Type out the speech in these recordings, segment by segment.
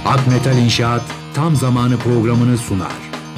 Akmetal İnşaat tam zamanı programını sunar.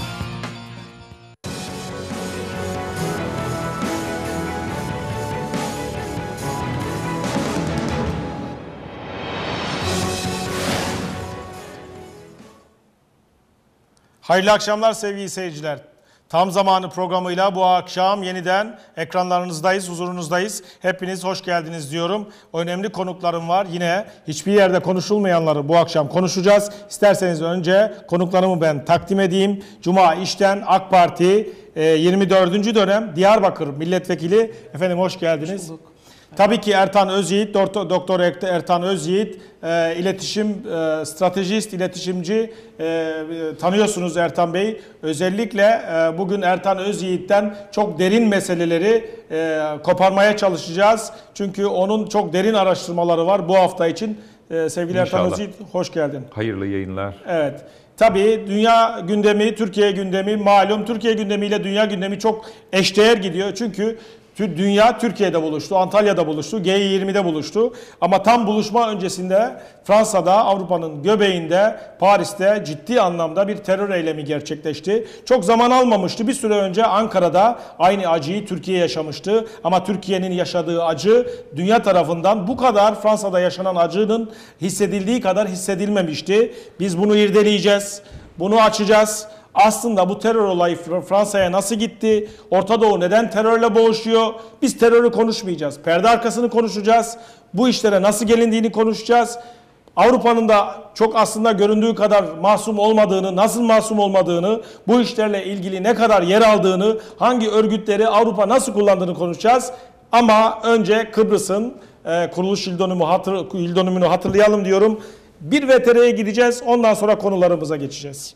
Hayırlı akşamlar sevgili seyirciler. Tam zamanı programıyla bu akşam yeniden ekranlarınızdayız, huzurunuzdayız. Hepiniz hoş geldiniz diyorum. Önemli konuklarım var. Yine hiçbir yerde konuşulmayanları bu akşam konuşacağız. İsterseniz önce konuklarımı ben takdim edeyim. Cuma İş'ten AK Parti 24. dönem Diyarbakır Milletvekili. Efendim hoş geldiniz. Hoş bulduk. Tabii ki Ertan Özyiğit, Doktor Ertan Özyiğit, iletişim, stratejist, iletişimci, tanıyorsunuz Ertan Bey. Özellikle bugün Ertan Özyiğit'ten çok derin meseleleri koparmaya çalışacağız. Çünkü onun çok derin araştırmaları var bu hafta için. Sevgili İnşallah. Ertan Özyiğit, hoş geldin. Hayırlı yayınlar. Evet. Tabii dünya gündemi, Türkiye gündemi malum. Türkiye gündemiyle dünya gündemi çok eşdeğer gidiyor. Çünkü dünya Türkiye'de buluştu, Antalya'da buluştu, G20'de buluştu. Ama tam buluşma öncesinde Fransa'da, Avrupa'nın göbeğinde, Paris'te ciddi anlamda bir terör eylemi gerçekleşti. Çok zaman almamıştı. Bir süre önce Ankara'da aynı acıyı Türkiye yaşamıştı. Ama Türkiye'nin yaşadığı acı dünya tarafından bu kadar Fransa'da yaşanan acının hissedildiği kadar hissedilmemişti. Biz bunu irdeleyeceğiz, bunu açacağız. Aslında bu terör olayı Fransa'ya nasıl gitti? Orta Doğu neden terörle boğuşuyor? Biz terörü konuşmayacağız. Perde arkasını konuşacağız. Bu işlere nasıl gelindiğini konuşacağız. Avrupa'nın da çok aslında göründüğü kadar masum olmadığını, nasıl masum olmadığını, bu işlerle ilgili ne kadar yer aldığını, hangi örgütleri Avrupa nasıl kullandığını konuşacağız. Ama önce Kıbrıs'ın kuruluş yıl dönümünü hatırlayalım diyorum. Bir VTR'ye gideceğiz. Ondan sonra konularımıza geçeceğiz.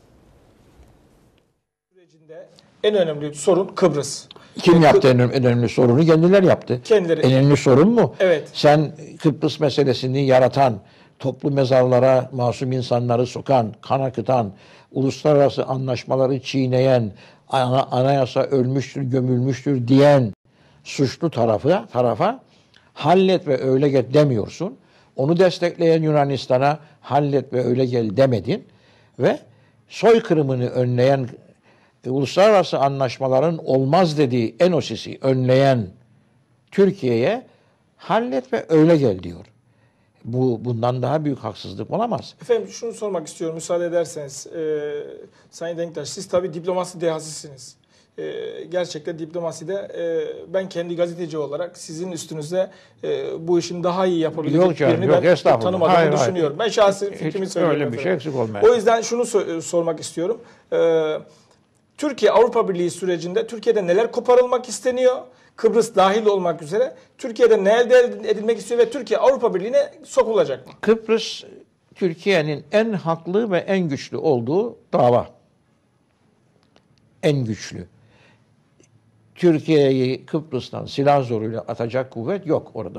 En önemli sorun Kıbrıs. Kim yaptı en önemli sorunu? Kendileri yaptı. Kendileri. En önemli sorun mu? Evet. Sen Kıbrıs meselesini yaratan, toplu mezarlara masum insanları sokan, kan akıtan, uluslararası anlaşmaları çiğneyen, anayasa ölmüştür, gömülmüştür diyen suçlu tarafa hallet ve öyle gel demiyorsun. Onu destekleyen Yunanistan'a hallet ve öyle gel demedin ve soykırımını önleyen uluslararası anlaşmaların olmaz dediği ENOSİS'i önleyen Türkiye'ye hallet ve öyle gel diyor. Bundan daha büyük haksızlık olamaz. Efendim şunu sormak istiyorum müsaade ederseniz. Sayın Denktaş, siz tabii diplomasi dehasısınız. Gerçekten diplomaside ben kendi gazeteci olarak sizin üstünüzde bu işin daha iyi yapabilecek birini ben tanımadığımı düşünüyorum. Ben şahsi fikrimi söylüyorum. Öyle bir şey eksik olmuyor. O yüzden şunu sormak istiyorum. Türkiye-Avrupa Birliği sürecinde Türkiye'de neler koparılmak isteniyor? Kıbrıs dahil olmak üzere Türkiye'de ne elde edilmek istiyor ve Türkiye Avrupa Birliği'ne sokulacak mı? Kıbrıs Türkiye'nin en haklı ve en güçlü olduğu dava. En güçlü. Türkiye'yi Kıbrıs'tan silah zoruyla atacak kuvvet yok orada.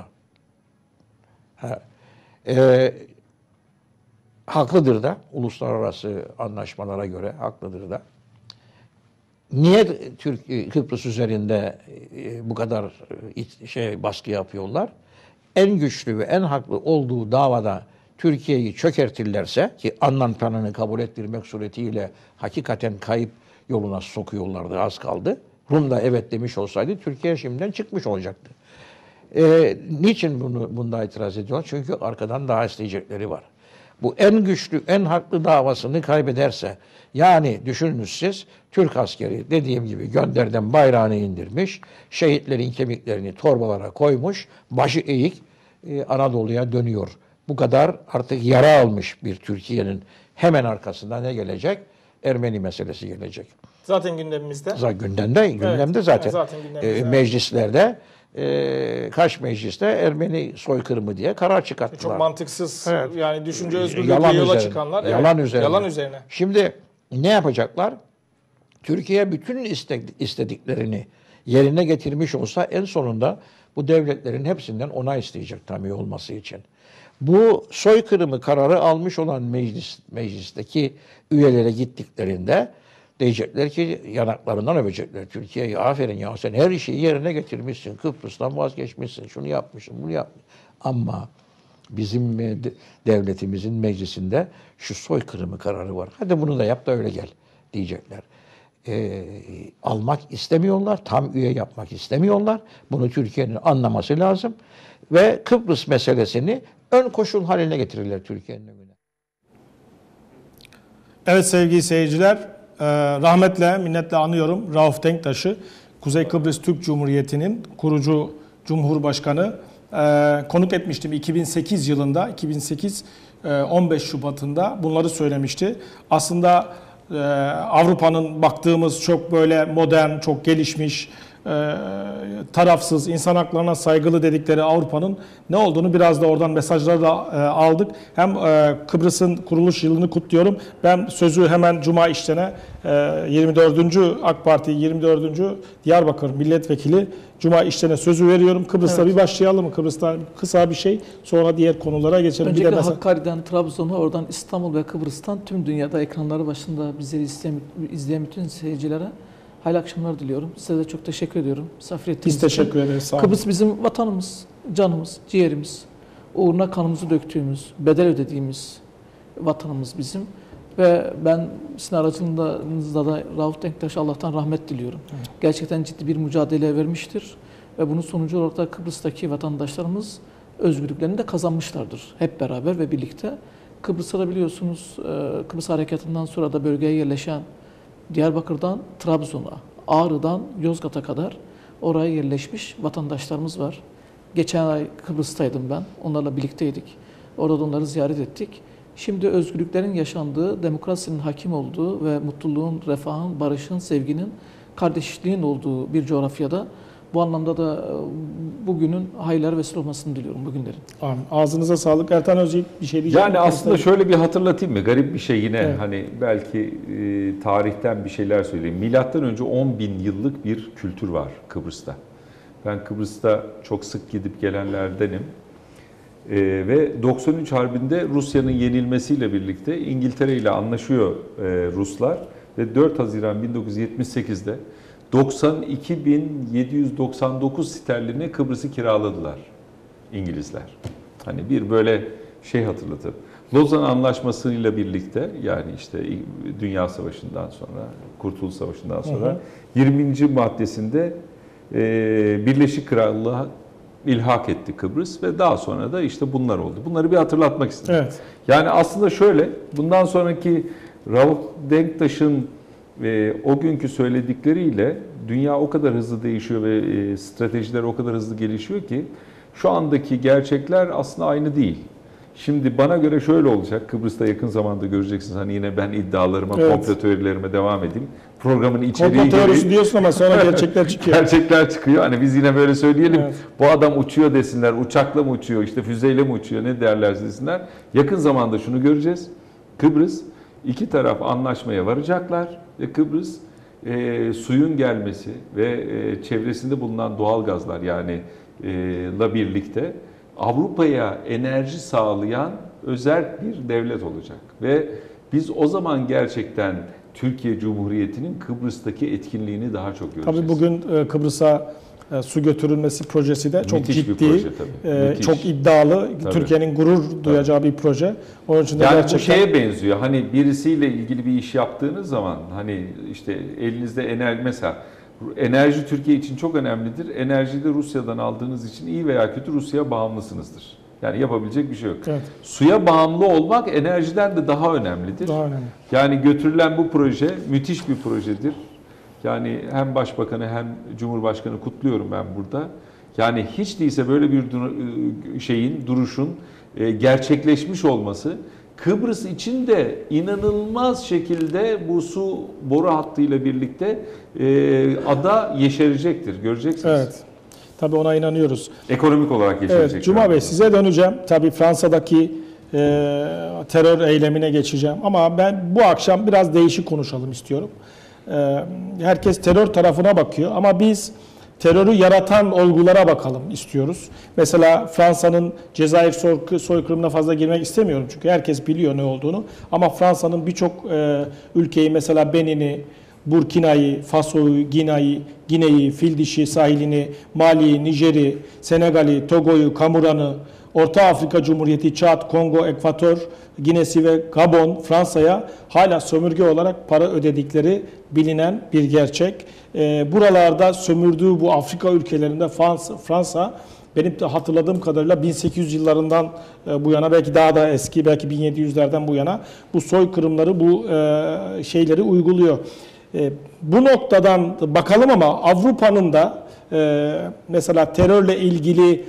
Haklıdır da uluslararası anlaşmalara göre haklıdır da. Niye Kıbrıs üzerinde bu kadar baskı yapıyorlar? En güçlü ve en haklı olduğu davada Türkiye'yi çökertirlerse ki Annan planını kabul ettirmek suretiyle hakikaten kayıp yoluna sokuyorlardı, az kaldı. Rum da evet demiş olsaydı Türkiye şimdiden çıkmış olacaktı. Niçin bunda itiraz ediyorlar? Çünkü arkadan daha isteyecekleri var. Bu en güçlü, en haklı davasını kaybederse, yani düşününüz siz, Türk askeri dediğim gibi gönderden bayrağını indirmiş, şehitlerin kemiklerini torbalara koymuş, başı eğik Anadolu'ya dönüyor. Bu kadar artık yara almış bir Türkiye'nin hemen arkasında ne gelecek? Ermeni meselesi gelecek. Zaten gündemimizde. Gündemde zaten. Evet, zaten gündemimizde. Meclislerde kaç mecliste Ermeni soykırımı diye karar çıkarttılar. Çok mantıksız, evet. Yani düşünce özgürlüğüne yola çıkanlar. Yalan üzerine. Şimdi ne yapacaklar? Türkiye bütün istediklerini yerine getirmiş olsa en sonunda bu devletlerin hepsinden onay isteyecek tabii olması için. Bu soykırımı kararı almış olan meclisteki üyelere gittiklerinde diyecekler ki yanaklarından öpecekler. Türkiye'ye aferin ya sen her şeyi yerine getirmişsin. Kıbrıs'tan vazgeçmişsin. Şunu yapmışsın, bunu yapmışsın. Ama Bizim devletimizin meclisinde şu soykırımı kararı var. Hadi bunu da yap da öyle gel diyecekler. Almak istemiyorlar, tam üye yapmak istemiyorlar. Bunu Türkiye'nin anlaması lazım. Ve Kıbrıs meselesini ön koşul haline getirirler Türkiye'nin önüne. Evet sevgili seyirciler, rahmetle, minnetle anıyorum Rauf Denktaş'ı, Kuzey Kıbrıs Türk Cumhuriyeti'nin kurucu Cumhurbaşkanı. Konuk etmiştim 2008 yılında, 15 Şubat'ında bunları söylemişti. Aslında Avrupa'nın baktığımız çok böyle modern, çok gelişmiş, tarafsız, insan haklarına saygılı dedikleri Avrupa'nın ne olduğunu biraz da oradan mesajları da aldık. Hem Kıbrıs'ın kuruluş yılını kutluyorum. Ben sözü hemen Cuma İşten'e 24. AK Parti 24. Diyarbakır Milletvekili Cuma İşten'e sözü veriyorum. Kıbrıs'ta bir başlayalım mı? Kıbrıs'tan kısa bir şey, sonra diğer konulara geçelim. Öncelikle bir de Hakkari'den Trabzon'a, oradan İstanbul ve Kıbrıs'tan tüm dünyada ekranları başında bizleri izleyen bütün seyircilere hayırlı akşamlar diliyorum. Size de çok teşekkür ediyorum. Misafir ettiğiniz Biz için. teşekkür ederiz. Sağ olun. Kıbrıs bizim vatanımız, canımız, ciğerimiz. Uğruna kanımızı döktüğümüz, bedel ödediğimiz vatanımız bizim. Ve ben sizin aracılığınızda da Rauf Denktaş'a Allah'tan rahmet diliyorum. Gerçekten ciddi bir mücadele vermiştir. Ve bunun sonucu olarak da Kıbrıs'taki vatandaşlarımız özgürlüklerini de kazanmışlardır. Hep beraber ve birlikte. Kıbrıs'ta da biliyorsunuz Kıbrıs Harekatı'ndan sonra da bölgeye yerleşen Diyarbakır'dan Trabzon'a, Ağrı'dan Yozgat'a kadar oraya yerleşmiş vatandaşlarımız var. Geçen ay Kıbrıs'taydım ben. Onlarla birlikteydik. Orada da onları ziyaret ettik. Şimdi özgürlüklerin yaşandığı, demokrasinin hakim olduğu ve mutluluğun, refahın, barışın, sevginin, kardeşliğin olduğu bir coğrafyada bu anlamda da bugünün hayırlara vesile olmasını diliyorum bugünlerin. Amin. Ağzınıza sağlık. Ertan Özyiğit bir şey diyecek. Yani aslında şöyle bir hatırlatayım mı? Garip bir şey yine Evet. hani belki tarihten bir şeyler söyleyeyim. Milattan önce 10.000 yıllık bir kültür var Kıbrıs'ta. Ben Kıbrıs'ta çok sık gidip gelenlerdenim. Ve 93 Harbi'nde Rusya'nın yenilmesiyle birlikte İngiltere ile anlaşıyor Ruslar. Ve 4 Haziran 1978'de 92.799 sterline Kıbrıs'ı kiraladılar İngilizler. Hani bir böyle şey hatırlatır. Lozan Anlaşması'yla birlikte, yani işte Dünya Savaşı'ndan sonra, Kurtuluş Savaşı'ndan sonra 20. maddesinde Birleşik Krallığa ilhak etti Kıbrıs ve daha sonra da işte bunlar oldu. Bunları bir hatırlatmak istedim. Evet. Yani aslında şöyle, bundan sonraki Rauf Denktaş'ın o günkü söyledikleriyle dünya o kadar hızlı değişiyor ve stratejiler o kadar hızlı gelişiyor ki şu andaki gerçekler aslında aynı değil. Şimdi bana göre şöyle olacak, Kıbrıs'ta yakın zamanda göreceksiniz. Hani yine ben iddialarıma, komplo teorilerime devam edeyim. Programın içeriği komplo teorisi diyorsun ama sonra gerçekler çıkıyor. Gerçekler çıkıyor. Hani biz yine böyle söyleyelim. Evet. Bu adam uçuyor desinler, uçakla mı uçuyor, işte füzeyle mi uçuyor, ne derlerse desinler. Yakın zamanda şunu göreceğiz. Kıbrıs, iki taraf anlaşmaya varacaklar ve Kıbrıs suyun gelmesi ve çevresinde bulunan doğal gazlar yani la birlikte Avrupa'ya enerji sağlayan özel bir devlet olacak. Ve biz o zaman gerçekten Türkiye Cumhuriyeti'nin Kıbrıs'taki etkinliğini daha çok göreceğiz. Tabii bugün Kıbrıs'a su götürülmesi projesi de çok Müthiş ciddi, bir proje tabii. Müthiş. çok iddialı, Tabii. Türkiye'nin gurur duyacağı bir proje. Onun için de Yani gerçekten... bu şeye benziyor. Hani birisiyle ilgili bir iş yaptığınız zaman hani işte elinizde enerji, mesela enerji Türkiye için çok önemlidir. Enerjiyi de Rusya'dan aldığınız için iyi veya kötü Rusya'ya bağımlısınızdır. Yani yapabilecek bir şey yok. Evet. Suya bağımlı olmak enerjiden de daha önemlidir. Daha önemli. Yani götürülen bu proje müthiş bir projedir. Yani hem Başbakanı hem Cumhurbaşkanı kutluyorum ben burada. Yani hiç değilse böyle bir duruşun gerçekleşmiş olması Kıbrıs için de inanılmaz şekilde bu su boru hattıyla birlikte ada yeşerecektir. Göreceksiniz. Evet. Tabii ona inanıyoruz. Ekonomik olarak yeşerecektir. Evet, Cuma Bey size döneceğim. Tabii Fransa'daki terör eylemine geçeceğim. Ama ben bu akşam biraz değişik konuşalım istiyorum. Herkes terör tarafına bakıyor ama biz terörü yaratan olgulara bakalım istiyoruz. Mesela Fransa'nın Cezayir soykırımına fazla girmek istemiyorum çünkü herkes biliyor ne olduğunu. Ama Fransa'nın birçok ülkeyi, mesela Benin'i, Burkina'yı, Faso'yu, Gine'yi, Fildişi sahilini, Mali'yi, Nijer'i, Senegal'i, Togo'yu, Kamuran'ı, Orta Afrika Cumhuriyeti, Çad, Kongo, Ekvator, Ginesi ve Gabon, Fransa'ya hala sömürge olarak para ödedikleri bilinen bir gerçek. Buralarda sömürdüğü bu Afrika ülkelerinde Fransa benim de hatırladığım kadarıyla 1800 yıllarından bu yana, belki daha da eski, belki 1700'lerden bu yana bu soykırımları, bu şeyleri uyguluyor. Bu noktadan bakalım ama Avrupa'nın da mesela terörle ilgili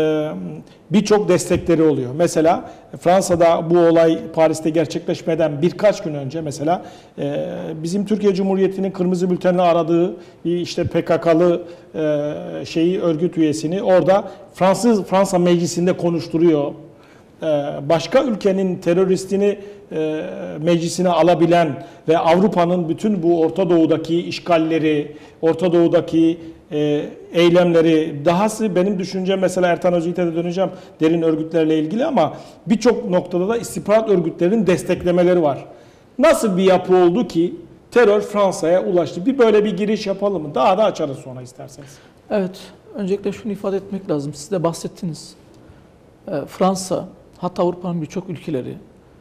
birçok destekleri oluyor. Mesela Fransa'da bu olay Paris'te gerçekleşmeden birkaç gün önce mesela bizim Türkiye Cumhuriyeti'nin kırmızı bültenle aradığı bir işte PKK'lı örgüt üyesini orada Fransa Meclisi'nde konuşturuyor. Başka ülkenin teröristini meclisine alabilen ve Avrupa'nın bütün bu Orta Doğu'daki işgalleri, Orta Doğu'daki eylemleri, dahası benim düşüncem, mesela Ertan Özyiğit'e de döneceğim derin örgütlerle ilgili, ama birçok noktada da istihbarat örgütlerinin desteklemeleri var. Nasıl bir yapı oldu ki terör Fransa'ya ulaştı? Bir böyle bir giriş yapalım mı? Daha da açarız sonra isterseniz. Evet, öncelikle şunu ifade etmek lazım. Siz de bahsettiniz. Fransa, hatta Avrupa'nın birçok ülkeleri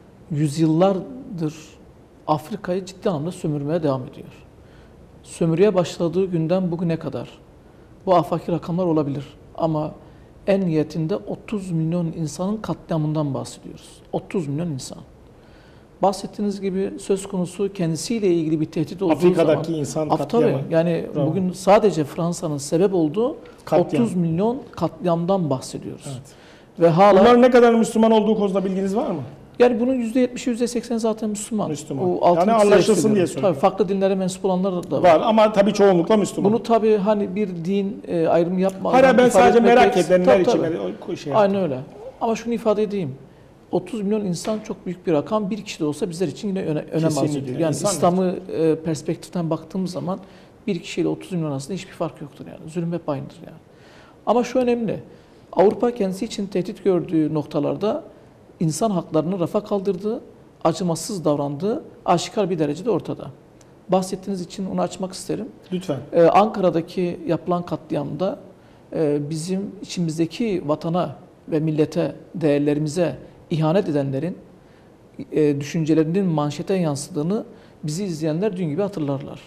yüzyıllardır Afrika'yı ciddi anlamda sömürmeye devam ediyor. Sömürüye başladığı günden bugüne kadar bu afaki rakamlar olabilir ama en niyetinde 30 milyon insanın katliamından bahsediyoruz. 30 milyon insan. Bahsettiğiniz gibi söz konusu kendisiyle ilgili bir tehdit olduğu Afrika'daki zaman, insan katliamı. Yani Bravo. bugün sadece Fransa'nın sebep olduğu Katliam. 30 milyon katliamdan bahsediyoruz. Evet. Ve hala Bunların ne kadar Müslüman olduğu konusunda bilginiz var mı? yani bunun %70'i %80'i zaten Müslüman. Müslüman. O altını Yani çizerek anlaşılsın söylüyorum. diye söylüyorum. Tabii farklı dinlere mensup olanlar da var. Var ama tabii çoğunlukla Müslüman. Bunu tabii hani bir din ayrımı yapmadan Hayır, ben ifade sadece etmek merak gerekirse- edenler Tabii, için tabii. şey Aynen öyle. Ama şunu ifade edeyim. 30 milyon insan çok büyük bir rakam. Bir kişi de olsa bizler için yine önem arz Kesinlikle. ediyor. Yani İnsan İslam'ı perspektiften baktığımız zaman bir kişiyle 30 milyon arasında hiçbir fark yoktur yani. Zulüm hep aynıdır yani. Ama şu önemli. Avrupa kendisi için tehdit gördüğü noktalarda insan haklarını rafa kaldırdığı, acımasız davrandığı aşikar bir derecede ortada. Bahsettiğiniz için onu açmak isterim. Lütfen. Ankara'daki yapılan katliamda bizim içimizdeki vatana ve millete, değerlerimize ihanet edenlerin düşüncelerinin manşete yansıdığını bizi izleyenler dün gibi hatırlarlar.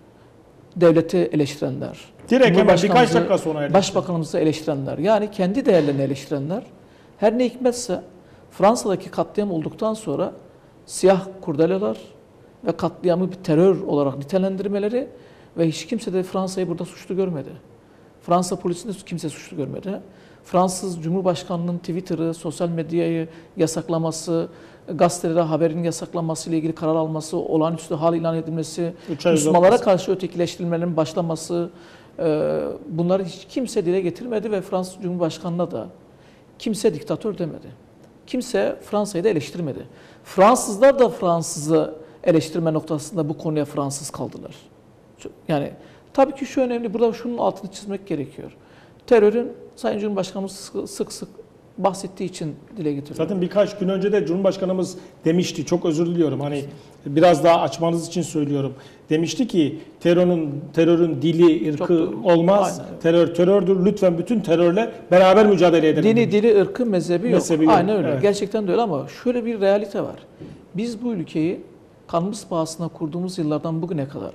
Devleti eleştirenler, Direkt hemen birkaç Cumhurbaşkanımızı, dakika sonra eleştirin. Başbakanımızı eleştirenler, yani kendi değerlerini eleştirenler, her ne hikmetse Fransa'daki katliam olduktan sonra siyah kurdeleler ve katliamı bir terör olarak nitelendirmeleri ve hiç kimse de Fransa'yı burada suçlu görmedi. Fransa polisini kimse suçlu görmedi. Fransız Cumhurbaşkanı'nın Twitter'ı, sosyal medyayı yasaklaması, gazetelere haberin yasaklanması ile ilgili karar alması, olağanüstü hal ilan edilmesi, Müslümanlara karşı ötekileştirilmenin başlaması, bunları hiç kimse dile getirmedi ve Fransız Cumhurbaşkanı'na da kimse diktatör demedi. Kimse Fransa'yı da eleştirmedi. Fransızlar da Fransız'ı eleştirme noktasında bu konuya Fransız kaldılar. Yani tabii ki şu önemli, burada şunun altını çizmek gerekiyor. Terörün Sayın Cumhurbaşkanımız sık sık bahsettiği için dile getiriyor. Zaten birkaç gün önce de Cumhurbaşkanımız demişti, çok özür diliyorum, hani biraz daha açmanız için söylüyorum. Demişti ki terörün dili, ırkı olmaz. Aynen. Terördür. Lütfen bütün terörle beraber mücadele edelim. Dili, ırkı, mezhebi yok. Aynen öyle. Evet. Gerçekten de öyle ama şöyle bir realite var. Biz bu ülkeyi kanımız pahasına kurduğumuz yıllardan bugüne kadar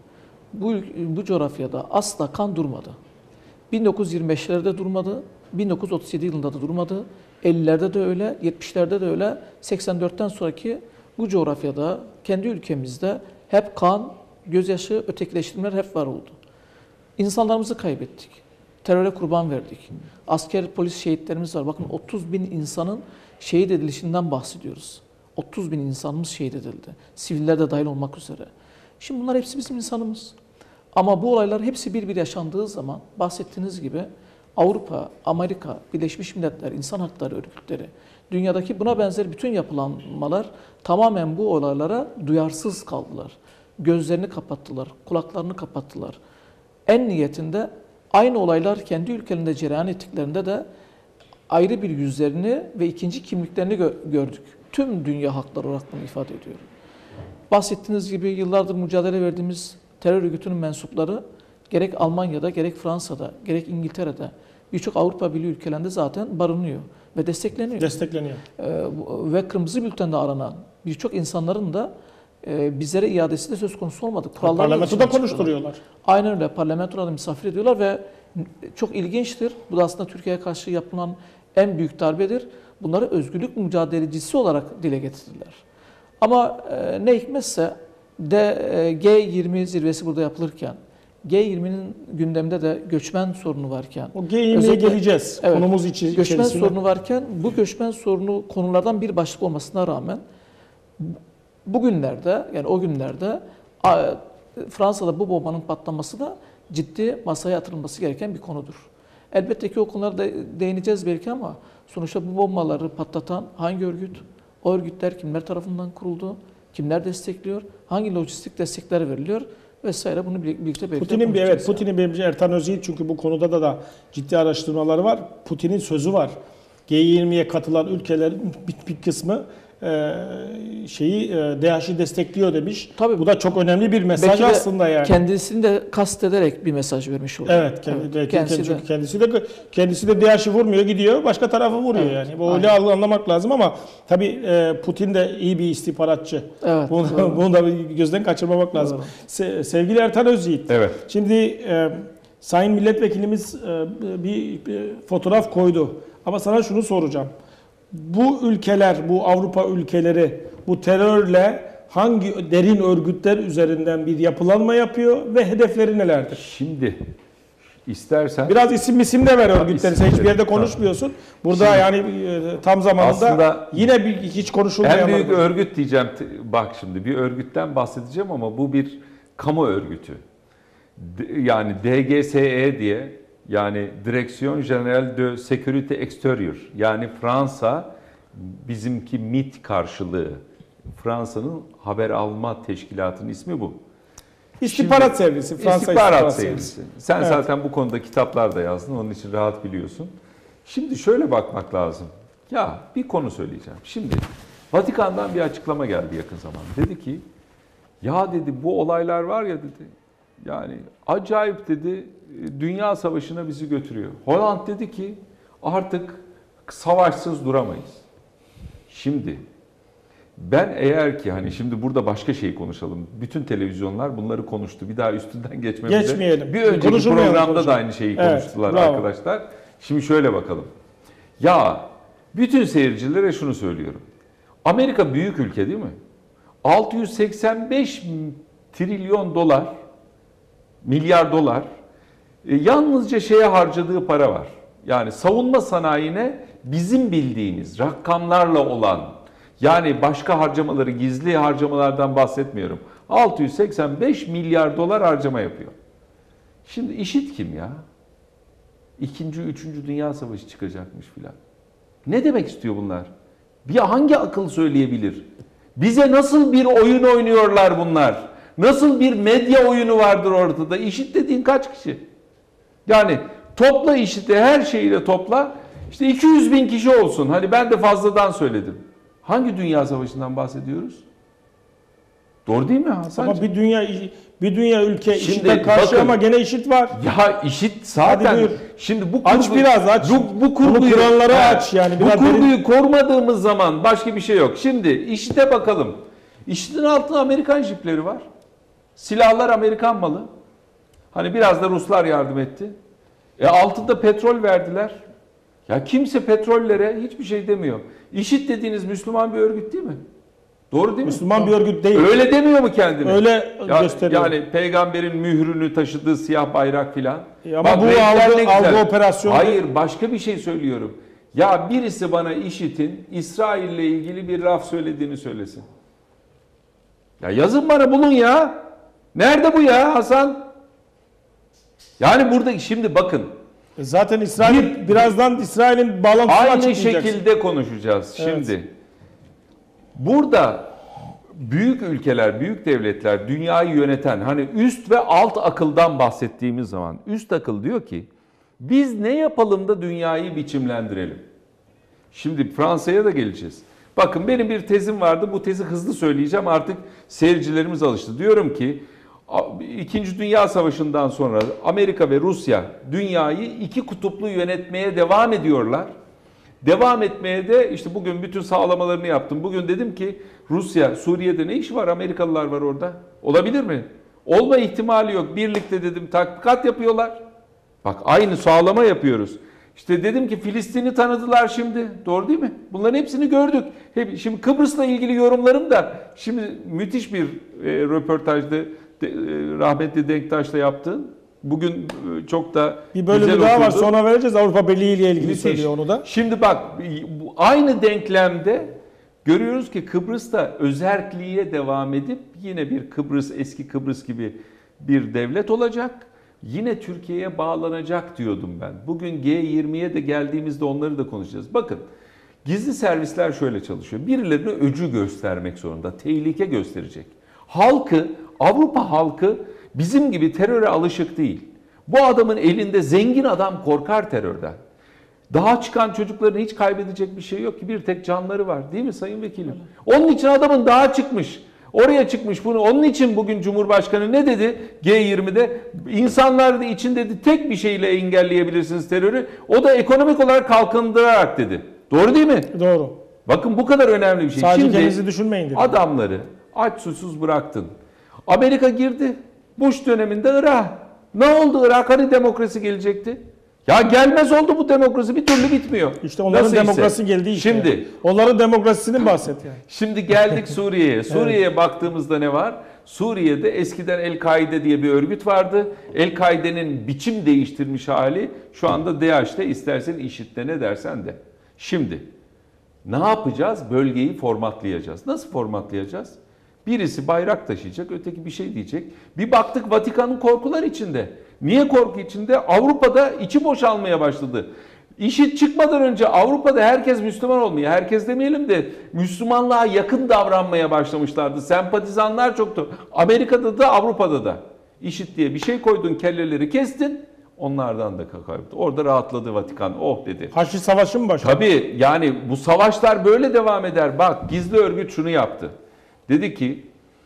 bu coğrafyada asla kan durmadı. 1925'lerde durmadı, 1937 yılında da durmadı, 50'lerde de öyle, 70'lerde de öyle, 84'ten sonraki bu coğrafyada, kendi ülkemizde hep kan, gözyaşı, ötekileştirmeler hep var oldu. İnsanlarımızı kaybettik, teröre kurban verdik. Asker, polis şehitlerimiz var. Bakın 30 bin insanın şehit edilişinden bahsediyoruz. 30 bin insanımız şehit edildi. Siviller de dahil olmak üzere. Şimdi bunlar hepsi bizim insanımız. Ama bu olaylar hepsi bir yaşandığı zaman bahsettiğiniz gibi Avrupa, Amerika, Birleşmiş Milletler, İnsan Hakları Örgütleri, dünyadaki buna benzer bütün yapılanmalar tamamen bu olaylara duyarsız kaldılar. Gözlerini kapattılar, kulaklarını kapattılar. En niyetinde aynı olaylar kendi ülkelerinde cereyan ettiklerinde de ayrı bir yüzlerini ve ikinci kimliklerini gördük. Tüm dünya hakları olarak bunu ifade ediyorum. Bahsettiğiniz gibi yıllardır mücadele verdiğimiz terör örgütünün mensupları gerek Almanya'da, gerek Fransa'da, gerek İngiltere'de, birçok Avrupa Birliği ülkelerinde zaten barınıyor. ve destekleniyor. Destekleniyor. Ve kırmızı bültende aranan birçok insanların da bizlere iadesi de söz konusu olmadı. Kurallarla Parlamentoda dışına çıktılar. konuşturuyorlar. Aynen öyle. Parlamentoda misafir ediyorlar ve çok ilginçtir. Bu da aslında Türkiye'ye karşı yapılan en büyük darbedir. Bunları özgürlük mücadelecisi olarak dile getirdiler. Ama ne hikmetse G20 zirvesi burada yapılırken, G20'nin gündeminde de göçmen sorunu varken, O G20'ye geleceğiz. Evet, Konumuz göçmen içerisinde. sorunu varken, bu göçmen sorunu konulardan bir başlık olmasına rağmen bugünlerde, yani o günlerde Fransa'da bu bombanın patlaması da ciddi masaya yatırılması gereken bir konudur. Elbette ki o konulara da değineceğiz belki ama sonuçta bu bombaları patlatan hangi örgüt, o örgütler kimler tarafından kuruldu, kimler destekliyor, hangi lojistik destekler veriliyor vesaire, bunu birlikte Putin'in bir Ertan Özyiğit, çünkü bu konuda da ciddi araştırmaları var. Putin'in sözü var. G20'ye katılan ülkelerin bir kısmı DAEŞ'i destekliyor demiş. Tabii, bu da çok önemli bir mesaj aslında yani. Kendisini de kastederek bir mesaj vermiş oluyor. Evet, kendisi de DAEŞ'i vurmuyor, gidiyor başka tarafı vuruyor yani. Bu öyle anlamak lazım ama tabii Putin de iyi bir istihbaratçı. Evet, bunu da gözden kaçırmamak lazım. Sevgili Ertan Özyiğit. Evet. Şimdi Sayın Milletvekilimiz bir fotoğraf koydu. Ama sana şunu soracağım. Bu ülkeler, bu Avrupa ülkeleri bu terörle hangi derin örgütler üzerinden bir yapılanma yapıyor ve hedefleri nelerdir? Şimdi istersen biraz isim de ver örgütleri. Sen hiçbir yerde konuşmuyorsun. Burada şimdi, yani tam zamanında yine hiç konuşulmayan en büyük örgüt diyeceğim. Bak şimdi bir örgütten bahsedeceğim ama bu bir kamu örgütü. Yani DGSE diye, yani Direction Générale de Sécurité Extérieure, yani Fransa, bizimki MIT karşılığı, Fransa'nın haber alma teşkilatının ismi bu. İstihbarat Servisi, Fransa İstihbarat Servisi. Sen zaten bu konuda kitaplar da yazdın, onun için rahat biliyorsun. Şimdi şöyle bakmak lazım. Ya bir konu söyleyeceğim. Şimdi Vatikan'dan bir açıklama geldi yakın zamanda. Dedi ki, ya dedi bu olaylar var ya dedi, yani acayip dedi, dünya savaşına bizi götürüyor. Hollande dedi ki artık savaşsız duramayız. Şimdi ben eğer ki hani şimdi burada başka şey konuşalım. Bütün televizyonlar bunları konuştu. Bir daha üstünden geçmeyelim. Bir önceki programda da aynı şeyi konuştular arkadaşlar. Şimdi şöyle bakalım. Ya bütün seyircilere şunu söylüyorum. Amerika büyük ülke değil mi? 685 trilyon dolar, milyar dolar yalnızca şeye harcadığı para var. Yani savunma sanayine bizim bildiğimiz rakamlarla olan, yani başka harcamaları, gizli harcamalardan bahsetmiyorum. 685 milyar dolar harcama yapıyor. Şimdi IŞİD kim ya? 2. 3. Dünya Savaşı çıkacakmış filan. Ne demek istiyor bunlar? Bir hangi akıl söyleyebilir? Bize nasıl bir oyun oynuyorlar bunlar? Nasıl bir medya oyunu vardır ortada? IŞİD dediğin kaç kişi? Yani topla IŞİD'i, her şeyiyle topla. İşte 200 bin kişi olsun. Hani ben de fazladan söyledim. Hangi dünya savaşından bahsediyoruz? Doğru değil mi Hasan? Ama bir dünya ülke IŞİD'e karşı bakın, ama gene IŞİD var. Ya IŞİD zaten şimdi bu kurgu, aç biraz aç. Bu kurguları aç yani. Bu kurguyu korumadığımız zaman başka bir şey yok. Şimdi IŞİD'e bakalım. IŞİD'in altında Amerikan jipleri var. Silahlar Amerikan malı. Hani biraz da Ruslar yardım etti. Altında petrol verdiler. Ya kimse petrollere hiçbir şey demiyor. IŞİD dediğiniz Müslüman bir örgüt değil mi? Doğru değil mi? Müslüman bir örgüt değil. Öyle demiyor mu kendini? Öyle gösteriyor. Yani peygamberin mührünü taşıdığı siyah bayrak filan. Ama bak, bu algı operasyonu. Hayır, başka bir şey söylüyorum. Ya birisi bana IŞİD'in İsrail'le ilgili bir laf söylediğini söylesin. Ya yazın bana, bulun ya. Nerede bu ya Hasan? Yani burada şimdi bakın. Zaten birazdan İsrail'in bağlantısını açıklayacaksın. Aynı şekilde konuşacağız. Evet. Şimdi burada büyük ülkeler, büyük devletler, dünyayı yöneten, hani üst ve alt akıldan bahsettiğimiz zaman, üst akıl diyor ki biz ne yapalım da dünyayı biçimlendirelim. Şimdi Fransa'ya da geleceğiz. Bakın benim bir tezim vardı. Bu tezi hızlı söyleyeceğim. Artık seyircilerimiz alıştı. Diyorum ki 2. Dünya Savaşı'ndan sonra Amerika ve Rusya dünyayı iki kutuplu yönetmeye devam ediyorlar. Devam etmeye de işte bugün bütün sağlamalarını yaptım. Bugün dedim ki Rusya, Suriye'de ne işi var? Amerikalılar var orada. Olabilir mi? Olma ihtimali yok. Birlikte dedim tatbikat yapıyorlar. Bak aynı sağlama yapıyoruz. İşte dedim ki Filistin'i tanıdılar şimdi. Doğru değil mi? Bunların hepsini gördük. Şimdi Kıbrıs'la ilgili yorumlarım da şimdi müthiş bir röportajdı. Rahmetli Denktaş'la yaptığın. Bugün çok da bir bölümü güzel daha var. oturdu. Sonra vereceğiz. Avrupa Birliği ile ilgili Müthiş. söylüyor onu da. Şimdi bak aynı denklemde görüyoruz ki Kıbrıs'ta özerkliğe devam edip yine bir Kıbrıs, eski Kıbrıs gibi bir devlet olacak. Yine Türkiye'ye bağlanacak diyordum ben. Bugün G20'ye de geldiğimizde onları da konuşacağız. Bakın gizli servisler şöyle çalışıyor. Birilerine öcü göstermek zorunda. Tehlike gösterecek. Halkı, Avrupa halkı bizim gibi teröre alışık değil. Bu adamın elinde zengin adam korkar terörden. Daha çıkan çocukların hiç kaybedecek bir şey yok ki. Bir tek canları var değil mi Sayın Vekilim? Onun için adamın dağa çıkmış. Oraya çıkmış bunu. Onun için bugün Cumhurbaşkanı ne dedi G20'de? İnsanlar için dedi tek bir şeyle engelleyebilirsiniz terörü. O da ekonomik olarak kalkındırarak dedi. Doğru değil mi? Doğru. Bakın bu kadar önemli bir şey. Sadece Şimdi kendinizi düşünmeyin dedi. adamları aç susuz bıraktın. Amerika girdi. Bush döneminde Irak. Ne oldu Irak? Hani demokrasi gelecekti? Ya gelmez oldu bu demokrasi. Bir türlü bitmiyor. İşte onların Nasıl demokrasi ise? geldi işte. Şimdi Onların demokrasisini bahset yani. Şimdi geldik Suriye'ye. Suriye'ye baktığımızda ne var? Suriye'de eskiden El-Kaide diye bir örgüt vardı. El-Kaide'nin biçim değiştirmiş hali şu anda DAEŞ'te, istersen IŞİD'de, ne dersen de. Şimdi ne yapacağız? Bölgeyi formatlayacağız. Nasıl formatlayacağız? Birisi bayrak taşıyacak, öteki bir şey diyecek. Bir baktık Vatikan'ın korkular içinde. Niye korku içinde? Avrupa'da içi boşalmaya başladı. IŞİD çıkmadan önce Avrupa'da herkes Müslüman olmaya, herkes demeyelim de Müslümanlığa yakın davranmaya başlamışlardı. Sempatizanlar çoktu. Amerika'da da Avrupa'da da. IŞİD diye bir şey koydun, kelleleri kestin. Onlardan da kaybetti. Orada rahatladı Vatikan. Oh dedi. Haçlı Savaşı mı başladı? Tabii yani bu savaşlar böyle devam eder. Bak gizli örgüt şunu yaptı. Dedi ki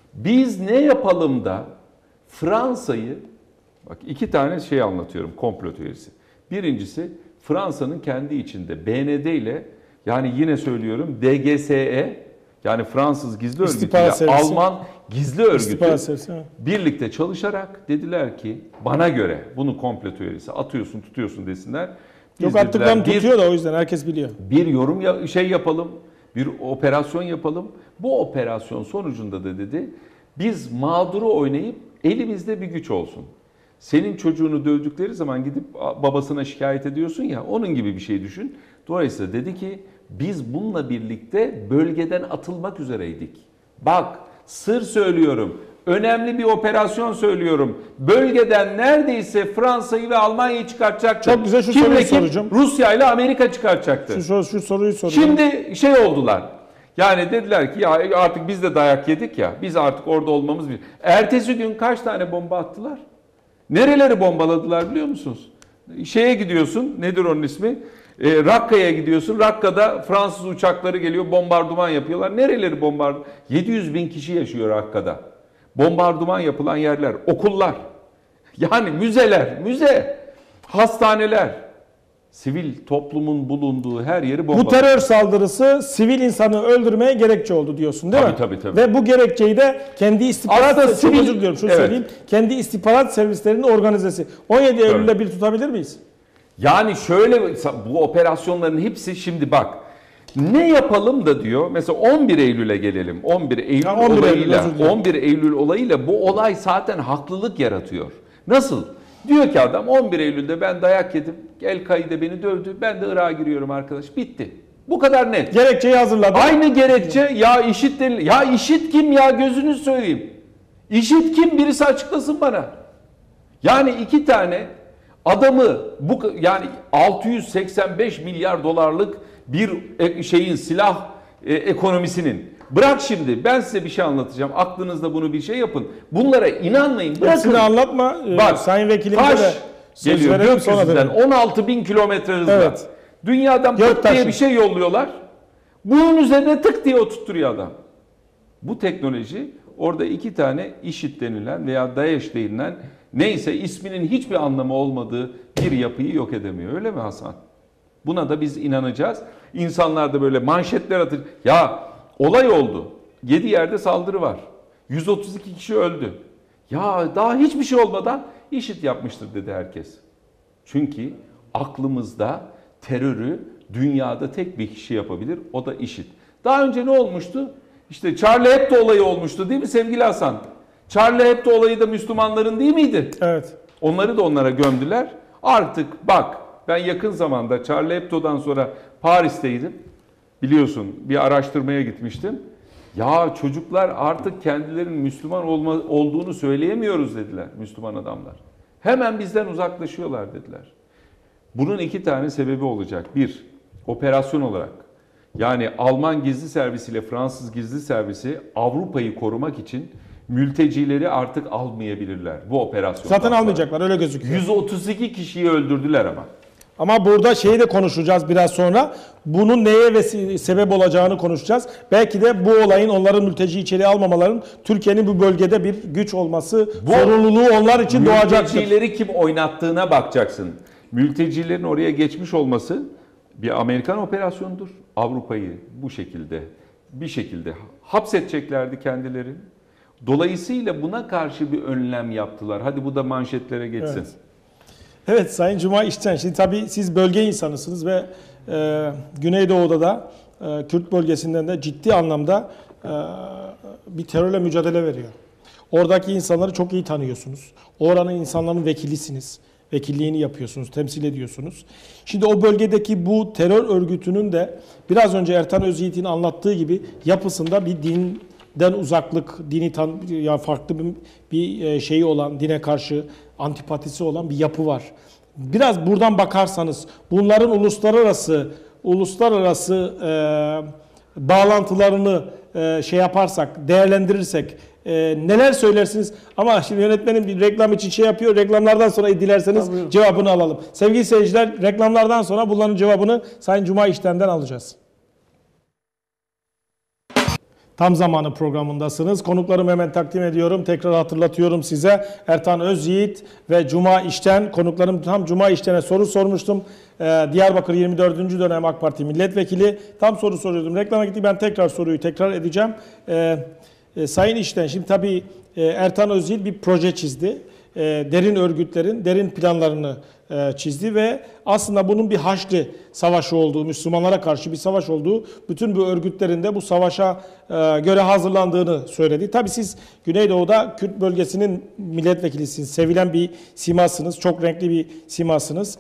biz ne yapalım da Fransa'yı, bak iki tane şey anlatıyorum, komplo teorisi. Birincisi Fransa'nın kendi içinde BND ile, yani yine söylüyorum DGSE, yani Fransız gizli örgütüyle Alman gizli örgütü birlikte çalışarak dediler ki bana göre bunu komplo teorisi atıyorsun tutuyorsun desinler. Yok attıklarını tutuyor da o yüzden herkes biliyor. Bir yorum yapalım, bir operasyon yapalım. Bu operasyon sonucunda da dedi biz mağduru oynayıp elimizde bir güç olsun. Senin çocuğunu dövdükleri zaman gidip babasına şikayet ediyorsun ya, onun gibi bir şey düşün. Dolayısıyla dedi ki biz bununla birlikte bölgeden atılmak üzereydik. Bak sır söylüyorum. Önemli bir operasyon söylüyorum. Bölgeden neredeyse Fransa'yı ve Almanya'yı çıkartacaktı. Çok güzel, şu soruyu soracağım. Rusya ile Amerika çıkartacaktı. Şu soruyu soracağım. Şimdi şey oldular. Yani dediler ki ya artık biz de dayak yedik ya. Biz artık orada olmamız bir. Ertesi gün kaç tane bomba attılar? Nereleri bombaladılar biliyor musunuz? Şeye gidiyorsun, nedir onun ismi? Rakka'ya gidiyorsun. Rakka'da Fransız uçakları geliyor, bombardıman yapıyorlar. Nereleri bombardıman? 700 bin kişi yaşıyor Rakka'da. Bombardıman yapılan yerler, okullar. Yani müze, hastaneler. Sivil toplumun bulunduğu her yeri bombaladı. Bu terör saldırısı sivil insanı öldürmeye gerekçe oldu diyorsun değil mi? Tabii. Ve bu gerekçeyi de kendi istihbarat, çok özür diliyorum şunu söyleyeyim. Kendi istihbarat servislerinin organizesi. 17 Eylül'de bir tutabilir miyiz? Yani şöyle bu operasyonların hepsi şimdi bak. Ne yapalım da diyor. Mesela 11 Eylül'e gelelim. 11 Eylül olayıyla bu olay zaten haklılık yaratıyor. Nasıl? Diyor ki adam 11 Eylül'de ben dayak yedim. El-Kaide beni dövdü. Ben de Irak'a giriyorum arkadaş. Bitti. Bu kadar net. Gerekçeyi hazırladı. Aynı gerekçe ya IŞİD denil. Ya IŞİD kim ya, gözünü söyleyeyim. IŞİD kim, birisi açıklasın bana. Yani iki tane adamı bu yani 685 milyar dolarlık bir şeyin silah ekonomisinin. Bırak şimdi ben size bir şey anlatacağım. Aklınızda bunu bir şey yapın. Bunlara inanmayın. Bırakın. Hepsini anlatma. Bak, Sayın Vekilim taş de geliyor gökyüzünden 16 bin kilometre hızla. Evet. Dünyadan tık diye bir şey yolluyorlar. Bunun üzerine tık diye oturtturuyor adam. Bu teknoloji orada iki tane IŞİD denilen veya DAEŞ denilen neyse isminin hiçbir anlamı olmadığı bir yapıyı yok edemiyor. Öyle mi Hasan? Buna da biz inanacağız. İnsanlar da böyle manşetler atır. Ya olay oldu. 7 yerde saldırı var. 132 kişi öldü. Ya daha hiçbir şey olmadan IŞİD yapmıştır dedi herkes. Çünkü aklımızda terörü dünyada tek bir kişi yapabilir. O da IŞİD. Daha önce ne olmuştu? İşte Charlie Hebdo olayı olmuştu değil mi sevgili Hasan? Charlie Hebdo olayı da Müslümanların değil miydi? Evet. Onları da onlara gömdüler. Artık bak ben yakın zamanda Charlie Hebdo'dan sonra Paris'teydim. Biliyorsun bir araştırmaya gitmiştim. Ya çocuklar artık kendilerinin Müslüman olduğunu söyleyemiyoruz dediler Müslüman adamlar. Hemen bizden uzaklaşıyorlar dediler. Bunun 2 tane sebebi olacak. Bir, operasyon olarak. Yani Alman gizli servisi ile Fransız gizli servisi Avrupa'yı korumak için mültecileri artık almayabilirler bu operasyondan Zaten sonra. almayacaklar öyle gözüküyor. 132 kişiyi öldürdüler ama. Ama burada şeyi de konuşacağız biraz sonra. Bunun neye sebep olacağını konuşacağız. Belki de bu olayın onların mülteci içeriye almamaların Türkiye'nin bu bölgede bir güç olması zorunluluğu onlar için doğacaktır. Mültecileri kim oynattığına bakacaksın. Mültecilerin oraya geçmiş olması bir Amerikan operasyonudur. Avrupa'yı bu şekilde bir şekilde hapsedeceklerdi kendileri. Dolayısıyla buna karşı bir önlem yaptılar. Hadi bu da manşetlere geçsin. Evet. Evet Sayın Cuma İşten. Şimdi tabii siz bölge insanısınız ve Güneydoğu'da da Kürt bölgesinden de ciddi anlamda bir terörle mücadele veriyor. Oradaki insanları çok iyi tanıyorsunuz. Oranın insanların vekilisiniz. Vekilliğini yapıyorsunuz, temsil ediyorsunuz. Şimdi o bölgedeki bu terör örgütünün de biraz önce Ertan Özyiğit'in anlattığı gibi yapısında bir dinden uzaklık, yani farklı bir şeyi olan, dine karşı antipatisi olan bir yapı var. Biraz buradan bakarsanız bunların uluslararası bağlantılarını şey yaparsak, değerlendirirsek neler söylersiniz? Ama şimdi yönetmenim bir reklam için şey yapıyor. Reklamlardan sonra dilerseniz cevabını alalım. Sevgili seyirciler, reklamlardan sonra bunların cevabını Sayın Cuma İşten'den alacağız. Tam zamanı programındasınız. Konuklarımı hemen takdim ediyorum. Tekrar hatırlatıyorum size. Ertan Özyiğit ve Cuma İşten. Konuklarım tam Cuma İşten'e soru sormuştum. Diyarbakır 24. dönem AK Parti milletvekili. Tam soru soruyordum. Reklama gitti. Ben soruyu tekrar edeceğim. Sayın İşten, şimdi tabii Ertan Özyiğit bir proje çizdi. Derin örgütlerin derin planlarını çizdi ve aslında bunun bir Haçlı savaşı olduğu, Müslümanlara karşı bir savaş olduğu, bütün bu örgütlerin de bu savaşa göre hazırlandığını söyledi. Tabii siz Güneydoğu'da Kürt bölgesinin milletvekilisiniz, sevilen bir simasınız, çok renkli bir simasınız.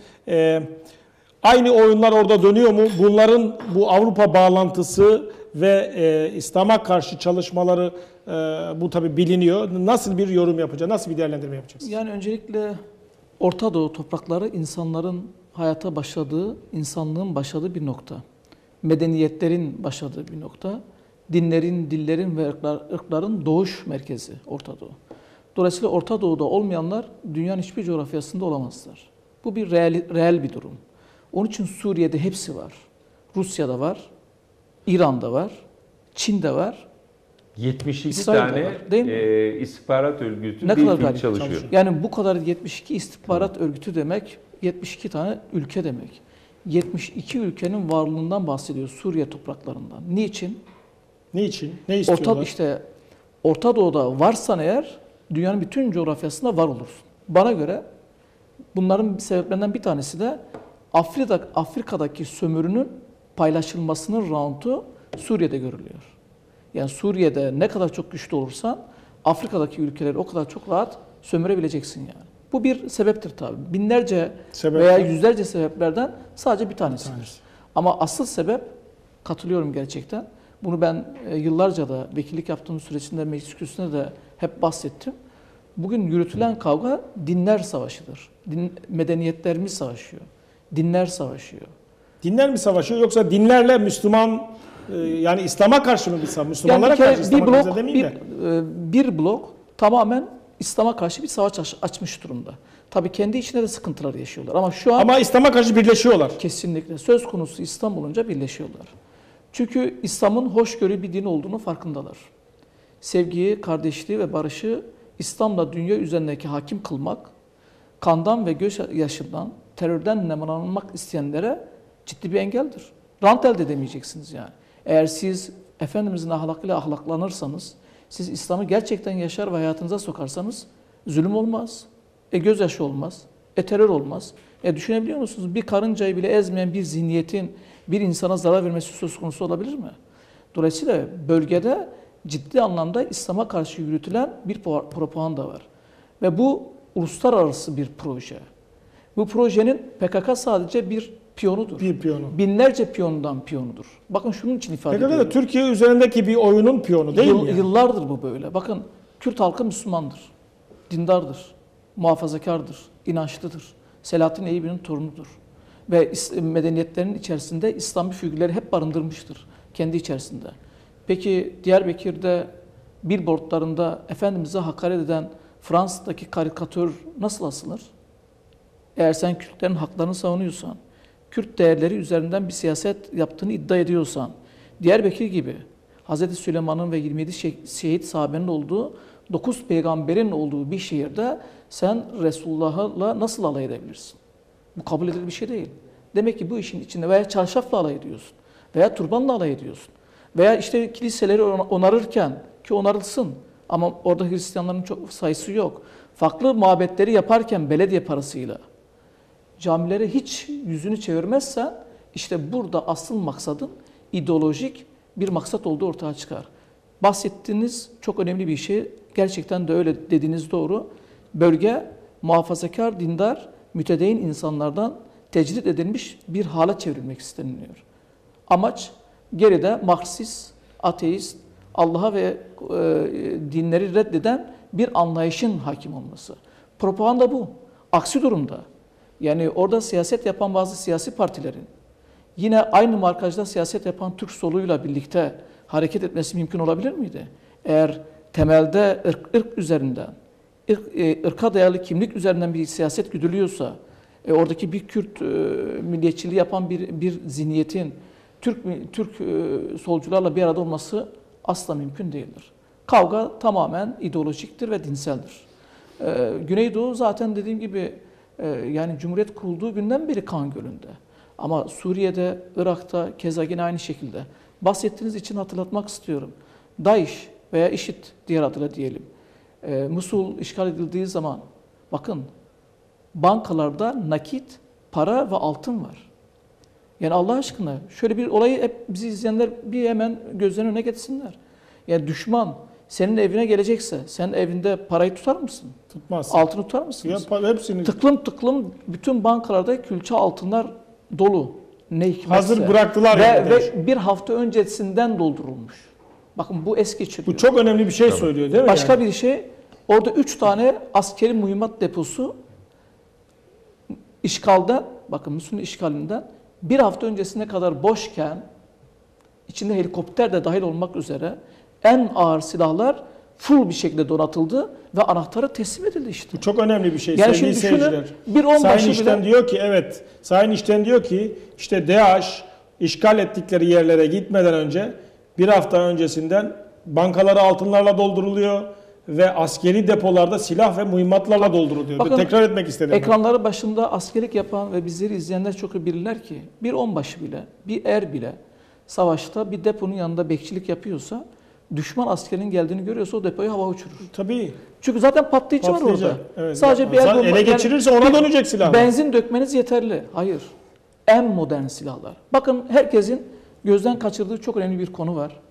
Aynı oyunlar orada dönüyor mu? Bunların bu Avrupa bağlantısı ve İslam'a karşı çalışmaları bu tabii biliniyor. Nasıl bir yorum yapacağız? Nasıl bir değerlendirme yapacaksınız? Yani öncelikle Orta Doğu toprakları insanların hayata başladığı, insanlığın başladığı bir nokta. Medeniyetlerin başladığı bir nokta. Dinlerin, dillerin ve ırkların doğuş merkezi Orta Doğu. Dolayısıyla Orta Doğu'da olmayanlar dünyanın hiçbir coğrafyasında olamazlar. Bu bir reel bir durum. Onun için Suriye'de hepsi var. Rusya'da var, İran'da var, Çin'de var. 72 İsrail'de tane var, değil mi? istihbarat örgütü Ne kadar bir çalışıyor. çalışıyor. Yani bu kadar 72 istihbarat örgütü demek 72 tane ülke demek. 72 ülkenin varlığından bahsediyor Suriye topraklarından. Niçin? Niçin? Ne istiyorlar? Orta Doğu'da varsan eğer dünyanın bütün coğrafyasında var olursun. Bana göre bunların sebeplerinden bir tanesi de Afrika'daki sömürünün paylaşılmasının rauntu Suriye'de görülüyor. Yani Suriye'de ne kadar çok güçlü olursan Afrika'daki ülkeleri o kadar çok rahat sömürebileceksin yani. Bu bir sebeptir tabii. Binlerce veya yüzlerce sebeplerden sadece bir tanesidir. Ama asıl sebep, katılıyorum gerçekten. Bunu ben yıllarca da vekillik yaptığım sürecinde meclis kürsüsünde de hep bahsettim. Bugün yürütülen kavga dinler savaşıdır. Medeniyetlerimiz savaşıyor. Dinler savaşıyor. Dinler mi savaşıyor yoksa dinlerle Müslüman yani İslam'a karşı mı bir savaş? Müslümanlara karşı İslam'a karşı demeyeyim de. Bir blok tamamen İslam'a karşı bir savaş açmış durumda. Tabii kendi içinde de sıkıntılar yaşıyorlar ama şu an... Ama İslam'a karşı birleşiyorlar. Kesinlikle. Söz konusu İslam olunca birleşiyorlar. Çünkü İslam'ın hoşgörü bir din olduğunu farkındalar. Sevgiyi, kardeşliği ve barışı İslam'la dünya üzerindeki hakim kılmak, kandan ve gözyaşından, terörden nemalanmak isteyenlere ciddi bir engeldir. Rant elde edemeyeceksiniz yani. Eğer siz Efendimizin ahlakıyla ahlaklanırsanız, siz İslam'ı gerçekten yaşar ve hayatınıza sokarsanız zulüm olmaz, gözyaşı olmaz, terör olmaz. Düşünebiliyor musunuz? Bir karıncayı bile ezmeyen bir zihniyetin bir insana zarar vermesi söz konusu olabilir mi? Dolayısıyla bölgede ciddi anlamda İslam'a karşı yürütülen bir propaganda var. Ve bu uluslararası bir proje. Bu projenin PKK sadece bir piyonudur. Bir piyonu. Binlerce piyondan piyonudur. Bakın şunun için ifade PKK ediyorum. da Türkiye üzerindeki bir oyunun piyonu değil mi? Yıllardır bu böyle. Bakın Kürt halkı Müslümandır, dindardır, muhafazakardır, inançlıdır. Selahattin Eyyubi'nin torunudur. Ve medeniyetlerin içerisinde İslami figürleri hep barındırmıştır kendi içerisinde. Peki Diyarbakır'da billboardlarında Efendimiz'e hakaret eden Fransa'daki karikatür nasıl asılır? Eğer sen Kürtlerin haklarını savunuyorsan, Kürt değerleri üzerinden bir siyaset yaptığını iddia ediyorsan, Diyarbakır gibi Hz. Süleyman'ın ve 27 şehit sahabenin olduğu, 9 peygamberin olduğu bir şehirde sen Resulullah'la nasıl alay edebilirsin? Bu kabul edilir bir şey değil. Demek ki bu işin içinde veya çarşafla alay ediyorsun, veya turbanla alay ediyorsun, veya işte kiliseleri onarırken, ki onarılsın ama orada Hristiyanların çok sayısı yok. Farklı mabetleri yaparken belediye parasıyla camilere hiç yüzünü çevirmezsen işte burada asıl maksadın ideolojik bir maksat olduğu ortaya çıkar. Bahsettiğiniz çok önemli bir şey. Gerçekten de öyle dediğiniz doğru. Bölge muhafazakar, dindar, mütedeyyin insanlardan tecrit edilmiş bir hale çevrilmek isteniliyor. Amaç geride Marksist, ateist, Allah'a ve dinleri reddeden bir anlayışın hakim olması. Propaganda bu. Aksi durumda yani orada siyaset yapan bazı siyasi partilerin yine aynı markajda siyaset yapan Türk soluyla birlikte hareket etmesi mümkün olabilir miydi? Eğer temelde ırk üzerinden, ırka dayalı kimlik üzerinden bir siyaset güdülüyorsa, oradaki bir Kürt milliyetçiliği yapan bir zihniyetin Türk solcularla bir arada olması asla mümkün değildir. Kavga tamamen ideolojiktir ve dinseldir. Güneydoğu zaten dediğim gibi yani Cumhuriyet kurulduğu günden beri kan gölünde. Ama Suriye'de, Irak'ta keza yine aynı şekilde. Bahsettiğiniz için hatırlatmak istiyorum. DAEŞ veya IŞİD diğer adıyla diyelim. Musul işgal edildiği zaman bakın bankalarda nakit, para ve altın var. Yani Allah aşkına şöyle bir olayı hep bizi izleyenler bir hemen gözlerinin önüne getirsinler. Yani düşman senin evine gelecekse sen evinde parayı tutar mısın? Tutmaz. Altını tutar mısınız? Hepsini Tıklım tıklım bütün bankalarda külçe altınlar dolu. Ne hikmetse. hazır bıraktılar yani. Ve bir hafta öncesinden doldurulmuş. Bakın bu es geçiriyor. Bu çok önemli bir şey söylüyor değil mi? Başka yani? bir şey, orada 3 tane askeri mühimmat deposu işgalden, bakın Musul'un işgalinden bir hafta öncesine kadar boşken, içinde helikopter de dahil olmak üzere en ağır silahlar full bir şekilde donatıldı ve anahtarı teslim edildi işte. Bu çok önemli bir şey Yani sevgili şimdi düşünün, seyirciler. bir onbaşı Sayın İşten bile- diyor ki evet, Sayın İşten diyor ki işte DAEŞ işgal ettikleri yerlere gitmeden önce bir hafta öncesinden bankaları altınlarla dolduruluyor ve askeri depolarda silah ve mühimmatlarla dolduruluyor. Bakın, Tekrar etmek istedim. Ekranları başında askerlik yapan ve bizleri izleyenler çok iyi bilirler ki bir onbaşı bile, bir er bile savaşta bir deponun yanında bekçilik yapıyorsa, düşman askerinin geldiğini görüyorsa o depoyu hava uçurur. Tabii. Çünkü zaten patlayıcı var Patlayacak. orada. Evet. Sadece bir Zaten el bomba, ele geçirirse ona dönecek silah. Benzin dökmeniz yeterli. Hayır. En modern silahlar. Bakın herkesin gözden kaçırdığı çok önemli bir konu var.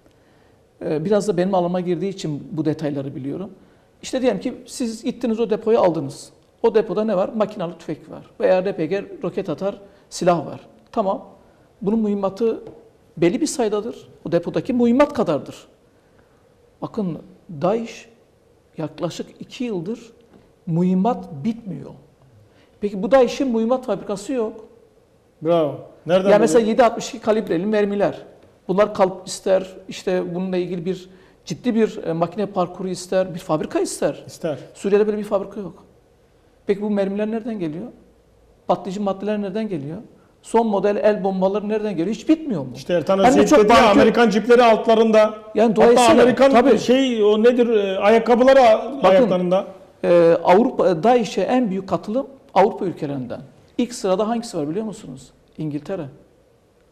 Biraz da benim alanıma girdiği için bu detayları biliyorum. İşte diyelim ki siz gittiniz o depoyu aldınız. O depoda ne var? Makinalı tüfek var. Veya RPG, roket atar, silah var. Tamam. Bunun mühimmatı belli bir sayıdadır. O depodaki mühimmat kadardır. Bakın DAEŞ yaklaşık 2 yıldır mühimmat bitmiyor. Peki bu DAEŞ'in mühimmat fabrikası yok. Bravo. Nereden Yani mesela buluyor? 7.62 kalibreli mermiler. Bunlar kalıp ister, işte bununla ilgili bir ciddi bir makine parkuru ister, bir fabrika ister. İster. Suriye'de böyle bir fabrika yok. Peki bu mermiler nereden geliyor? Patlayıcı maddeler nereden geliyor? Son model el bombaları nereden geliyor? Hiç bitmiyor mu? İşte Ertan Hem de Özyiğit çok dedi ya, bankör- Amerikan cipleri altlarında. Yani Hatta dolayısıyla Amerikan tabii, o nedir ayakkabıları ayaklarında. Avrupa DAEŞ'e en büyük katılım Avrupa ülkelerinden. İlk sırada hangisi var biliyor musunuz? İngiltere.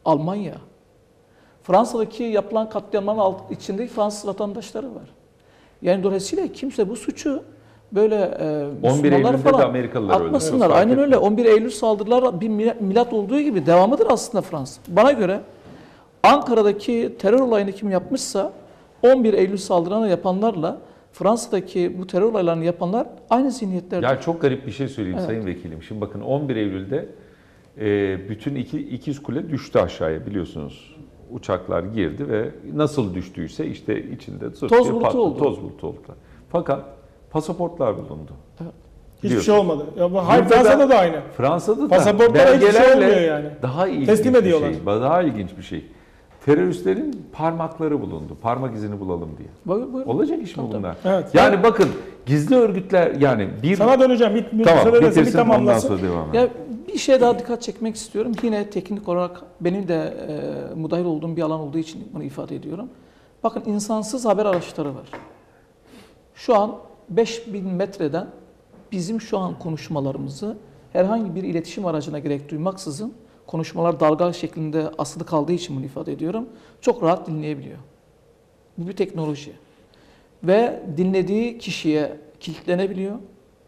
Almanya. Fransa'daki yapılan katliamların içinde Fransız vatandaşları var. Yani dolayısıyla kimse bu suçu böyle 11 Müslümanlar Eylül'de de falan Amerikalılar öldü. atmasınlar. Evet, Aynen fark öyle. 11 Eylül saldırılar bir milat olduğu gibi devamıdır aslında Fransa. Bana göre Ankara'daki terör olayını kim yapmışsa 11 Eylül saldırılarını yapanlarla Fransa'daki bu terör olaylarını yapanlar aynı zihniyetlerdir. Ya çok garip bir şey söyleyeyim Evet. Sayın Vekilim. Şimdi bakın 11 Eylül'de bütün ikiz kule düştü aşağıya biliyorsunuz. Uçaklar girdi ve nasıl düştüyse işte içinde Toz bulutu oldu. Toz bulutu oldular. Fakat pasaportlar bulundu. Hiçbir şey olmadı. Ya, hayır, Burada Fransa'da da aynı. Fransa'da da Pasaportlara hiçbir şey belgelerle olmuyor yani. daha ilginç Teslim bir ediyorlar. şey. Daha ilginç bir şey. Teröristlerin parmakları bulundu. Parmak izini bulalım diye. Buyurun. Olacak iş mi Tabii, bunlar? Evet. Yani bakın gizli örgütler yani bir... Sana döneceğim. Tamam Bir bitirsin ondan tamamlasın. sonra devam edelim. Ya bir şeye daha dikkat çekmek istiyorum. Yine teknik olarak benim de müdahil olduğum bir alan olduğu için bunu ifade ediyorum. Bakın insansız haber araçları var. Şu an 5000 metreden bizim şu an konuşmalarımızı herhangi bir iletişim aracına gerek duymaksızın konuşmalar dalga şeklinde asılı kaldığı için bunu ifade ediyorum. Çok rahat dinleyebiliyor. Bu bir teknoloji. Ve dinlediği kişiye kilitlenebiliyor.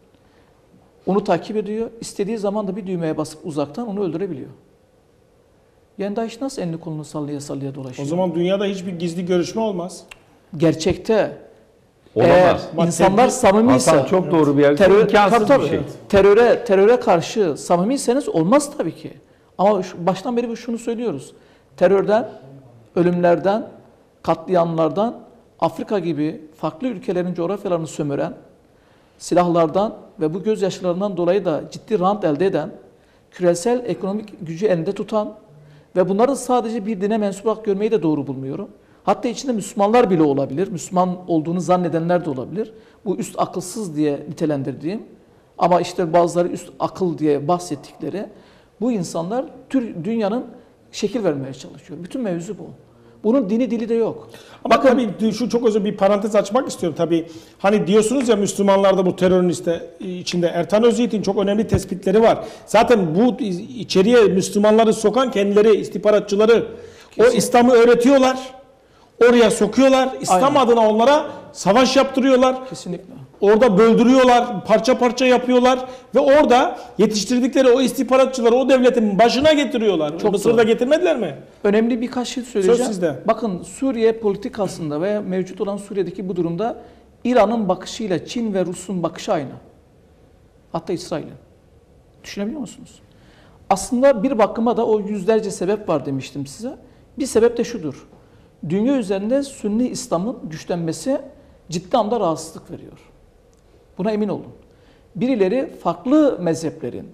Onu takip ediyor. İstediği zaman da bir düğmeye basıp uzaktan onu öldürebiliyor. Yani DAEŞ nasıl elini kolunu sallaya sallaya dolaşıyor? O zaman dünyada hiçbir gizli görüşme olmaz. Gerçekte Olamaz. eğer insanlar samimiyse, Hasan çok doğru bir yer. terör, İmkansız tabii, bir şey. teröre karşı samimiyseniz olmaz tabii ki. Ama baştan beri şunu söylüyoruz. Terörden, ölümlerden, katliamlardan, Afrika gibi farklı ülkelerin coğrafyalarını sömüren, silahlardan ve bu gözyaşlarından dolayı da ciddi rant elde eden, küresel ekonomik gücü elinde tutan ve bunları sadece bir dine mensup olarak görmeyi de doğru bulmuyorum. Hatta içinde Müslümanlar bile olabilir, Müslüman olduğunu zannedenler de olabilir. Bu üst akılsız diye nitelendirdiğim ama işte bazıları üst akıl diye bahsettikleri bu insanlar dünyanın şekil vermeye çalışıyor. Bütün mevzu bu. Bunun dini dili de yok. Ama tabii şu çok özür bir parantez açmak istiyorum tabii. Hani diyorsunuz ya Müslümanlarda bu terörün içinde Ertan Özyiğit'in çok önemli tespitleri var. Zaten bu içeriye Müslümanları sokan kendileri istihbaratçıları. O İslam'ı öğretiyorlar. Oraya sokuyorlar. İslam Aynen. adına onlara savaş yaptırıyorlar. Kesinlikle. Orada böldürüyorlar, parça parça yapıyorlar ve orada yetiştirdikleri o istihbaratçıları o devletin başına getiriyorlar. Çok Mısır'da doğru. getirmediler mi? Önemli birkaç şey söyleyeceğim. Söz sizde. Bakın Suriye politikasında veya mevcut olan Suriye'deki bu durumda İran'ın bakışıyla Çin ve Rus'un bakışı aynı. Hatta İsrail'in. Düşünebiliyor musunuz? Aslında bir bakıma da o yüzlerce sebep var demiştim size. Bir sebep de şudur. Dünya üzerinde Sünni İslam'ın güçlenmesi ciddi anlamda rahatsızlık veriyor. Buna emin olun. Birileri farklı mezheplerin,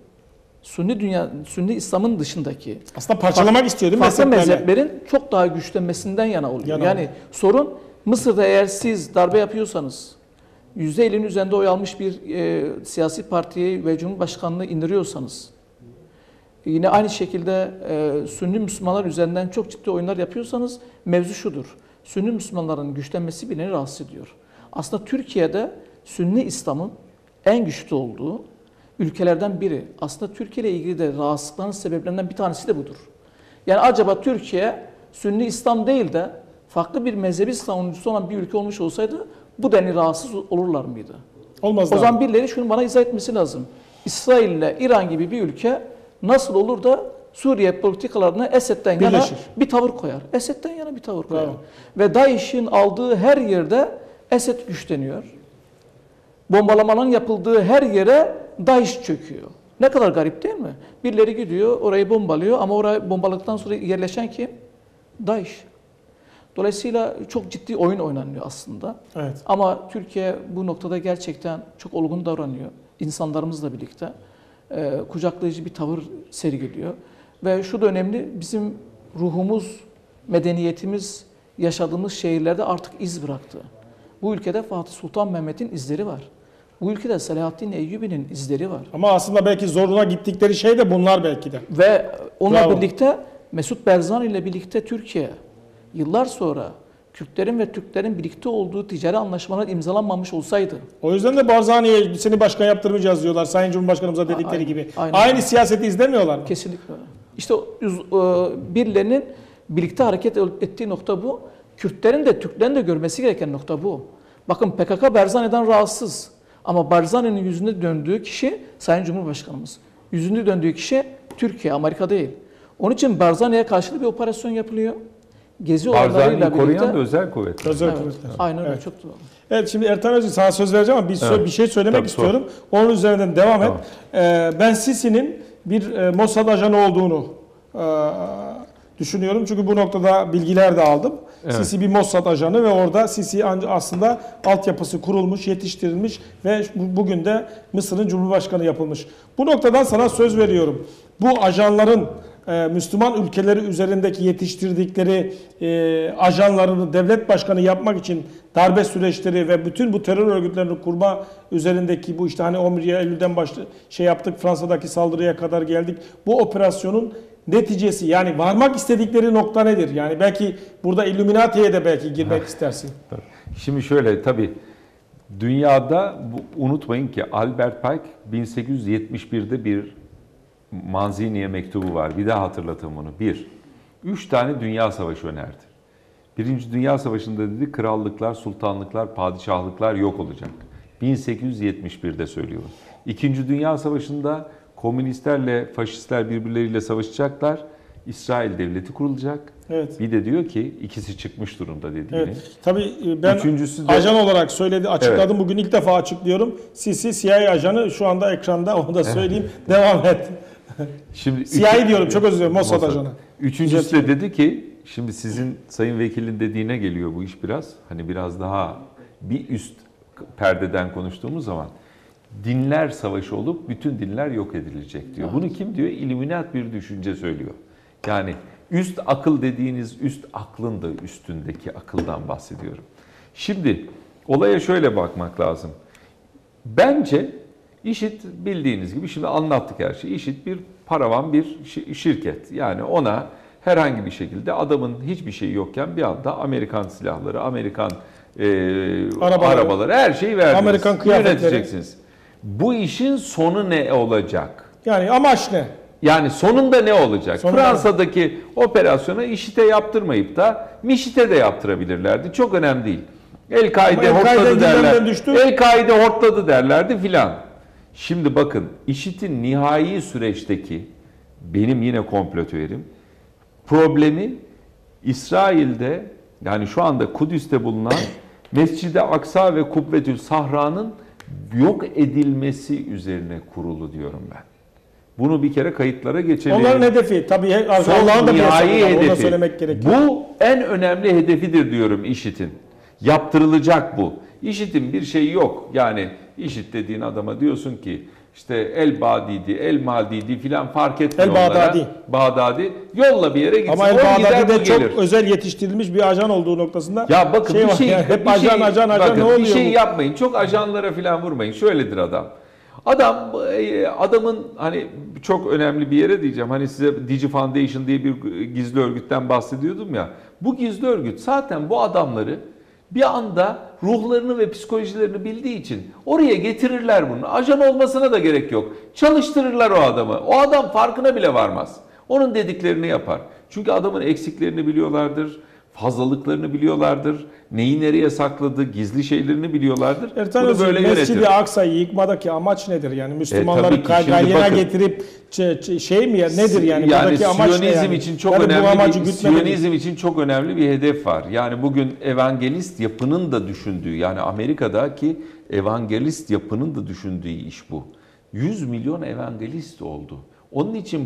Sünni İslam'ın dışındaki Aslında parçalamak istiyor değil mi? farklı mezheplerle? mezheplerin çok daha güçlenmesinden yana oluyor. Yana Yani oluyor. sorun Mısır'da eğer siz darbe yapıyorsanız, %50'nin üzerinde oy almış bir siyasi partiyi ve Cumhurbaşkanlığı indiriyorsanız, yine aynı şekilde Sünni Müslümanlar üzerinden çok ciddi oyunlar yapıyorsanız mevzu şudur. Sünni Müslümanların güçlenmesi beni rahatsız ediyor. Aslında Türkiye'de Sünni İslam'ın en güçlü olduğu ülkelerden biri. Aslında Türkiye ile ilgili de rahatsızlıkların sebeplerinden bir tanesi de budur. Yani acaba Türkiye Sünni İslam değil de farklı bir mezhebi savunucusu olan bir ülke olmuş olsaydı bu denli rahatsız olurlar mıydı? Olmaz. O zaman birileri şunu bana izah etmesi lazım. İsrail ile İran gibi bir ülke nasıl olur da Suriye politikalarına Esed'den yana Birleşir. bir tavır koyar. Esed'den yana bir tavır koyar. Bravo. Ve DAEŞ'in aldığı her yerde Esed güçleniyor. Bombalamaların yapıldığı her yere DAEŞ çöküyor. Ne kadar garip değil mi? Birileri gidiyor orayı bombalıyor ama orayı bombaladıktan sonra yerleşen kim? DAEŞ. Dolayısıyla çok ciddi oyun oynanıyor aslında. Evet. Ama Türkiye bu noktada gerçekten çok olgun davranıyor. İnsanlarımızla birlikte kucaklayıcı bir tavır sergiliyor. Ve şu da önemli, bizim ruhumuz, medeniyetimiz yaşadığımız şehirlerde artık iz bıraktı. Bu ülkede Fatih Sultan Mehmet'in izleri var. Bu ülkede Selahaddin Eyyubi'nin izleri var. Ama aslında belki zoruna gittikleri şey de bunlar belki de. Ve onunla Bravo. birlikte Mesut Barzani ile birlikte Türkiye yıllar sonra Kürtlerin ve Türklerin birlikte olduğu ticari anlaşmalar imzalanmamış olsaydı, O yüzden de Barzani'ye seni başkan yaptırmayacağız diyorlar Sayın Cumhurbaşkanımıza dedikleri Aynen, gibi. aynen. Aynı siyaseti izlemiyorlar mı? kesinlikle öyle. İşte birilerinin birlikte hareket ettiği nokta bu. Kürtlerin de Türklerin de görmesi gereken nokta bu. Bakın PKK Barzani'den rahatsız. Ama Barzani'nin yüzünde döndüğü kişi Sayın Cumhurbaşkanımız. Yüzünde döndüğü kişi Türkiye, Amerika değil. Onun için Barzani'ye karşı bir operasyon yapılıyor. Gezi olaylarıyla Barzani'yi birlikte. koruyan da özel kuvvetler. Özel Evet, kuvvetler. aynen öyle, Evet. çok doğru. Evet, şimdi Ertan Özgür sana söz vereceğim ama bir şey söylemek Tabii, istiyorum. Onun üzerinden devam Tamam. et. Ben Sisi'nin bir Mossad ajanı olduğunu düşünüyorum. Çünkü bu noktada bilgiler de aldım. Evet. Sisi bir Mossad ajanı ve orada Sisi aslında altyapısı kurulmuş, yetiştirilmiş ve bugün de Mısır'ın Cumhurbaşkanı yapılmış. Bu noktadan sana söz veriyorum. Bu ajanların Müslüman ülkeleri üzerindeki yetiştirdikleri ajanlarını devlet başkanı yapmak için darbe süreçleri ve bütün bu terör örgütlerini kurma üzerindeki bu işte hani 11 Eylül'den yaptık, Fransa'daki saldırıya kadar geldik. Bu operasyonun neticesi, yani varmak istedikleri nokta nedir? Yani belki burada Illuminati'ye de belki girmek istersin. Şimdi şöyle, tabii dünyada unutmayın ki Albert Pike 1871'de bir Manzini'ye mektubu var. Bir daha hatırlatın bunu. 3 tane dünya savaşı önerdi. Birinci Dünya Savaşı'nda dedi krallıklar, sultanlıklar, padişahlıklar yok olacak. 1871'de söylüyor. İkinci Dünya Savaşı'nda komünistlerle faşistler birbirleriyle savaşacaklar. İsrail devleti kurulacak. Evet. Bir de diyor ki ikisi çıkmış durumda dediğini. Evet. Tabii ben Üçüncüsü de- ajan olarak açıkladım. Bugün ilk defa açıklıyorum. Sisi CIA ajanı şu anda ekranda, onu da söyleyeyim. Devam et. Şimdi CIA diyorum, çok özür dilerim, Mossad ajanı. Üçüncüsü de dedi ki, şimdi sizin sayın vekilin dediğine geliyor bu iş biraz. Hani biraz daha bir üst perdeden konuştuğumuz zaman dinler savaşı olup bütün dinler yok edilecek diyor. Bunu kim diyor? İlluminat bir düşünce söylüyor. Yani üst akıl dediğiniz üst aklın da üstündeki akıldan bahsediyorum. Şimdi olaya şöyle bakmak lazım. Bence IŞİD bildiğiniz gibi, şimdi anlattık her şeyi. IŞİD bir paravan bir şirket. Yani ona herhangi bir şekilde adamın hiçbir şeyi yokken bir anda Amerikan silahları, Amerikan arabaları, her şeyi verdiniz. Amerikan kıyafetleri. Yöneteceksiniz. Bu işin sonu ne olacak? Yani amaç ne? Yani sonunda ne olacak? Sonunda Fransa'daki operasyonu IŞİD'e yaptırmayıp da MİŞİD'e de yaptırabilirlerdi. Çok önemli değil. El-Kaide hortladı derler. El-Kaide hortladı derlerdi filan. Şimdi bakın, IŞİD'in nihai süreçteki benim yine komplo teorim problemi İsrail'de, yani şu anda Kudüs'te bulunan Mescid-i Aksa ve Kubbetül Sahra'nın yok edilmesi üzerine kurulu diyorum ben. Bunu bir kere kayıtlara geçelim. Onların hedefi tabii Allah'ın da nihai hedefi. hedefi. Söylemek gerekiyor. Bu en önemli hedefidir diyorum IŞİD'in. Yaptırılacak bu. IŞİD'in bir şeyi yok. Yani IŞİD dediğin adama diyorsun ki işte El-Badidi, El-Madidi filan fark etmiyor El-Bağdadi. onlara. Bağdadi. Yolla bir yere gitsin. Ama O gider, El-Bağdadi de bu çok gelir. özel yetiştirilmiş bir ajan olduğu noktasında Ya bakın bir var. şey, Yani hep bir şey, ajan bakın, ne oluyor? bir şey bu? yapmayın. Çok ajanlara filan vurmayın. Şöyledir adam. Adamın hani çok önemli bir yere diyeceğim. Hani size Digi Foundation diye bir gizli örgütten bahsediyordum ya. Bu gizli örgüt zaten bu adamları bir anda ruhlarını ve psikolojilerini bildiği için oraya getirirler bunu. Ajan olmasına da gerek yok. Çalıştırırlar o adamı. O adam farkına bile varmaz. Onun dediklerini yapar. Çünkü adamın eksiklerini biliyorlardır. Fazlalıklarını biliyorlardır. Neyi nereye sakladı, gizli şeylerini biliyorlardır. Ertan Bunu Özgür, böyle yönetir. Mescid-i Aksa'yı yıkmadaki amaç nedir? Yani Müslümanları tabii ki. Şimdi galyana bakın. getirip şey mi ya, nedir yani? Yani Buradaki amaç ne Siyonizm yani? için çok Yani bu önemli amacı bir gütmemek. Siyonizm için çok önemli bir hedef var. Yani bugün evangelist yapının da düşündüğü, yani Amerika'daki evangelist yapının da düşündüğü iş bu. 100 milyon evangelist oldu. Onun için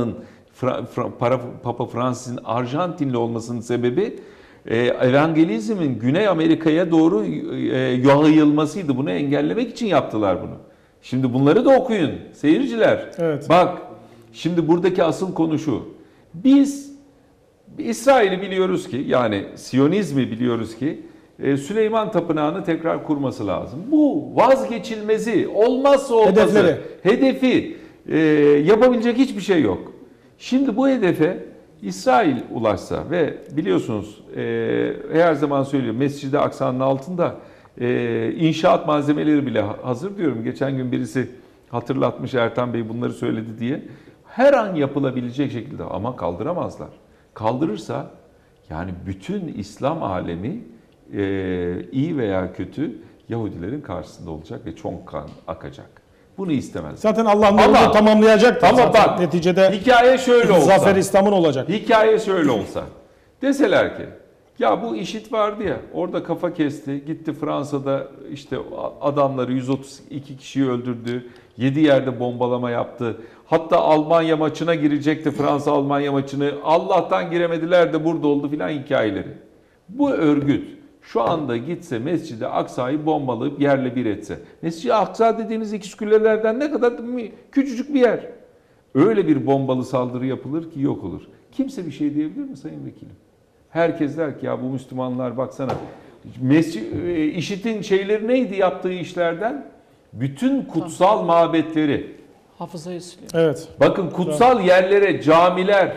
Papa Francis'in Arjantinli olmasının sebebi evangelizmin Güney Amerika'ya doğru yayılmasıydı. Bunu engellemek için yaptılar bunu. Şimdi bunları da okuyun seyirciler. Evet. Bak, şimdi buradaki asıl konu şu. Biz İsrail'i biliyoruz ki, yani Siyonizmi biliyoruz ki Süleyman Tapınağı'nı tekrar kurması lazım. Bu vazgeçilmezi, olmazsa olmazı, hedefi, yapabilecek hiçbir şey yok. Şimdi bu hedefe İsrail ulaşsa ve biliyorsunuz her zaman söylüyorum, Mescid-i Aksa'nın altında inşaat malzemeleri bile hazır diyorum. Geçen gün birisi hatırlatmış, Ertan Bey bunları söyledi diye. Her an yapılabilecek şekilde ama kaldıramazlar. Kaldırırsa yani bütün İslam alemi iyi veya kötü Yahudilerin karşısında olacak ve çok kan akacak. Bunu istemez. Zaten Allah nurunu tamamlayacaktır. Ama bak neticede hikaye şöyle olsa. Zafer İslam'ın olacak. Hikaye şöyle olsa. Deseler ki ya bu IŞİD vardı ya orada kafa kesti. Gitti Fransa'da işte adamları 132 kişiyi öldürdü. 7 yerde bombalama yaptı. Hatta Almanya maçına girecekti, Fransa-Almanya maçını. Allah'tan giremediler de burada oldu filan hikayeleri. Bu örgüt şu anda gitse Mescid-i Aksa'yı bombalayıp yerle bir etse. Mescid-i Aksa dediğiniz İkizkulelerden ne kadar küçücük bir yer. Öyle bir bombalı saldırı yapılır ki yok olur. Kimse bir şey diyebilir mi Sayın Vekilim? Herkes der ki ya bu Müslümanlar baksana. IŞİD'in şeyleri neydi yaptığı işlerden? Bütün kutsal mabetleri. Hafızayı siliyor. Evet. Bakın kutsal yerlere, camiler,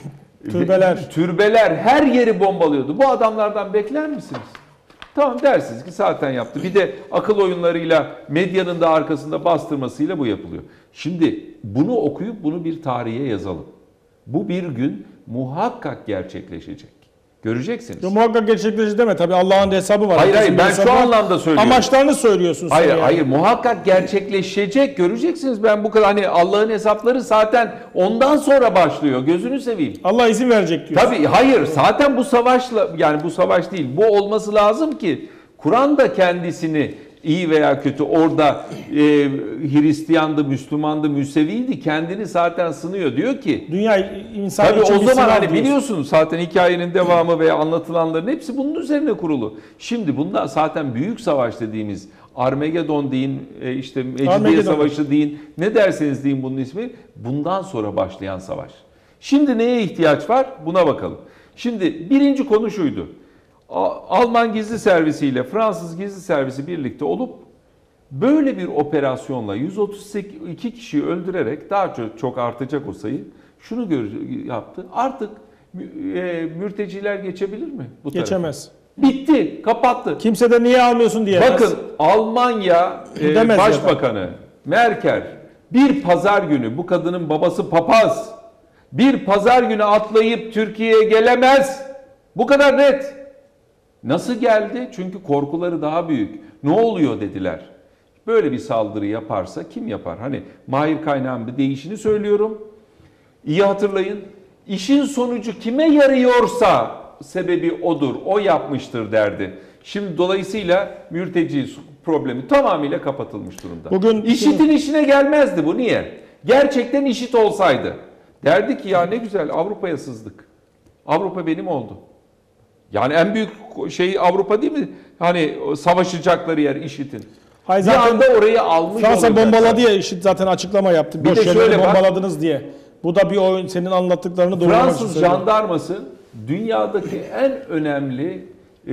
türbeler her yeri bombalıyordu. Bu adamlardan bekler misiniz? Tamam dersiniz ki zaten yaptı. Bir de akıl oyunlarıyla medyanın da arkasında bastırmasıyla bu yapılıyor. Şimdi bunu okuyup bunu bir tarihe yazalım. Bu bir gün muhakkak gerçekleşecek. Göreceksiniz. Ya, muhakkak gerçekleşir deme. Tabii Allah'ın hesabı var. Hayır ben şu anlamda söylüyorum. Amaçlarını söylüyorsun. Hayır muhakkak gerçekleşecek. Göreceksiniz ben bu kadar hani Allah'ın hesapları zaten ondan sonra başlıyor. Gözünü seveyim. Allah izin verecek diyor. Tabii hayır zaten bu savaşla yani bu savaş değil. Bu olması lazım ki Kur'an da kendisini iyi veya kötü orada Hristiyandı, Müslümandı, Müseviydi kendini zaten sınıyor. Diyor ki dünya insan tabii için o bir zaman sınav hani diyorsun. biliyorsunuz zaten hikayenin devamı veya anlatılanların hepsi bunun üzerine kurulu. Şimdi bunlar zaten büyük savaş dediğimiz Armagedon deyin, işte Mecidiye Savaşı deyin, ne derseniz deyin bunun ismi. Bundan sonra başlayan savaş. Şimdi neye ihtiyaç var? Buna bakalım. Şimdi birinci konu şuydu. Alman gizli servisiyle Fransız gizli servisi birlikte olup böyle bir operasyonla 132 kişiyi öldürerek daha çok artacak o sayı. Şunu yaptı. Artık mülteciler geçebilir mi bu tarafa? Geçemez. Bitti, kapattı. Kimse de niye almıyorsun diyemez. Bakın Almanya Başbakanı Merkel bir pazar günü bu kadının babası papaz bir pazar günü atlayıp Türkiye'ye gelemez. Bu kadar net. Nasıl geldi? Çünkü korkuları daha büyük. Ne oluyor dediler. Böyle bir saldırı yaparsa kim yapar? Hani Mahir kaynağım bir değişini söylüyorum. İyi hatırlayın. İşin sonucu kime yarıyorsa sebebi odur. O yapmıştır derdi. Şimdi dolayısıyla mülteci problemi tamamıyla kapatılmış durumda. Bugün IŞİD'in işine gelmezdi bu. Niye? Gerçekten IŞİD olsaydı. Derdi ki ya ne güzel Avrupa'ya sızdık. Avrupa benim oldu. Yani en büyük şey Avrupa değil mi? Hani savaşacakları yer IŞİD'in. Bir anda orayı almış Fransa bombaladı ya IŞİD zaten açıklama yaptı. Bir de şöyle bombaladınız diye. Bu da bir oyun senin anlattıklarını doğrulamak için Fransız söylüyorum. jandarması dünyadaki en önemli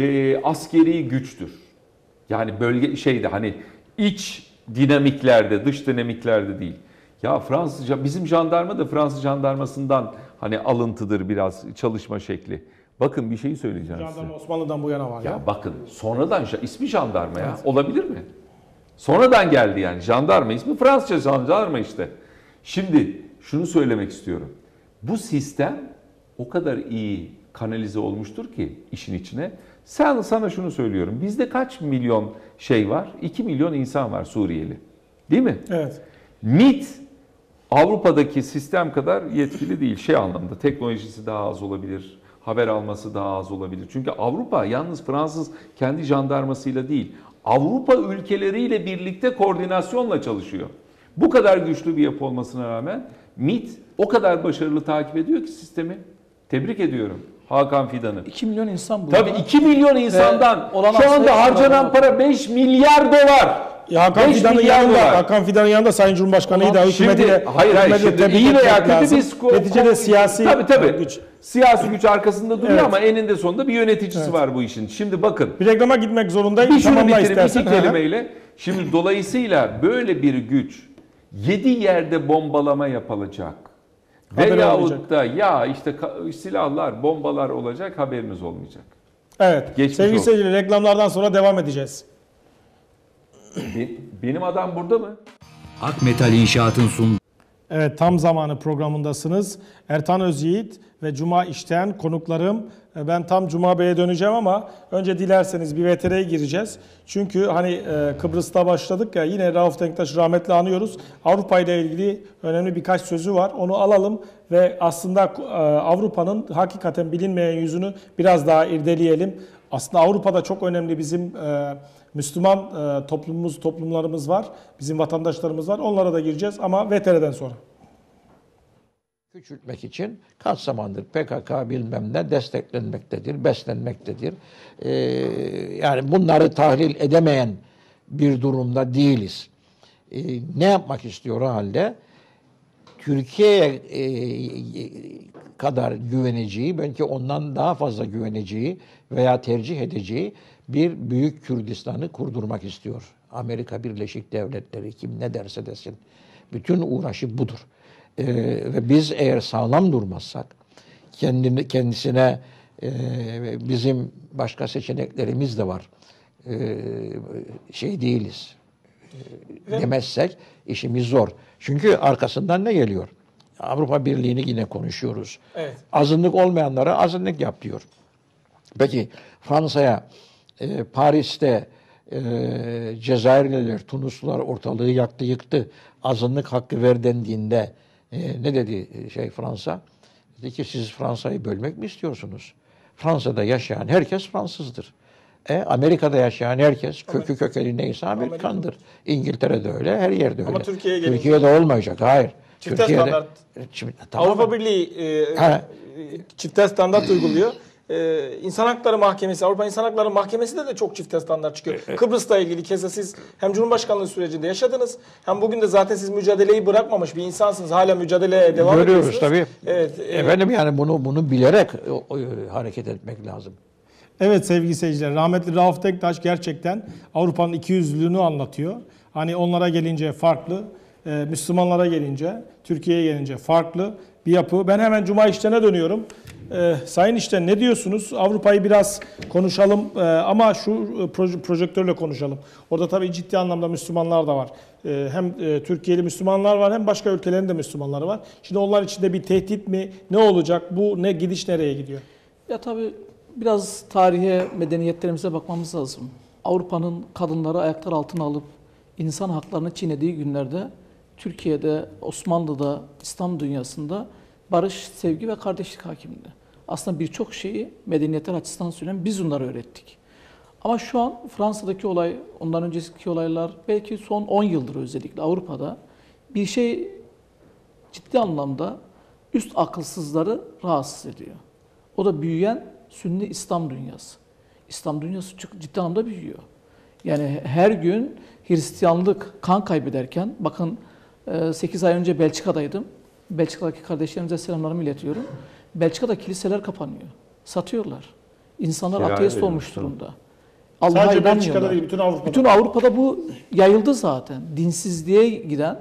askeri güçtür. Yani bölge hani iç dinamiklerde, dış dinamiklerde değil. Ya bizim jandarma da Fransız jandarmasından hani alıntıdır biraz çalışma şekli. Bakın bir şey söyleyeceğim size. Jandarma Osmanlı'dan bu yana var ya. Ya bakın sonradan ismi jandarma ya. Evet. Olabilir mi? Sonradan geldi yani jandarma ismi Fransızca jandarma işte. Şimdi şunu söylemek istiyorum. Bu sistem o kadar iyi kanalize olmuştur ki işin içine. Sana şunu söylüyorum. Bizde kaç milyon şey var? 2 milyon insan var Suriyeli. Değil mi? Evet. MİT Avrupa'daki sistem kadar yetkili değil. Şey anlamda teknolojisi daha az olabilir. Haber alması daha az olabilir. Çünkü Avrupa yalnız Fransız kendi jandarmasıyla değil, Avrupa ülkeleriyle birlikte koordinasyonla çalışıyor. Bu kadar güçlü bir yapı olmasına rağmen MİT o kadar başarılı takip ediyor ki sistemi. Tebrik ediyorum Hakan Fidan'ı. 2 milyon insan bu. Tabii 2 milyon insandan şu anda harcanan para 5 milyar dolar. Hakan Fidan'ın yanında Sayın Cumhurbaşkanı'yı da hükümetiyle şimdi iyi veya kötü biz neticede siyasi güç. Siyasi güç arkasında duruyor ama eninde sonunda bir yöneticisi var bu işin. Şimdi bakın. Bir reklama gitmek zorundayım. Bir şunu bitireyim iki kelimeyle. Şimdi dolayısıyla böyle bir güç 7 yerde bombalama yapılacak. Veyahut da ya işte silahlar, bombalar olacak haberiniz olmayacak. Evet. Sevgili seyirciler reklamlardan sonra devam edeceğiz. Benim adam burada mı? Akmetal İnşaat'ın sunduğu. Evet, tam zamanı programındasınız. Ertan Özyiğit ve Cuma İşten konuklarım. Ben tam Cuma Bey'e döneceğim ama önce dilerseniz bir VTR'ye gireceğiz. Çünkü hani Kıbrıs'ta başladık ya, yine Rauf Denktaş'ı rahmetli anıyoruz. Avrupa ile ilgili önemli birkaç sözü var. Onu alalım ve aslında Avrupa'nın hakikaten bilinmeyen yüzünü biraz daha irdeleyelim. Aslında Avrupa'da çok önemli bizim Müslüman toplumlarımız var. Bizim vatandaşlarımız var. Onlara da gireceğiz ama VTR'den sonra. Küçültmek için kaç zamandır PKK bilmem ne desteklenmektedir, beslenmektedir. Yani bunları tahlil edemeyen bir durumda değiliz. Ne yapmak istiyor o halde? Türkiye'ye kadar güveneceği, belki ondan daha fazla güveneceği veya tercih edeceği bir büyük Kürdistan'ı kurdurmak istiyor. Amerika Birleşik Devletleri, kim ne derse desin. Bütün uğraşı budur. Ve biz eğer sağlam durmazsak, kendisine bizim başka seçeneklerimiz de var, şey değiliz demezsek işimiz zor. Çünkü arkasından ne geliyor? Avrupa Birliği'ni yine konuşuyoruz. Evet. Azınlık olmayanlara azınlık yap diyor. Peki Fransa'ya Paris'te Cezayirliler, Tunuslular ortalığı yaktı yıktı. Azınlık hakkı ver dendiğinde ne dedi Fransa? Dedi ki siz Fransa'yı bölmek mi istiyorsunuz? Fransa'da yaşayan herkes Fransızdır. Amerika'da yaşayan herkes kökeni neyse Amerikandır. İngiltere'de öyle, her yerde öyle. Ama Türkiye'de olmayacak. Hayır. Çifte standart. Avrupa Birliği çifte standart uyguluyor. İnsan Hakları Mahkemesi, Avrupa İnsan Hakları Mahkemesi'nde de çok çifte standart çıkıyor. Kıbrıs'la ilgili keza siz hem Cumhurbaşkanlığı sürecinde yaşadınız, hem bugün de zaten siz mücadeleyi bırakmamış bir insansınız. Hala mücadeleye devam ediyorsunuz. Görüyoruz tabii. Evet, efendim yani bunu bilerek hareket etmek lazım. Evet sevgili seyirciler, rahmetli Rauf Denktaş gerçekten Avrupa'nın ikiyüzlülüğünü anlatıyor. Hani onlara gelince farklı, Müslümanlara gelince, Türkiye'ye gelince farklı bir yapı. Ben hemen Cuma İşten'e dönüyorum. Sayın İşten, ne diyorsunuz? Avrupa'yı biraz konuşalım ama şu projektörle konuşalım. Orada tabii ciddi anlamda Müslümanlar da var. Hem Türkiye'li Müslümanlar var, hem başka ülkelerin de Müslümanları var. Şimdi onlar için de bir tehdit mi? Ne olacak? Bu ne gidiş nereye gidiyor? Ya tabii biraz tarihe, medeniyetlerimize bakmamız lazım. Avrupa'nın kadınları ayaklar altına alıp insan haklarını çiğnediği günlerde Türkiye'de, Osmanlı'da, İslam dünyasında barış, sevgi ve kardeşlik hakimdi. Aslında birçok şeyi medeniyetler açısından söylenen biz onları öğrettik. Ama şu an Fransa'daki olay, ondan önceki olaylar, belki son 10 yıldır özellikle Avrupa'da bir şey ciddi anlamda üst akılsızları rahatsız ediyor. O da büyüyen Sünni İslam dünyası. İslam dünyası çok ciddi anlamda büyüyor. Yani her gün Hristiyanlık kan kaybederken, bakın 8 ay önce Belçika'daydım. Belçika'daki kardeşlerimize selamlarımı iletiyorum. Belçika'da kiliseler kapanıyor. Satıyorlar. İnsanlar ateist olmuş durumda. Sadece Belçika'da değil, bütün Avrupa'da. Bütün Avrupa'da bu yayıldı zaten. Dinsizliğe giden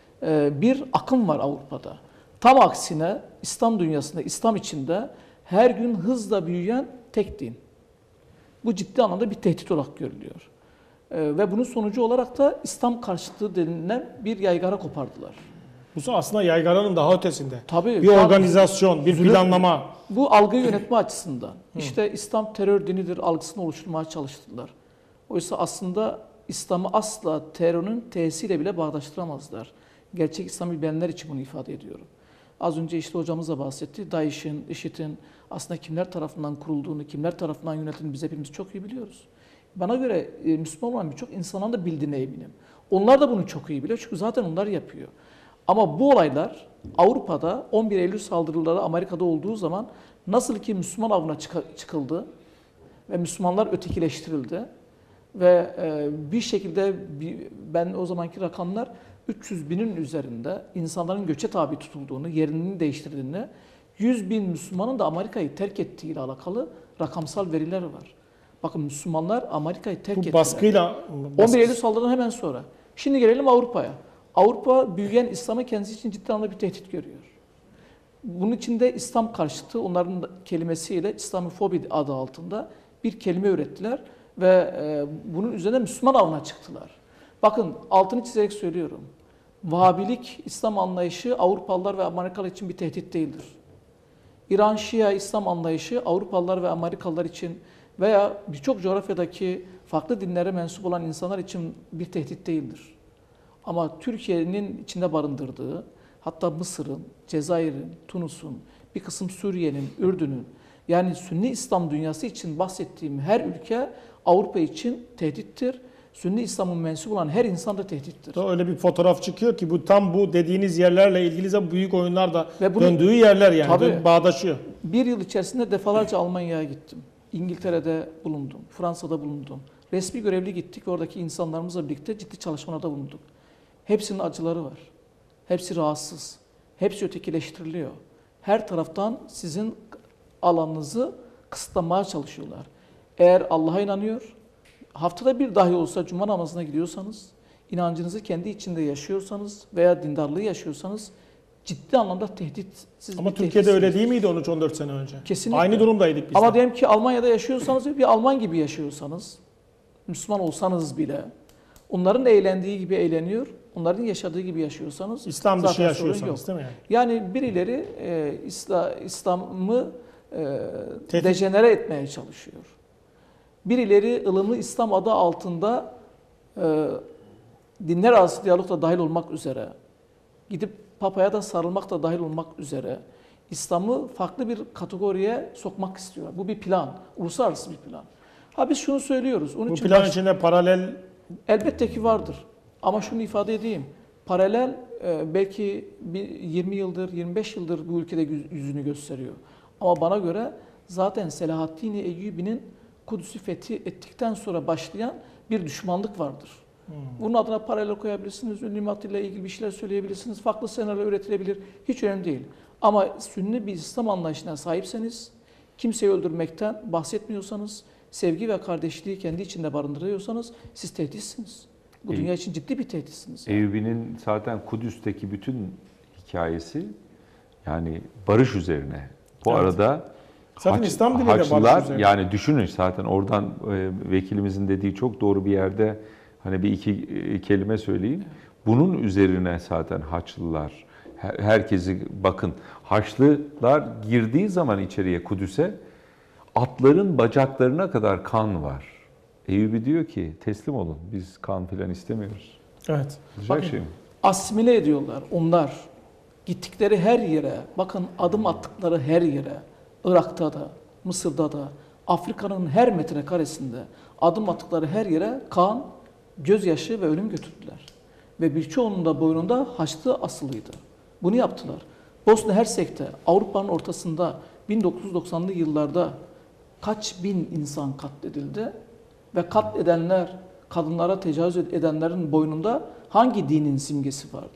bir akım var Avrupa'da. Tam aksine İslam dünyasında, İslam içinde her gün hızla büyüyen tek din. Bu ciddi anlamda bir tehdit olarak görülüyor. Ve bunun sonucu olarak da İslam karşıtlığı denilen bir yaygara kopardılar. Bu aslında yaygaranın daha ötesinde. Tabii, bir organizasyon, bir planlama. Bu algıyı yönetme açısından. İşte İslam terör dinidir algısını oluşturmaya çalıştılar. Oysa aslında İslam'ı asla terörün T'siyle bile bağdaştıramazlar. Gerçek İslami bilenler için bunu ifade ediyorum. Az önce işte hocamız da bahsetti. DAEŞ'in, IŞİD'in aslında kimler tarafından kurulduğunu, kimler tarafından yönetildiğini biz hepimiz çok iyi biliyoruz. Bana göre Müslüman olan birçok insanın da bildiğine eminim. Onlar da bunu çok iyi biliyor çünkü zaten onlar yapıyor. Ama bu olaylar Avrupa'da 11 Eylül saldırıları Amerika'da olduğu zaman nasıl ki Müslüman avına çıkıldı ve Müslümanlar ötekileştirildi ve bir şekilde ben o zamanki rakamlar 300 binin üzerinde insanların göçe tabi tutulduğunu, yerini değiştirdiğini, 100 bin Müslümanın da Amerika'yı terk ettiği ile alakalı rakamsal veriler var. Bakın Müslümanlar Amerika'yı terk ettiler. Baskıyla 11 Eylül saldırıdan hemen sonra. Şimdi gelelim Avrupa'ya. Avrupa büyüyen İslam'ı kendisi için ciddi anlamda bir tehdit görüyor. Bunun içinde İslam karşıtı, onların kelimesiyle İslamofobi adı altında bir kelime ürettiler ve bunun üzerine Müslüman avına çıktılar. Bakın altını çizerek söylüyorum. Vahabilik İslam anlayışı Avrupalılar ve Amerikalılar için bir tehdit değildir. İran Şia İslam anlayışı Avrupalılar ve Amerikalılar için veya birçok coğrafyadaki farklı dinlere mensup olan insanlar için bir tehdit değildir. Ama Türkiye'nin içinde barındırdığı, hatta Mısır'ın, Cezayir'in, Tunus'un, bir kısım Suriye'nin, Ürdün'ün, yani Sünni İslam dünyası için bahsettiğim her ülke Avrupa için tehdittir. Sünni İslam'ın mensup olan her insan da tehdittir. Öyle bir fotoğraf çıkıyor ki bu tam bu dediğiniz yerlerle ilgili de büyük oyunlar da Ve bunu, döndüğü yerler yani. tabii, Bağdaşıyor. bir yıl içerisinde defalarca Almanya'ya gittim. İngiltere'de bulundum. Fransa'da bulundum. Resmi görevli gittik. Oradaki insanlarımızla birlikte ciddi çalışmalarda bulunduk. Hepsinin acıları var. Hepsi rahatsız. Hepsi ötekileştiriliyor. Her taraftan sizin alanınızı kısıtlamaya çalışıyorlar. Eğer Allah'a inanıyor, haftada bir dahi olsa cuma namazına gidiyorsanız, inancınızı kendi içinde yaşıyorsanız veya dindarlığı yaşıyorsanız ciddi anlamda tehditsiz Ama bir Türkiye'de tehditsiniz. öyle değil miydi 13-14 sene önce? Kesinlikle. Aynı durumdaydık biz Ama de. diyelim ki Almanya'da yaşıyorsanız ve bir Alman gibi yaşıyorsanız, Müslüman olsanız bile, onların eğlendiği gibi eğleniyor, onların yaşadığı gibi yaşıyorsanız İslam dışı zaten sorun yaşıyorsanız yok. değil mi yani? Yani birileri İslam'ı Tehdit. dejenere etmeye çalışıyor. Birileri ılımlı İslam adı altında dinler arası diyalogda dahil olmak üzere, gidip Papa'ya da sarılmak da dahil olmak üzere İslam'ı farklı bir kategoriye sokmak istiyor. Bu bir plan, uluslararası bir plan. Ha biz şunu söylüyoruz. Onun Bu için plan içinde paralel elbette ki vardır. Ama şunu ifade edeyim. Paralel belki 20 yıldır, 25 yıldır bu ülkede yüzünü gösteriyor. Ama bana göre zaten Selahaddin Eyyubi'nin Kudüs'ü fethi ettikten sonra başlayan bir düşmanlık vardır. Bunun adına paralel koyabilirsiniz, ünlü ile ilgili bir şeyler söyleyebilirsiniz, farklı senaryo üretilebilir, hiç önemli değil. Ama sünni bir İslam anlayışına sahipseniz, kimseyi öldürmekten bahsetmiyorsanız, sevgi ve kardeşliği kendi içinde barındırıyorsanız siz tehditsiniz. Bu dünya için ciddi bir tehditsiniz. Eyyubi'nin zaten Kudüs'teki bütün hikayesi yani barış üzerine. Bu Evet. arada Zaten İslam dili de barış Haçlılar üzerine. yani düşünün zaten oradan vekilimizin dediği çok doğru bir yerde hani bir iki kelime söyleyeyim. Bunun üzerine zaten Haçlılar herkesi bakın Haçlılar girdiği zaman içeriye Kudüs'e atların bacaklarına kadar kan var. Eyyubi diyor ki teslim olun biz kan filan istemiyoruz. evet. Güzel Bakın, şey mi? Asimile ediyorlar onlar. Gittikleri her yere, bakın adım attıkları her yere, Irak'ta da, Mısır'da da, Afrika'nın her metrekaresinde adım attıkları her yere kan, gözyaşı ve ölüm götürdüler. Ve birçoğunun da boynunda Haçlı asılıydı. Bunu yaptılar. Bosna Hersek'te, Avrupa'nın ortasında 1990'lı yıllarda kaç bin insan katledildi ve katledenler, kadınlara tecavüz edenlerin boynunda hangi dinin simgesi vardı?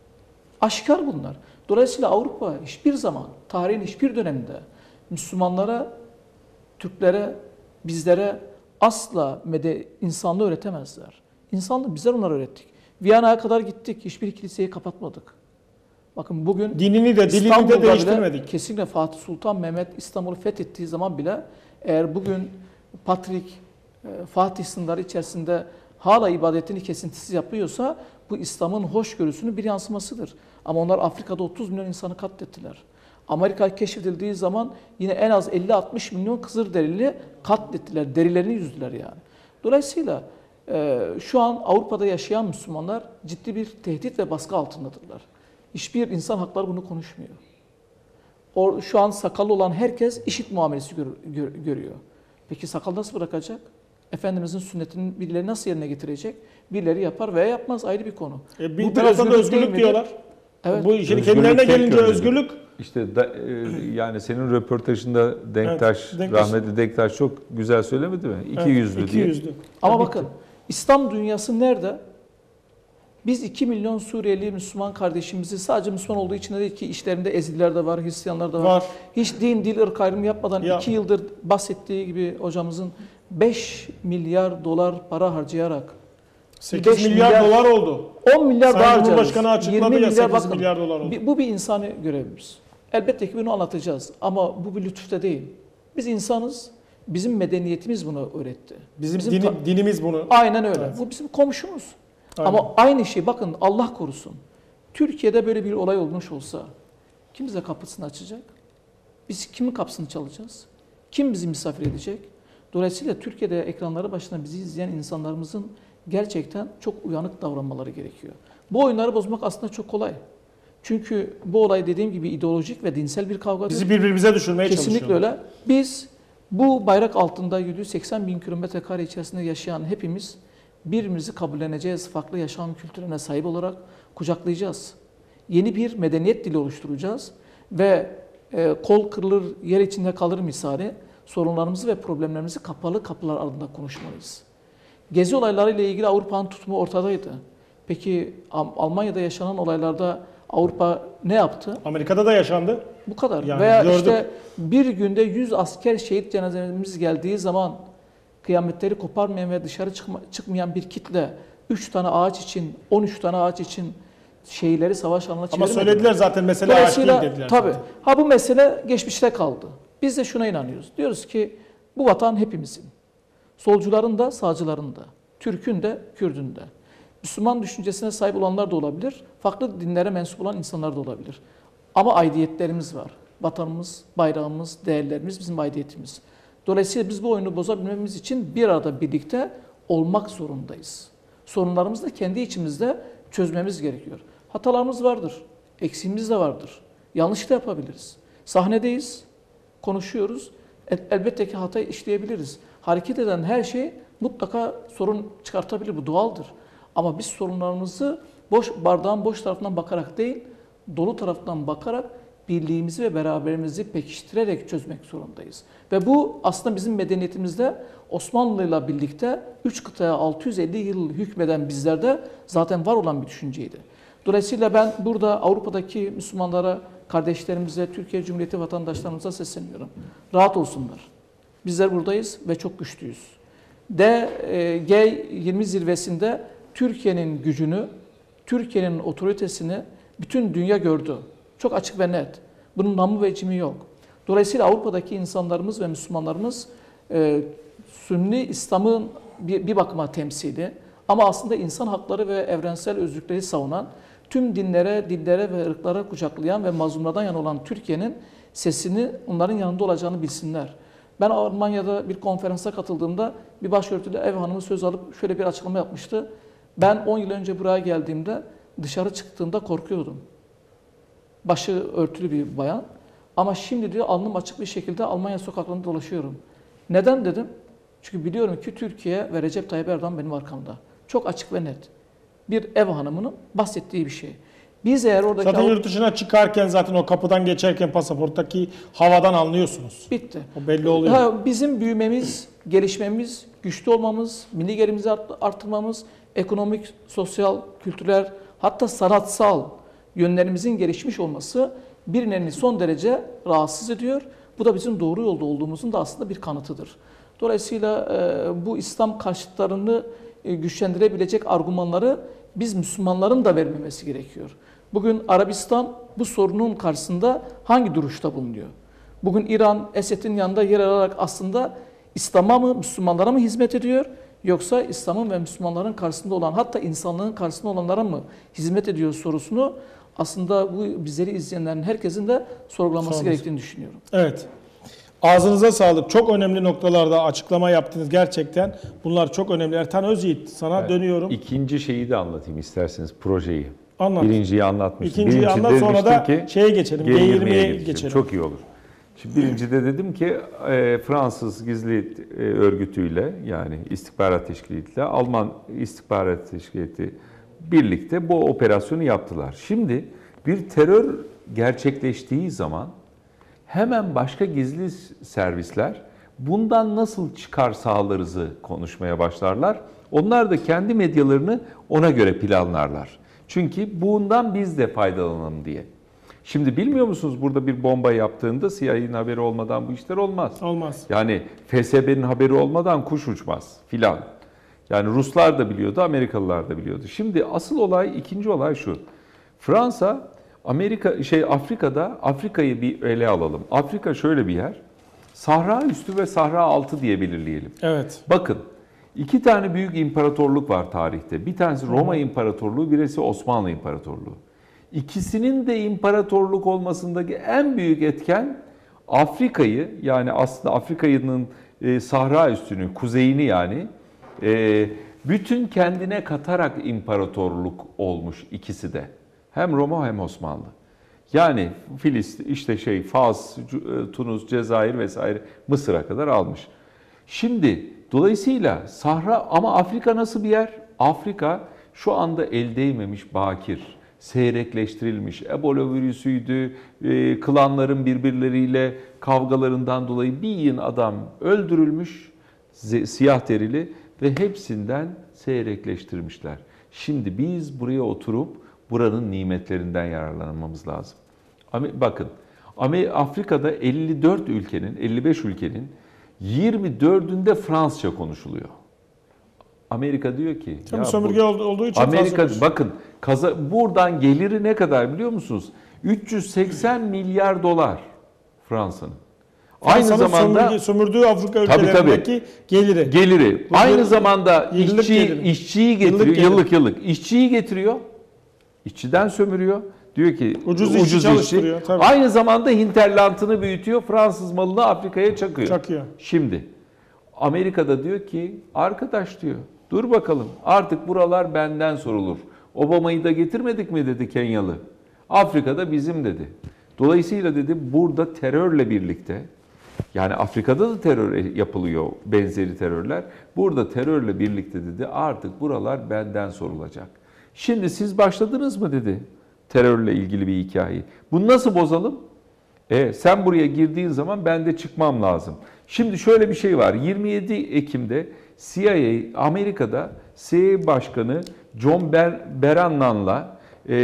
Aşikar bunlar. Dolayısıyla Avrupa hiçbir zaman, tarihin hiçbir döneminde Müslümanlara, Türklere, bizlere asla insanlığı öğretemezler. İnsanlığı bizler onlara öğrettik. Viyana'ya kadar gittik, hiçbir kiliseyi kapatmadık. Bakın bugün Dinini de dilini İstanbul'da de bile değiştirmedik. kesinlikle Fatih Sultan Mehmet İstanbul'u fethettiği zaman bile eğer bugün Patrik, Fatih sınırları içerisinde hala ibadetini kesintisiz yapıyorsa bu İslam'ın hoşgörüsünün bir yansımasıdır. Ama onlar Afrika'da 30 milyon insanı katlettiler. Amerika keşfedildiği zaman yine en az 50-60 milyon Kızılderili katlettiler. Derilerini yüzdüler yani. Dolayısıyla şu an Avrupa'da yaşayan Müslümanlar ciddi bir tehdit ve baskı altındadırlar. Hiçbir insan hakları bunu konuşmuyor. Şu an sakallı olan herkes IŞİD muamelesi görüyor. Peki sakal nasıl bırakacak? Efendimizin sünnetini birileri nasıl yerine getirecek? Birileri yapar veya yapmaz ayrı bir konu. Bir Bu taraftan da değil özgürlük midir? diyorlar. Evet. Bu şimdi Özgürlük kendilerine tek gelince yönlüdür. özgürlük İşte yani senin röportajında Denktaş, Evet, Denktaş. rahmetli Denktaş çok güzel söylemedi mi? İki yüzlü iki diye. yüzlü. Ama bakın İslam dünyası nerede? Biz 2 milyon Suriyeli Müslüman kardeşimizi sadece Müslüman olduğu için de değil ki işlerinde Ezidiler de var, Hristiyanlar da var. Var. Hiç din, dil, ırk ayrımı yapmadan Ya. 2 yıldır bahsettiği gibi hocamızın 5 milyar dolar para harcayarak 8 5 milyar dolar oldu. 10 milyar Sayın daha harcarız. Cumhurbaşkanı açıkladı ya, 8 bakın, milyar dolar oldu. Bu bir insani görevimiz. Elbette ki bunu anlatacağız ama bu bir lütufta değil. Biz insanız, bizim medeniyetimiz bunu öğretti. Bizim Bizim dinimiz bunu. Aynen öyle. Evet. Bu bizim komşumuz. Aynen. Ama aynı şey bakın Allah korusun. Türkiye'de böyle bir olay olmuş olsa kim bize kapısını açacak? Biz kimin kapısını çalacağız? Kim bizi misafir edecek? Dolayısıyla Türkiye'de ekranları başında bizi izleyen insanlarımızın gerçekten çok uyanık davranmaları gerekiyor. Bu oyunları bozmak aslında çok kolay. Çünkü bu olay dediğim gibi ideolojik ve dinsel bir kavgadır. Bizi birbirimize düşürmeye Kesinlikle çalışıyorlar. öyle. Biz bu bayrak altında 780 bin kilometre kare içerisinde yaşayan hepimiz birbirimizi kabulleneceğiz. Farklı yaşam kültürüne sahip olarak kucaklayacağız. Yeni bir medeniyet dili oluşturacağız ve kol kırılır yer içinde kalır misali sorunlarımızı ve problemlerimizi kapalı kapılar ardında konuşmalıyız. Gezi olaylarıyla ilgili Avrupa'nın tutumu ortadaydı. Peki Almanya'da yaşanan olaylarda Avrupa ne yaptı? Amerika'da da yaşandı. Bu kadar. Yani Veya gördük. işte bir günde 100 asker şehit cenazemiz geldiği zaman kıyametleri koparmayan ve dışarı çıkmayan bir kitle 3 tane ağaç için, 13 tane ağaç için şehirleri savaş alanına Ama çevirmedi. söylediler zaten mesele ağaç değil dediler. Tabii. zaten. Ha bu mesele geçmişte kaldı. Biz de şuna inanıyoruz. Diyoruz ki bu vatan hepimizin. Solcuların da, sağcıların da, Türk'ün de, Kürt'ün de. Müslüman düşüncesine sahip olanlar da olabilir. Farklı dinlere mensup olan insanlar da olabilir. Ama aidiyetlerimiz var. Vatanımız, bayrağımız, değerlerimiz bizim aidiyetimiz. Dolayısıyla biz bu oyunu bozabilmemiz için bir arada birlikte olmak zorundayız. Sorunlarımızı da kendi içimizde çözmemiz gerekiyor. Hatalarımız vardır. Eksiğimiz de vardır. Yanlış da yapabiliriz. Sahnedeyiz, konuşuyoruz. Elbette ki hata işleyebiliriz. Hareket eden her şey mutlaka sorun çıkartabilir. Bu doğaldır. Ama biz sorunlarımızı bardağın boş tarafından bakarak değil, dolu tarafından bakarak birliğimizi ve beraberimizi pekiştirerek çözmek zorundayız. Ve bu aslında bizim medeniyetimizde Osmanlı'yla birlikte 3 kıtaya 650 yıl hükmeden bizlerde zaten var olan bir düşünceydi. Dolayısıyla ben burada Avrupa'daki Müslümanlara, kardeşlerimize, Türkiye Cumhuriyeti vatandaşlarımıza sesleniyorum. Rahat olsunlar. Bizler buradayız ve çok güçlüyüz. G20 zirvesinde Türkiye'nin gücünü, Türkiye'nin otoritesini bütün dünya gördü. Çok açık ve net. Bunun namı ve cimi yok. Dolayısıyla Avrupa'daki insanlarımız ve Müslümanlarımız Sünni İslam'ın bir bakıma temsili ama aslında insan hakları ve evrensel özgürlükleri savunan, tüm dinlere, dillere ve ırklara kucaklayan ve mazlumlardan yana olan Türkiye'nin sesini onların yanında olacağını bilsinler. Ben Almanya'da bir konferansa katıldığımda bir başörtülü ev hanımı söz alıp şöyle bir açıklama yapmıştı. Ben 10 yıl önce buraya geldiğimde dışarı çıktığımda korkuyordum. Başı örtülü bir bayan. Ama şimdi diyor alnım açık bir şekilde Almanya sokaklarında dolaşıyorum. Neden dedim? Çünkü biliyorum ki Türkiye ve Recep Tayyip Erdoğan benim arkamda. Çok açık ve net. Bir ev hanımının bahsettiği bir şey. Biz eğer oradaki... Zaten yurt dışına çıkarken zaten o kapıdan geçerken pasaporttaki havadan anlıyorsunuz. Bitti. O belli oluyor. Bizim büyümemiz, gelişmemiz, güçlü olmamız, milli gelirimizi arttırmamız, ekonomik, sosyal, kültürel, hatta sanatsal yönlerimizin gelişmiş olması birilerini son derece rahatsız ediyor. Bu da bizim doğru yolda olduğumuzun da aslında bir kanıtıdır. Dolayısıyla bu İslam karşıtlarını güçlendirebilecek argümanları biz Müslümanların da vermemesi gerekiyor. Bugün Arabistan bu sorunun karşısında hangi duruşta bulunuyor? Bugün İran, Esed'in yanında yer alarak aslında İslam'a mı, Müslümanlara mı hizmet ediyor? Yoksa İslam'ın ve Müslümanların karşısında olan, hatta insanlığın karşısında olanlara mı hizmet ediyor sorusunu aslında bu bizleri izleyenlerin herkesin de sorgulaması gerektiğini düşünüyorum. Evet. Ağzınıza sağlık. Çok önemli noktalarda açıklama yaptınız gerçekten. Bunlar çok önemli. Ertan Özyiğit sana dönüyorum. İkinci şeyi de anlatayım isterseniz, projeyi. Anlat. Birinciyi anlatmıştım. İkinciyi anlat, sonra da şeye geçelim. G20'ye geçelim. Çok iyi olur. Şimdi birincide dedim ki Fransız gizli örgütüyle, yani istihbarat teşkilatıyla Alman istihbarat teşkilatı birlikte bu operasyonu yaptılar. Şimdi bir terör gerçekleştiği zaman hemen başka gizli servisler bundan nasıl çıkar sağlarızı konuşmaya başlarlar. Onlar da kendi medyalarını ona göre planlarlar. Çünkü bundan biz de faydalanalım diye. Şimdi bilmiyor musunuz, burada bir bomba yaptığında CIA'nin haberi olmadan bu işler olmaz. Olmaz. Yani FSB'nin haberi olmadan kuş uçmaz filan. Yani Ruslar da biliyordu, Amerikalılar da biliyordu. Şimdi asıl olay, ikinci olay şu. Fransa, Afrika'da, Afrika'yı bir ele alalım. Afrika şöyle bir yer. Sahra üstü ve Sahra altı diye belirleyelim. Evet. Bakın, İki tane büyük imparatorluk var tarihte. Bir tanesi Roma İmparatorluğu, birisi Osmanlı İmparatorluğu. İkisinin de imparatorluk olmasındaki en büyük etken Afrika'yı, yani aslında Afrika'nın Sahra üstünü, kuzeyini yani bütün kendine katarak imparatorluk olmuş ikisi de. Hem Roma hem Osmanlı. Yani Filistin, işte Fas, Tunus, Cezayir vesaire Mısır'a kadar almış. Şimdi dolayısıyla Sahra, ama Afrika nasıl bir yer? Afrika şu anda el değmemiş bakir, seyrekleştirilmiş. Ebola virüsüydü, klanların birbirleriyle kavgalarından dolayı bir yığın adam öldürülmüş, siyah derili ve hepsinden seyrekleştirmişler. Şimdi biz buraya oturup buranın nimetlerinden yararlanmamız lazım. Bakın, Afrika'da 54 ülkenin, 55 ülkenin 24'ünde Fransızca konuşuluyor. Amerika diyor ki... Tabii sömürge olduğu için Amerika, bakın buradan geliri ne kadar biliyor musunuz? 380 milyar dolar Fransa'nın. Aynı zamanda sömürdüğü Afrika ülkelerindeki geliri. Aynı zamanda geliri. işçiyi getiriyor, yıllık işçiyi getiriyor. İşçiden sömürüyor. Diyor ki ucuz işçi çalıştırıyor. Tabii. Aynı zamanda hinterlandını büyütüyor. Fransız malını Afrika'ya çakıyor. Şimdi Amerika'da diyor ki arkadaş diyor, dur bakalım artık buralar benden sorulur. Obama'yı da getirmedik mi dedi Kenyalı. Afrika'da bizim dedi. Dolayısıyla dedi burada terörle birlikte, yani Afrika'da da terör yapılıyor, benzeri terörler. Burada terörle birlikte dedi artık buralar benden sorulacak. Şimdi siz başladınız mı dedi terörle ilgili bir hikaye. Bunu nasıl bozalım? Sen buraya girdiğin zaman ben de çıkmam lazım. Şimdi şöyle bir şey var. 27 Ekim'de CIA, Amerika'da CIA Başkanı John Brannan'la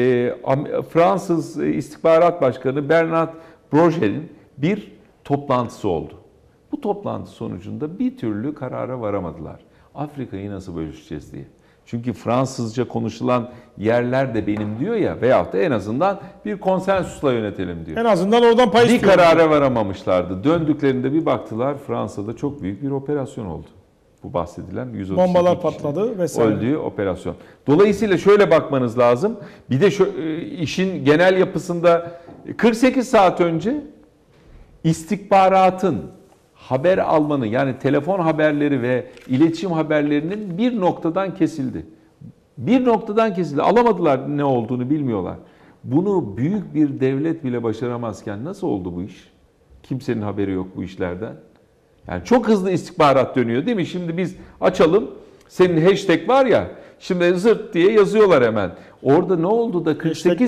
Fransız İstihbarat Başkanı Bernard Broget'in bir toplantısı oldu. Bu toplantı sonucunda bir türlü karara varamadılar. Afrika'yı nasıl bölüşeceğiz diye. Çünkü Fransızca konuşulan yerler de benim diyor ya, veyahut da en azından bir konsensusla yönetelim diyor. En azından oradan pay istiyor. Bir karara varamamışlardı. Döndüklerinde bir baktılar Fransa'da çok büyük bir operasyon oldu. Bu bahsedilen 132 bombalar patladı vesaire. Öldüğü operasyon. Dolayısıyla şöyle bakmanız lazım. Bir de işin genel yapısında 48 saat önce istihbaratın haber almanın, yani telefon haberleri ve iletişim haberlerinin bir noktadan kesildi. Bir noktadan kesildi. Alamadılar, ne olduğunu bilmiyorlar. Bunu büyük bir devlet bile başaramazken nasıl oldu bu iş? Kimsenin haberi yok bu işlerden. Yani çok hızlı istihbarat dönüyor değil mi? Şimdi biz açalım, senin hashtag var ya, şimdi zırt diye yazıyorlar hemen. Orada ne oldu da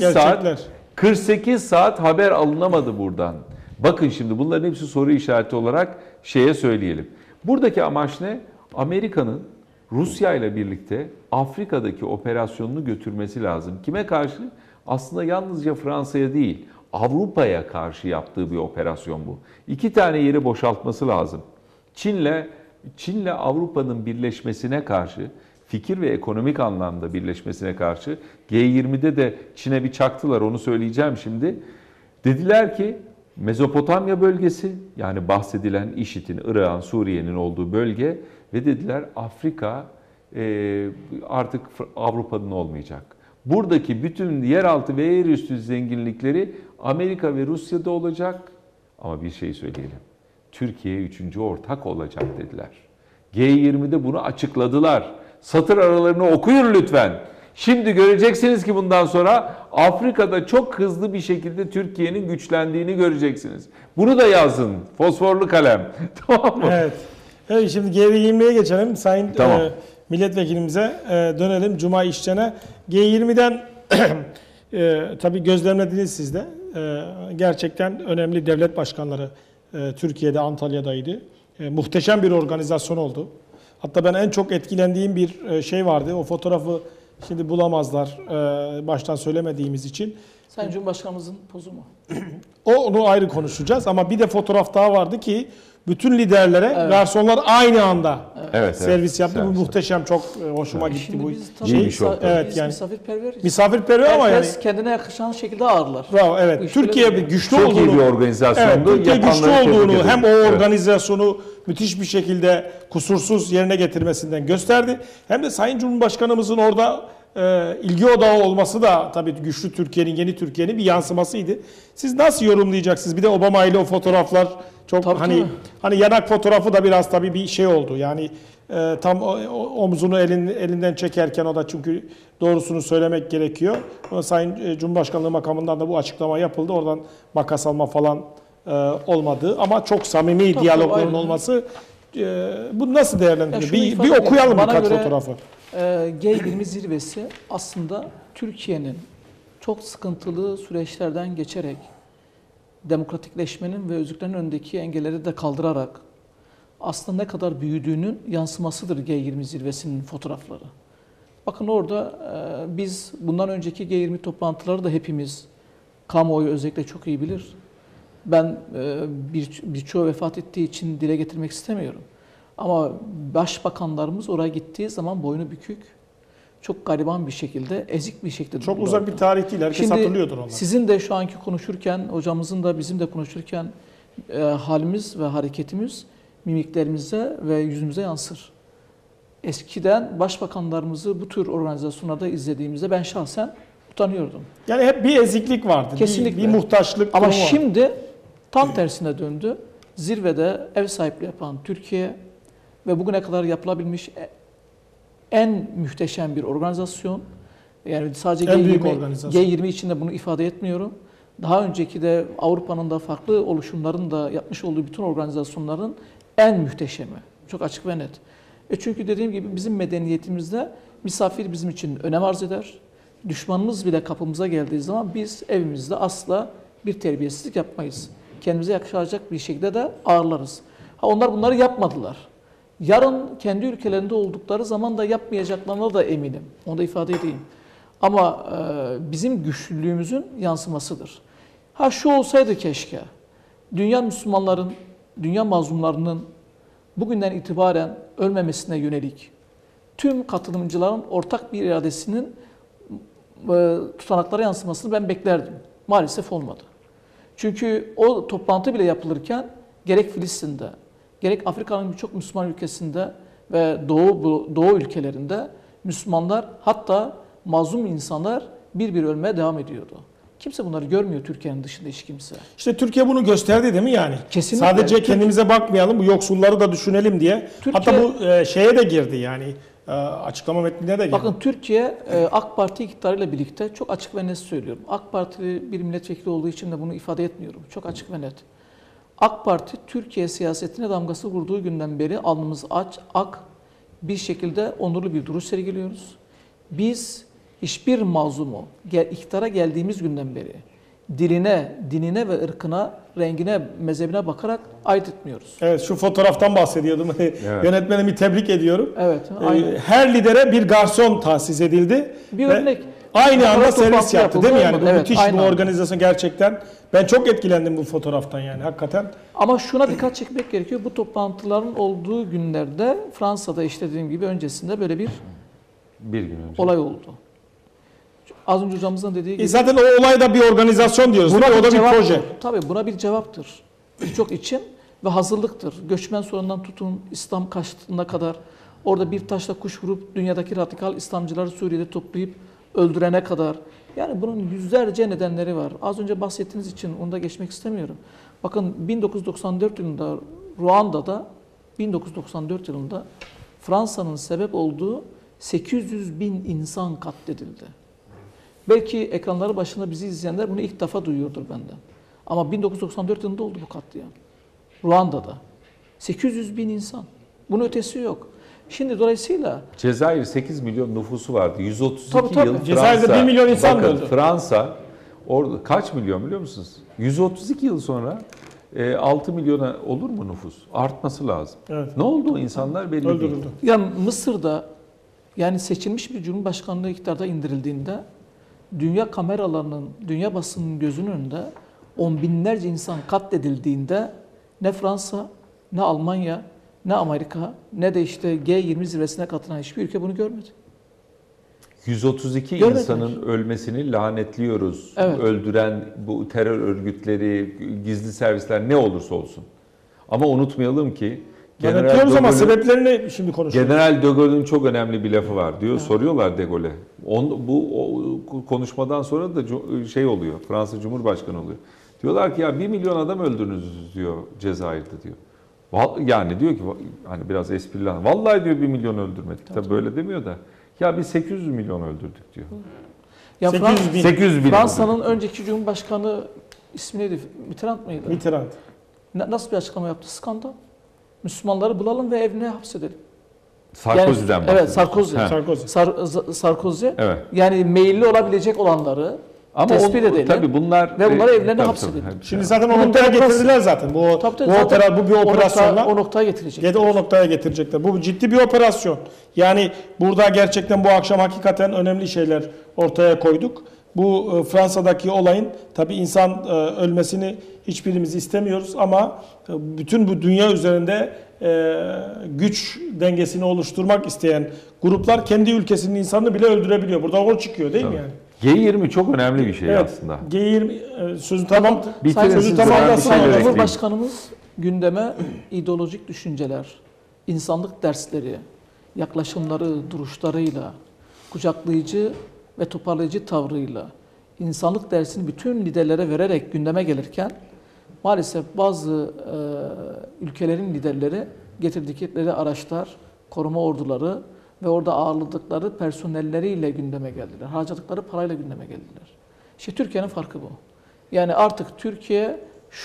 48 saat haber alınamadı buradan. Bakın şimdi bunların hepsi soru işareti olarak söyleyelim. Buradaki amaç ne? Amerika'nın Rusya ile birlikte Afrika'daki operasyonunu götürmesi lazım. Kime karşı? Aslında yalnızca Fransa'ya değil, Avrupa'ya karşı yaptığı bir operasyon bu. 2 tane yeri boşaltması lazım. Çin'le Avrupa'nın birleşmesine karşı, fikir ve ekonomik anlamda birleşmesine karşı, G20'de de Çin'e bir çaktılar, onu söyleyeceğim şimdi. Dediler ki Mezopotamya bölgesi, yani bahsedilen IŞİD'in, Irak'ın, Suriye'nin olduğu bölge ve dediler Afrika artık Avrupa'nın olmayacak. Buradaki bütün yeraltı ve yerüstü zenginlikleri Amerika ve Rusya'da olacak. Ama bir şey söyleyelim. Türkiye 3. ortak olacak dediler. G20'de bunu açıkladılar. Satır aralarını okuyun lütfen. Şimdi göreceksiniz ki bundan sonra Afrika'da çok hızlı bir şekilde Türkiye'nin güçlendiğini göreceksiniz. Bunu da yazın. Fosforlu kalem. Tamam mı? Evet, şimdi G20'ye geçelim. Sayın milletvekilimize dönelim. Cuma İşçen'e. G20'den tabii gözlemlediniz siz de. Gerçekten önemli devlet başkanları Türkiye'de, Antalya'daydı. Muhteşem bir organizasyon oldu. Hatta ben en çok etkilendiğim bir şey vardı. O fotoğrafı şimdi bulamazlar baştan söylemediğimiz için. Sayın Cumhurbaşkanımızın pozu mu? Onu ayrı konuşacağız ama bir de fotoğraf daha vardı ki bütün liderlere garsonlar aynı anda Evet, servis yaptı. Bu servis. muhteşem, çok hoşuma gitti Şimdi bu biz tabii şey. İyiymiş o. Evet biz yani misafirperveriz. misafirperver ama yani Herkes kendine yakışan şekilde ağırlar. bravo, Bu evet. iş Türkiye böyle bir güçlü Çok iyi olduğunu, bir evet, organizasyondu. Türkiye güçlü Yapanları tebrik olduğunu ederim. hem o Evet. organizasyonu müthiş bir şekilde kusursuz yerine getirmesinden gösterdi. Hem de Sayın Cumhurbaşkanımızın orada ilgi odağı olması da tabii güçlü Türkiye'nin, yeni Türkiye'nin bir yansımasıydı. Siz nasıl yorumlayacaksınız? Bir de Obama ile o fotoğraflar çok Tabii, hani yanak fotoğrafı da biraz tabii bir şey oldu. Yani tam omzunu elinden çekerken o da, çünkü doğrusunu söylemek gerekiyor. Ama Sayın Cumhurbaşkanlığı makamından da bu açıklama yapıldı. Oradan makas alma falan olmadı. Ama çok samimi Tabii, diyalogların aynen. olması, bunu nasıl değerlendiriyor? Ya şunu Bir ifade edeyim. okuyalım Bana birkaç göre, fotoğrafı. G20 zirvesi aslında Türkiye'nin çok sıkıntılı süreçlerden geçerek demokratikleşmenin ve özgürlüklerin önündeki engelleri de kaldırarak aslında ne kadar büyüdüğünün yansımasıdır G20 zirvesinin fotoğrafları. Bakın orada biz bundan önceki G20 toplantıları da hepimiz, kamuoyu özellikle çok iyi bilir. Ben birçoğu vefat ettiği için dile getirmek istemiyorum. Ama başbakanlarımız oraya gittiği zaman boynu bükük, çok gariban bir şekilde, ezik bir şekilde Çok dururlardı. uzak bir tarih değil. Herkes hatırlıyordur onları. Sizin de şu anki konuşurken, hocamızın da bizim de konuşurken halimiz ve hareketimiz mimiklerimize ve yüzümüze yansır. Eskiden başbakanlarımızı bu tür organizasyonlarda izlediğimizde ben şahsen utanıyordum. Yani hep bir eziklik vardı. Kesinlikle. Bir muhtaçlık Ama durumu vardı. şimdi tam tersine döndü. Zirvede ev sahipliği yapan Türkiye ve bugüne kadar yapılabilmiş en muhteşem bir organizasyon. Yani sadece En büyük organizasyon. G20 içinde bunu ifade etmiyorum. Daha önceki de Avrupa'nın da farklı oluşumların da yapmış olduğu bütün organizasyonların en muhteşemi. Çok açık ve net. Çünkü dediğim gibi bizim medeniyetimizde misafir bizim için önem arz eder. Düşmanımız bile kapımıza geldiği zaman biz evimizde asla bir terbiyesizlik yapmayız. Kendimize yakışacak bir şekilde de ağırlarız. Onlar bunları yapmadılar. Yarın kendi ülkelerinde oldukları zaman da yapmayacaklarına da eminim. Onu da ifade edeyim. Ama bizim güçlülüğümüzün yansımasıdır. Şu olsaydı keşke, dünya Müslümanların, dünya mazlumlarının bugünden itibaren ölmemesine yönelik tüm katılımcıların ortak bir iradesinin tutanaklara yansımasını ben beklerdim. Maalesef olmadı. Çünkü o toplantı bile yapılırken gerek Filistin'de, gerek Afrika'nın birçok Müslüman ülkesinde ve Doğu ülkelerinde Müslümanlar, hatta mazlum insanlar bir ölmeye devam ediyordu. Kimse bunları görmüyor, Türkiye'nin dışında hiç kimse. İşte Türkiye bunu gösterdi değil mi yani? Kesinlikle. Sadece kendimize bakmayalım, bu yoksulları da düşünelim diye. Hatta bu şeye de girdi yani, açıklama metnine de girdi. Bakın Türkiye AK Parti iktidarıyla birlikte, çok açık ve net söylüyorum. AK Partili bir milletvekili olduğu için de bunu ifade etmiyorum. Çok açık ve net. AK Parti Türkiye siyasetine damgası vurduğu günden beri alnımız ak bir şekilde onurlu bir duruş sergiliyoruz. Biz hiçbir mazlumu iktidara geldiğimiz günden beri diline, dinine ve ırkına, rengine, mezhebine bakarak ayırt etmiyoruz. Evet, şu fotoğraftan bahsediyordum. Evet. Yönetmenimi tebrik ediyorum. Evet, aynen. Her lidere bir garson tahsis edildi. Bir Ve örnek. aynı anda Toplantı servis yaptı yapıldı, değil mi yani? olmadı. Bu Evet, müthiş aynı bir anda. organizasyon gerçekten. Ben çok etkilendim bu fotoğraftan yani hakikaten. Ama şuna dikkat çekmek gerekiyor. Bu toplantıların olduğu günlerde Fransa'da, işte dediğim gibi öncesinde böyle bir Bir gün önce. olay oldu. Az önce hocamızın dediği gibi. Zaten o olay da bir organizasyon diyoruz. Buna O da bir cevaptır. proje. Tabii buna bir cevaptır. Birçok için ve hazırlıktır. Göçmen sorunundan tutun İslam karşıtına kadar, orada bir taşla kuş vurup dünyadaki radikal İslamcıları Suriye'de toplayıp öldürene kadar. Yani bunun yüzlerce nedenleri var. Az önce bahsettiğiniz için onu da geçmek istemiyorum. Bakın 1994 yılında Ruanda'da, 1994 yılında Fransa'nın sebep olduğu 800.000 insan katledildi. Belki ekranları başında bizi izleyenler bunu ilk defa duyuyordur benden. Ama 1994 yılında oldu bu katliam. Ruanda'da. 800.000 insan. Bunun ötesi yok. Şimdi dolayısıyla Cezayir 8 milyon nüfusu vardı. 132 Tabii. yıl Cezayir'de Fransa. 1 milyon insan Bakın, öldü. Fransa orada kaç milyon biliyor musunuz? 132 yıl sonra 6 milyona olur mu nüfus? Artması lazım. Evet. Ne oldu o insanlar belli değil. Öldürüldü. yani Mısır'da, yani seçilmiş bir cumhurbaşkanlığı iktidarda indirildiğinde dünya kameralarının, dünya basının gözünün önünde on binlerce insan katledildiğinde ne Fransa, ne Almanya, ne Amerika, ne de işte G20 zirvesine katılan hiçbir ülke bunu görmedi. 132 Görmediler. insanın ölmesini lanetliyoruz. Evet. Öldüren bu terör örgütleri, gizli servisler ne olursa olsun. Ama unutmayalım ki Lanetliyoruz ama Gaulle'ün- sebeplerini şimdi konuşuyoruz. General de Gaulle'ün çok önemli bir lafı var diyor. Soruyorlar de Gaulle'e. Bu konuşmadan sonra da şey oluyor. Fransa Cumhurbaşkanı oluyor. Diyorlar ki ya 1 milyon adam öldürdünüz diyor Cezayir'de diyor. Yani diyor ki hani biraz esprili. Vallahi diyor 1 milyon öldürmedik. Tabii böyle demiyor da. Ya biz 800 milyon öldürdük diyor. Ya 800 bin. 800 bin. Fransa'nın önceki Cumhurbaşkanı ismi neydi? Mitterrand mıydı? Mitterrand. Nasıl bir açıklama yaptı? Skandal. Müslümanları bulalım ve evine hapsedelim. Sarkozy'den Yani, evet, bahsediyorsun. Sarkozy. Sarkozy. Sarkozy. Evet. Yani meyilli olabilecek olanları Ama tespit edelim. tabii bunlar Ve bunları evlerine tabii, hapsedelim. tabii. Şimdi zaten o Bunun noktaya demokrasi- getirdiler zaten. Bu Zaten bir operasyonla. o noktaya getirecek. Ya da o noktaya getirecekler. Bu ciddi bir operasyon. Yani burada gerçekten bu akşam hakikaten önemli şeyler ortaya koyduk. Bu Fransa'daki olayın tabii insan ölmesini hiçbirimiz istemiyoruz ama bütün bu dünya üzerinde güç dengesini oluşturmak isteyen gruplar kendi ülkesinin insanını bile öldürebiliyor. Burada o çıkıyor değil mi yani? G20 çok önemli bir şey aslında. G20 sözü tamam. Bitirin Sözü siz tamamlasın. bir şeyler ekleyin. Cumhurbaşkanımız gündeme ideolojik düşünceler, insanlık dersleri, yaklaşımları, duruşlarıyla, kucaklayıcı ve toparlayıcı tavrıyla insanlık dersini bütün liderlere vererek gündeme gelirken maalesef bazı ülkelerin liderleri getirdikleri araçlar, koruma orduları ve orada ağırladıkları personelleriyle gündeme geldiler. Harcadıkları parayla gündeme geldiler. İşte Türkiye'nin farkı bu. Yani artık Türkiye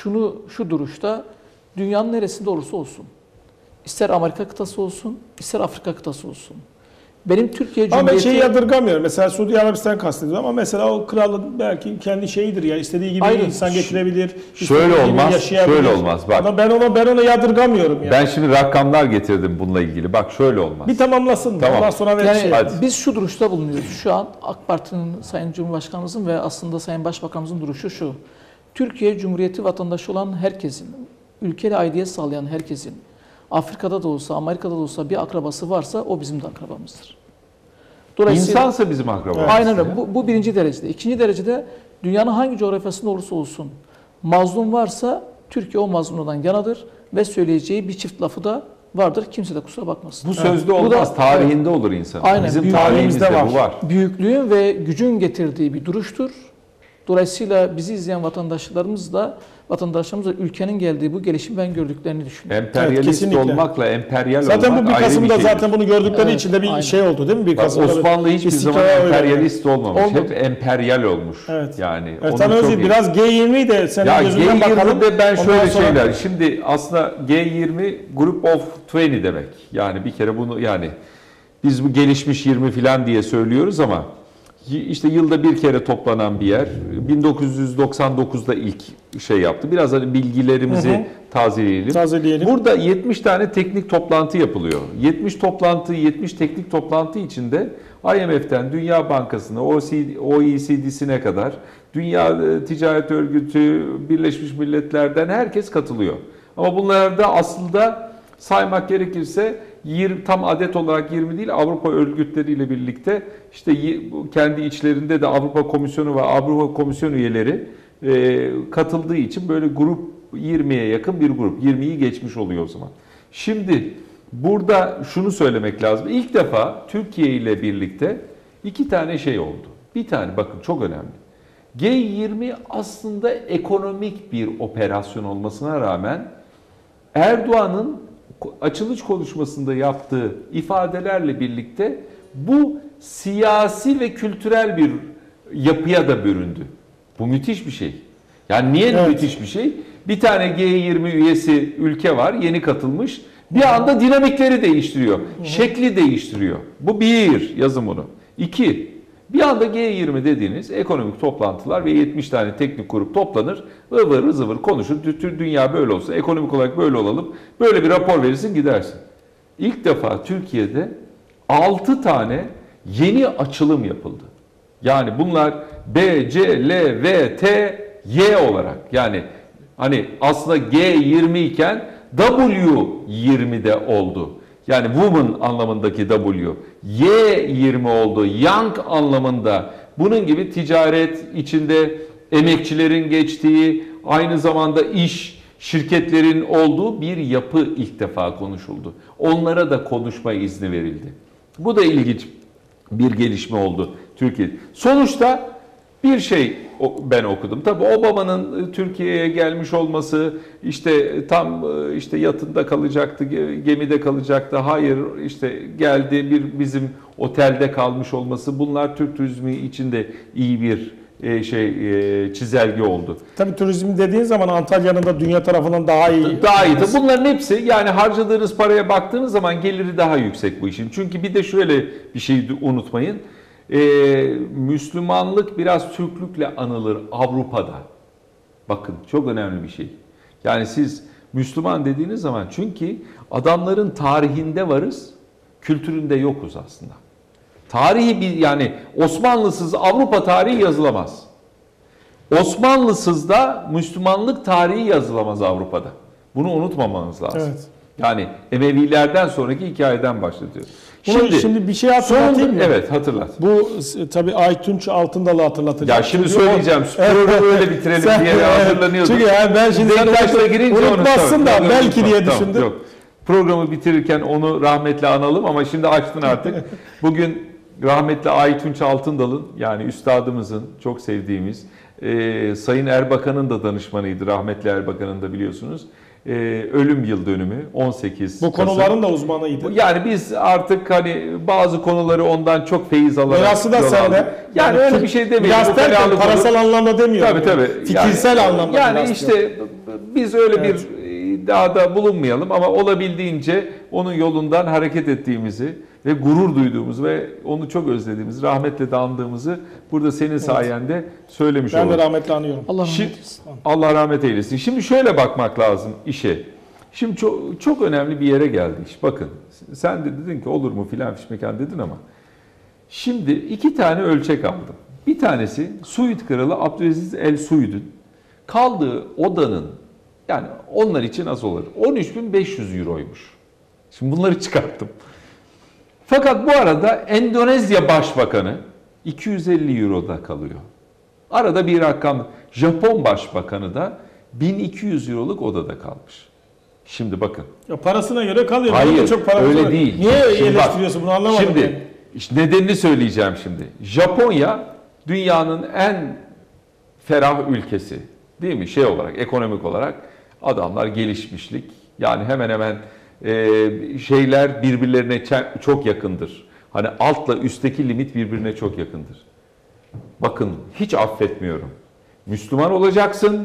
şu duruşta dünyanın neresinde olursa olsun, ister Amerika kıtası olsun, ister Afrika kıtası olsun. Benim Türkiye Ama ben Cumhuriyeti... şeyi yadırgamıyorum. Mesela Suudi Arabistan kastediyorum ama mesela o kralın belki kendi şeyidir ya. İstediği gibi Aynen. insan getirebilir. Şöyle istediği gibi olmaz, yaşayabilir. şöyle olmaz. Bak. Ama ben onu yadırgamıyorum yani. Ben şimdi rakamlar getirdim bununla ilgili. Bak şöyle olmaz. Bir tamamlasın. Tamam. Ondan sonra Yani şey. Hadi. biz şu duruşta bulunuyoruz. Şu an AK Parti'nin, Sayın Cumhurbaşkanımızın ve aslında Sayın Başbakanımızın duruşu şu. Türkiye Cumhuriyeti vatandaşı olan herkesin, ülkede aidiyet sağlayan herkesin, Afrika'da da olsa, Amerika'da da olsa bir akrabası varsa o bizim de akrabamızdır. Dolayısıyla İnsansa bizim akrabamız. aynen öyle. Bu birinci derecede. İkinci derecede dünyanın hangi coğrafyasında olursa olsun mazlum varsa Türkiye o mazlumdan yanadır ve söyleyeceği bir çift lafı da vardır. Kimse de kusura bakmasın. Bu sözde Bu da- olmaz. Tarihinde olur insan. Aynen. Bizim Büyük tarihimizde tarihimizde bu var. Büyüklüğün ve gücün getirdiği bir duruştur. Dolayısıyla bizi izleyen vatandaşlarımız da ülkenin geldiği bu gelişimi ben gördüklerini düşünüyorum. Emperyalist kesinlikle. olmakla emperyal Zaten olmak bu 1 ayrı Kasım'da bir şeydir. zaten bunu gördükleri Evet, için de bir aynen. şey oldu değil mi? 1 Bak, Kasım'da Osmanlı hiçbir zaman istikrara öyle. emperyalist olmamış. Olmadı. Hep emperyal olmuş. Evet. Yani Ertan onu çok Özil iyi- biraz G20'yi de senin Ya gözünden bakalım. G20'de ben Ondan şöyle sonra- şeyler. Şimdi aslında G20 Group of 20 demek. Yani bir kere bunu yani biz bu gelişmiş 20 falan diye söylüyoruz ama işte yılda bir kere toplanan bir yer. 1999'da ilk şey yaptı. Biraz hani bilgilerimizi tazeleyelim. Tazeleyelim. Burada 70 tane teknik toplantı yapılıyor. 70 teknik toplantı içinde IMF'den Dünya Bankası'na, OECD'sine kadar, Dünya Ticaret Örgütü, Birleşmiş Milletler'den herkes katılıyor. Ama bunlarda aslında saymak gerekirse tam adet olarak 20 değil, Avrupa örgütleriyle birlikte işte kendi içlerinde de Avrupa Komisyonu ve Avrupa Komisyon üyeleri katıldığı için böyle grup 20'ye yakın bir grup. 20'yi geçmiş oluyor o zaman. Şimdi burada şunu söylemek lazım. İlk defa Türkiye ile birlikte 2 tane şey oldu. Bir tane bakın çok önemli. G20 aslında ekonomik bir operasyon olmasına rağmen Erdoğan'ın açılış konuşmasında yaptığı ifadelerle birlikte bu siyasi ve kültürel bir yapıya da büründü. Bu müthiş bir şey. Yani niye müthiş bir şey? Bir tane G20 üyesi ülke var, yeni katılmış. Bir anda dinamikleri değiştiriyor. Şekli değiştiriyor. Bu bir, yazın bunu. 2, bir anda G20 dediğiniz ekonomik toplantılar ve 70 tane teknik grup toplanır. Ivır zıvır konuşur. Dünya böyle olsa, ekonomik olarak böyle olalım. Böyle bir rapor verirsin gidersin. İlk defa Türkiye'de 6 tane yeni açılım yapıldı. Yani bunlar B, C, L, V, T Y olarak, yani hani aslında G20 iken W20'de oldu. Yani woman anlamındaki W. Y20 oldu. Young anlamında. Bunun gibi ticaret içinde emekçilerin geçtiği, aynı zamanda iş, şirketlerin olduğu bir yapı ilk defa konuşuldu. Onlara da konuşma izni verildi. Bu da ilginç bir gelişme oldu Türkiye. Sonuçta bir şey ben okudum. Tabii Obama'nın Türkiye'ye gelmiş olması, işte tam işte yatında kalacaktı, gemide kalacaktı. Hayır, işte geldi, bizim otelde kalmış olması, bunlar Türk turizmi için de iyi bir çizelge oldu. Tabii turizm dediğin zaman Antalya'nın da dünya tarafından daha iyi. Daha iyi. Bunların hepsi, yani harcadığınız paraya baktığınız zaman geliri daha yüksek bu işin. Çünkü bir de şöyle bir şey unutmayın. Müslümanlık biraz Türklükle anılır Avrupa'da. Bakın, çok önemli bir şey. Yani siz Müslüman dediğiniz zaman, çünkü adamların tarihinde varız, kültüründe yokuz aslında. Tarihi yani Osmanlısız Avrupa tarihi yazılamaz. Osmanlısız da Müslümanlık tarihi yazılamaz Avrupa'da. Bunu unutmamanız lazım. Evet. Yani Emevilerden sonraki hikayeden başlatıyor. Şimdi bir şey hatırlatayım mı? Evet, hatırlat. Bu tabii Aytunç Altındal'ı hatırlatacağım. Ya şimdi söyleyeceğim. Programı öyle bitirelim diye hazırlanıyordum. Çünkü yani ben şimdi unutmazsın da belki diye düşündüm. Yok. Programı bitirirken onu rahmetle analım ama şimdi açtın artık. Bugün rahmetli Aytunç Altındal'ın, yani üstadımızın, çok sevdiğimiz, Sayın Erbakan'ın da danışmanıydı. Rahmetli Erbakan'ın da biliyorsunuz. Ölüm yıl dönümü 18 Bu konuların da uzmanıydı. Yani biz artık hani bazı konuları ondan çok feyiz alarak. Velhası da sende. Yani öyle bir şey demeyelim. Parasal anlamda demiyorum. Tabii. Fikirsel anlamda. Yani işte biz öyle bir iddiada bulunmayalım ama olabildiğince onun yolundan hareket ettiğimizi ve gurur duyduğumuz ve onu çok özlediğimiz, rahmetle de andığımızı burada senin sayende söylemiş oldum. Ben de rahmetle anıyorum. Allah rahmet eylesin. Şimdi şöyle bakmak lazım işe. Şimdi çok önemli bir yere geldi iş. Bakın, sen de dedin ki olur mu filan fişmekan dedin ama şimdi 2 tane ölçek aldım. Bir tanesi Suud Kralı Abdülaziz El Suud'un kaldığı odanın, yani onlar için az olur, 13.500 euroymuş. Şimdi bunları çıkarttım. Fakat bu arada Endonezya Başbakanı 250 euroda kalıyor. Arada bir rakam. Japon Başbakanı da 1200 euroluk odada kalmış. Şimdi bakın. Ya parasına göre kalıyor. Hayır, çok öyle değil. Niye eleştiriyorsun bunu, anlamadım. Şimdi işte nedenini söyleyeceğim şimdi. Japonya dünyanın en ferah ülkesi. Değil mi? Şey olarak, ekonomik olarak adamlar gelişmişlik. Yani hemen hemen şeyler birbirlerine çok yakındır. Hani altla üstteki limit birbirine çok yakındır. Bakın, hiç affetmiyorum. Müslüman olacaksın.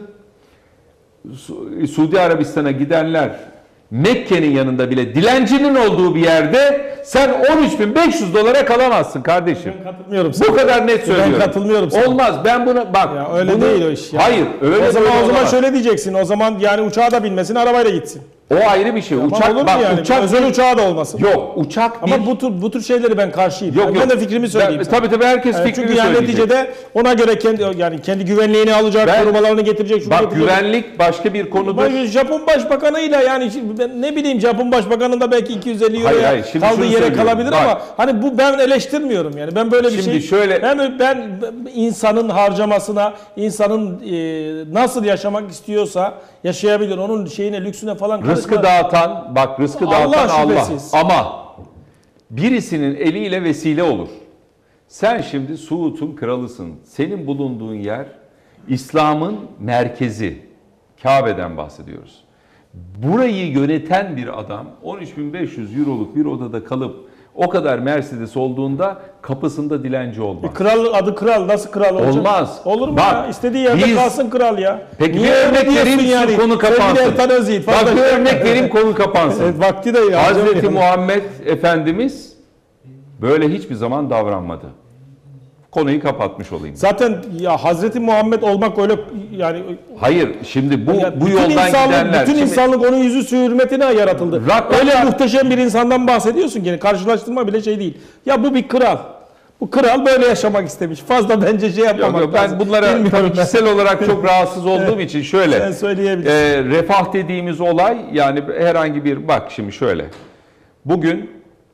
Suudi Arabistan'a gidenler, Mekke'nin yanında bile dilencinin olduğu bir yerde sen 13.500 dolara kalamazsın kardeşim. Ben katılmıyorum sana. Bu kadar net söylüyorum. Ben katılmıyorum sana. Olmaz. Ben buna bak. Ya öyle değil o iş. Ya. Hayır, öyle o zaman olmaz. şöyle diyeceksin. O zaman yani uçağa da binmesin, arabayla gitsin. O ayrı bir şey. Uçak olur mu bak, yani? uçak Özel uçağı da olmasın. Yok, uçak ama bu tür şeyleri ben karşıyım. Yok, ben de fikrimi söyleyeyim. Tabii herkes fikrini çünkü yani söyleyecek. neticede ona göre kendi güvenliğini alacak, korumalarını getirecek. Bak, güvenlik başka bir konudur. Japon Başbakanıyla, yani ne bileyim, Japon Başbakanı'nda belki 250 euroya kaldığı yere kalabilir ama hani ben eleştirmiyorum yani. Ben böyle bir şimdi şöyle, ben insanın harcamasına, insanın nasıl yaşamak istiyorsa yaşayabilir. Onun şeyine, lüksüne falan karışma. Rızkı dağıtan, bak, rızkı dağıtan Allah. Ama birisinin eliyle vesile olur. Sen şimdi Suud'un kralısın. Senin bulunduğun yer İslam'ın merkezi. Kabe'den bahsediyoruz. Burayı yöneten bir adam 13.500 euroluk bir odada kalıp o kadar Mercedes olduğunda kapısında dilenci olmaz. Kral, adı kral, nasıl kral olacak? Olmaz. Olur mu ya? İstediği yerde kalsın kral ya. Peki bir örnek vereyim, yani konu kapansın. Bak, bir örnek vereyim, konu kapansın. Evet, vakti de ya. Hazreti Muhammed Efendimiz böyle hiçbir zaman davranmadı. Konuyu kapatmış olayım. Zaten ya Hazreti Muhammed olmak öyle yani. Hayır, şimdi bu yoldan gidenler. Bütün insanlık onun yüzü hürmetine yaratıldı. Öyle muhteşem bir insandan bahsediyorsun ki karşılaştırma bile şey değil. Ya bu bir kral. Bu kral böyle yaşamak istemiş. Fazla bence şey yapmamak Yok, lazım. ben bunlara Bilmiyorum tabii ben. kişisel olarak çok rahatsız olduğum için şöyle. Sen söyleyebilirsin. Refah dediğimiz olay yani herhangi bir bak şimdi şöyle. Bugün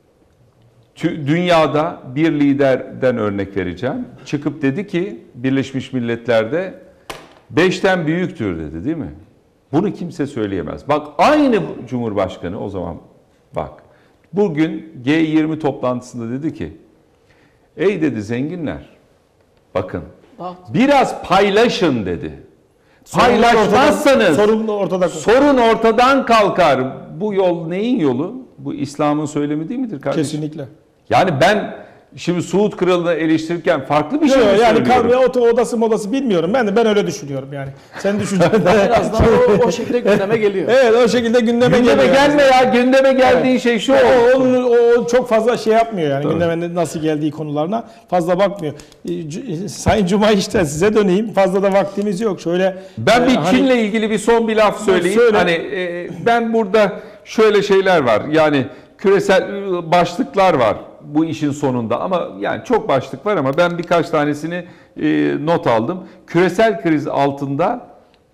dünyada bir liderden örnek vereceğim. Çıkıp dedi ki Birleşmiş Milletler'de 5'ten büyüktür dedi, değil mi? Bunu kimse söyleyemez. Bak aynı Cumhurbaşkanı o zaman bak. Bugün G20 toplantısında dedi ki ey dedi zenginler bakın biraz paylaşın dedi. Paylaşmazsanız sorun ortadan kalkar. Bu yol neyin yolu? Bu İslam'ın söylemi değil midir kardeşim? Kesinlikle. Yani ben şimdi Suud Kralı'nı eleştirirken farklı bir şey mi Yani söylüyorum? kahve odası bilmiyorum. Ben öyle düşünüyorum yani. Sen düşüncen Birazdan o şekilde gündeme geliyor. Evet, o şekilde gündeme Gündeme geliyor. gelme ya. Gündeme geldiğin şey şu. O çok fazla şey yapmıyor yani. Gündeme nasıl geldiği konularına fazla bakmıyor. Sayın Cuma işte size döneyim. Fazla da vaktimiz yok. Şöyle Ben bir Çin'le ilgili bir son bir laf söyleyeyim. Söyle. Hani ben burada şöyle şeyler var. Yani küresel başlıklar var bu işin sonunda ama yani çok başlık var ama ben birkaç tanesini not aldım. Küresel kriz altında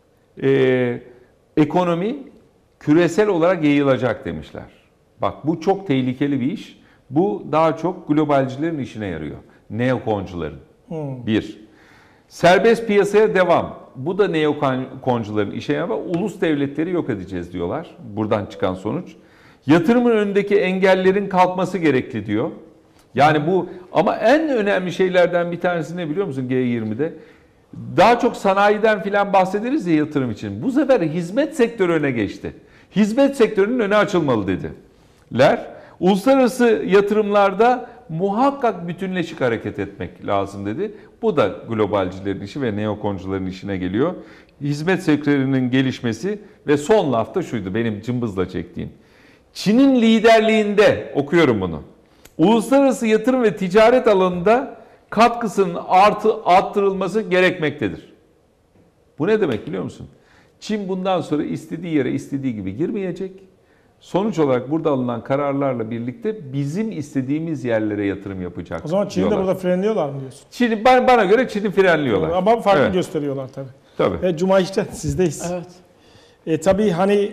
ekonomi küresel olarak yayılacak demişler. Bak bu çok tehlikeli bir iş. Bu daha çok globalcilerin işine yarıyor. Neokoncuların. Bir. Serbest piyasaya devam. Bu da neokoncuların işine yarıyor. Ulus devletleri yok edeceğiz diyorlar. Buradan çıkan sonuç. Yatırımın önündeki engellerin kalkması gerekli diyor. Yani bu ama en önemli şeylerden bir tanesi ne biliyor musun G20'de? Daha çok sanayiden filan bahsederiz ya yatırım için. Bu sefer hizmet sektörü öne geçti. Hizmet sektörünün önü açılmalı dediler. Uluslararası yatırımlarda muhakkak bütünleşik hareket etmek lazım dedi. Bu da globalcilerin işi ve neokoncuların işine geliyor. Hizmet sektörünün gelişmesi ve son lafta şuydu benim cımbızla çektiğim. Çin'in liderliğinde okuyorum bunu. Uluslararası yatırım ve ticaret alanında katkısının arttırılması gerekmektedir. Bu ne demek biliyor musun? Çin bundan sonra istediği yere istediği gibi girmeyecek. Sonuç olarak burada alınan kararlarla birlikte bizim istediğimiz yerlere yatırım yapacak. O zaman Çin'i de burada frenliyorlar mı diyorsun? Çin'i bana göre Çin'i frenliyorlar. Ama farklı Evet. gösteriyorlar tabii. Tabii. Cuma işte sizdeyiz. Evet. Tabii hani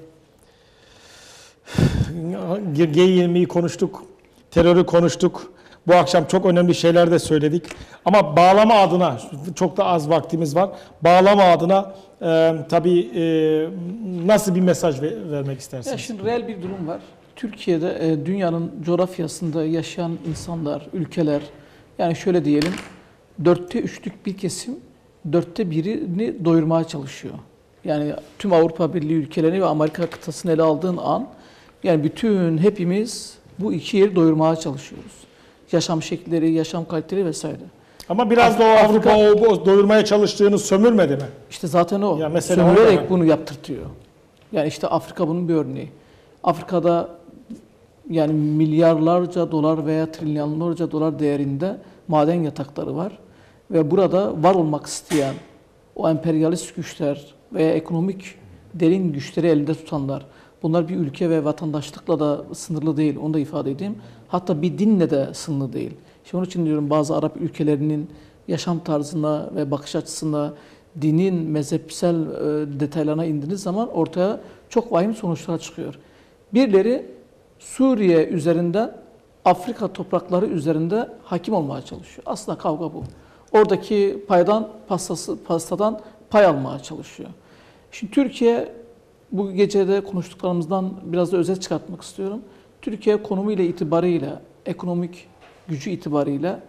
G20'yi konuştuk, terörü konuştuk. Bu akşam çok önemli şeyler de söyledik. Ama bağlama adına, çok da az vaktimiz var. Bağlama adına tabii nasıl bir mesaj vermek istersiniz? Ya şimdi reel bir durum var. Türkiye'de dünyanın coğrafyasında yaşayan insanlar, ülkeler, yani şöyle diyelim, 3'lük bir kesim 1/4'ini doyurmaya çalışıyor. Yani tüm Avrupa Birliği ülkelerini ve Amerika kıtasını ele aldığın an, yani hepimiz bu iki yeri doyurmaya çalışıyoruz. Yaşam şekilleri, yaşam kaliteleri vesaire. Ama biraz da o Avrupa o doyurmaya çalıştığını sömürmedi mi? İşte zaten o. Ya mesela sömürerek bunu yaptırtıyor. Yani işte Afrika bunun bir örneği. Afrika'da yani milyarlarca dolar veya trilyonlarca dolar değerinde maden yatakları var. Ve burada var olmak isteyen o emperyalist güçler veya ekonomik derin güçleri elde tutanlar, bunlar bir ülke ve vatandaşlıkla da sınırlı değil, onu da ifade edeyim. Hatta bir dinle de sınırlı değil. İşte onun için diyorum bazı Arap ülkelerinin yaşam tarzına ve bakış açısına, dinin mezhepsel detaylarına indiğiniz zaman ortaya çok vahim sonuçlar çıkıyor. Birileri Suriye üzerinden, Afrika toprakları üzerinde hakim olmaya çalışıyor. Aslında kavga bu. Oradaki pastadan pay almaya çalışıyor. Şimdi Türkiye, bu gecede konuştuklarımızdan biraz da özet çıkartmak istiyorum. Türkiye konumuyla itibarıyla, ekonomik gücü itibarıyla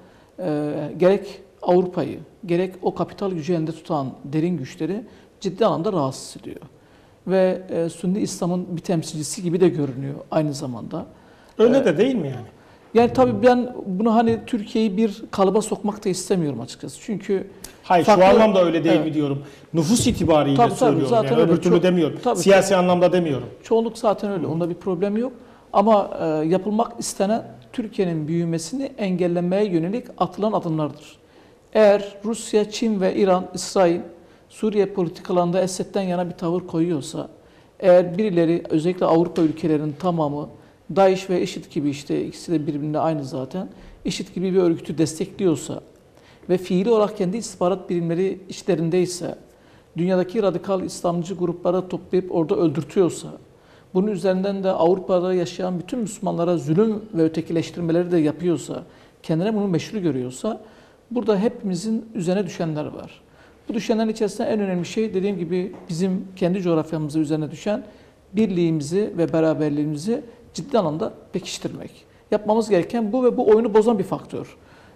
gerek Avrupa'yı, gerek o kapital gücü elinde tutan derin güçleri ciddi anlamda rahatsız ediyor. Ve Sünni İslam'ın bir temsilcisi gibi de görünüyor aynı zamanda. Öyle de değil mi yani? Yani tabii ben bunu hani Türkiye'yi bir kalıba sokmak da istemiyorum açıkçası. Çünkü hayır farklı, şu anlamda öyle değil evet, mi diyorum. Nüfus itibariyle tabii, söylüyorum. zaten Yani. öyle. Öbür türlü demiyorum. Tabii, Siyasi anlamda demiyorum. çoğunluk zaten öyle. Onda bir problem yok. Ama yapılmak istenen Türkiye'nin büyümesini engellemeye yönelik atılan adımlardır. Eğer Rusya, Çin ve İran, İsrail Suriye politikalarında Esed'den yana bir tavır koyuyorsa, eğer birileri özellikle Avrupa ülkelerinin tamamı DAEŞ ve IŞİD gibi, işte ikisi de birbirine aynı zaten, IŞİD gibi bir örgütü destekliyorsa ve fiili olarak kendi istihbarat birimleri işlerindeyse, dünyadaki radikal İslamcı grupları toplayıp orada öldürtüyorsa, bunun üzerinden de Avrupa'da yaşayan bütün Müslümanlara zulüm ve ötekileştirmeleri de yapıyorsa, kendine bunu meşru görüyorsa, burada hepimizin üzerine düşenler var. Bu düşenlerin içerisinde en önemli şey, dediğim gibi, bizim kendi coğrafyamızı üzerine düşen birliğimizi ve beraberliğimizi ciddi anlamda pekiştirmek. Yapmamız gereken bu ve bu oyunu bozan bir faktör.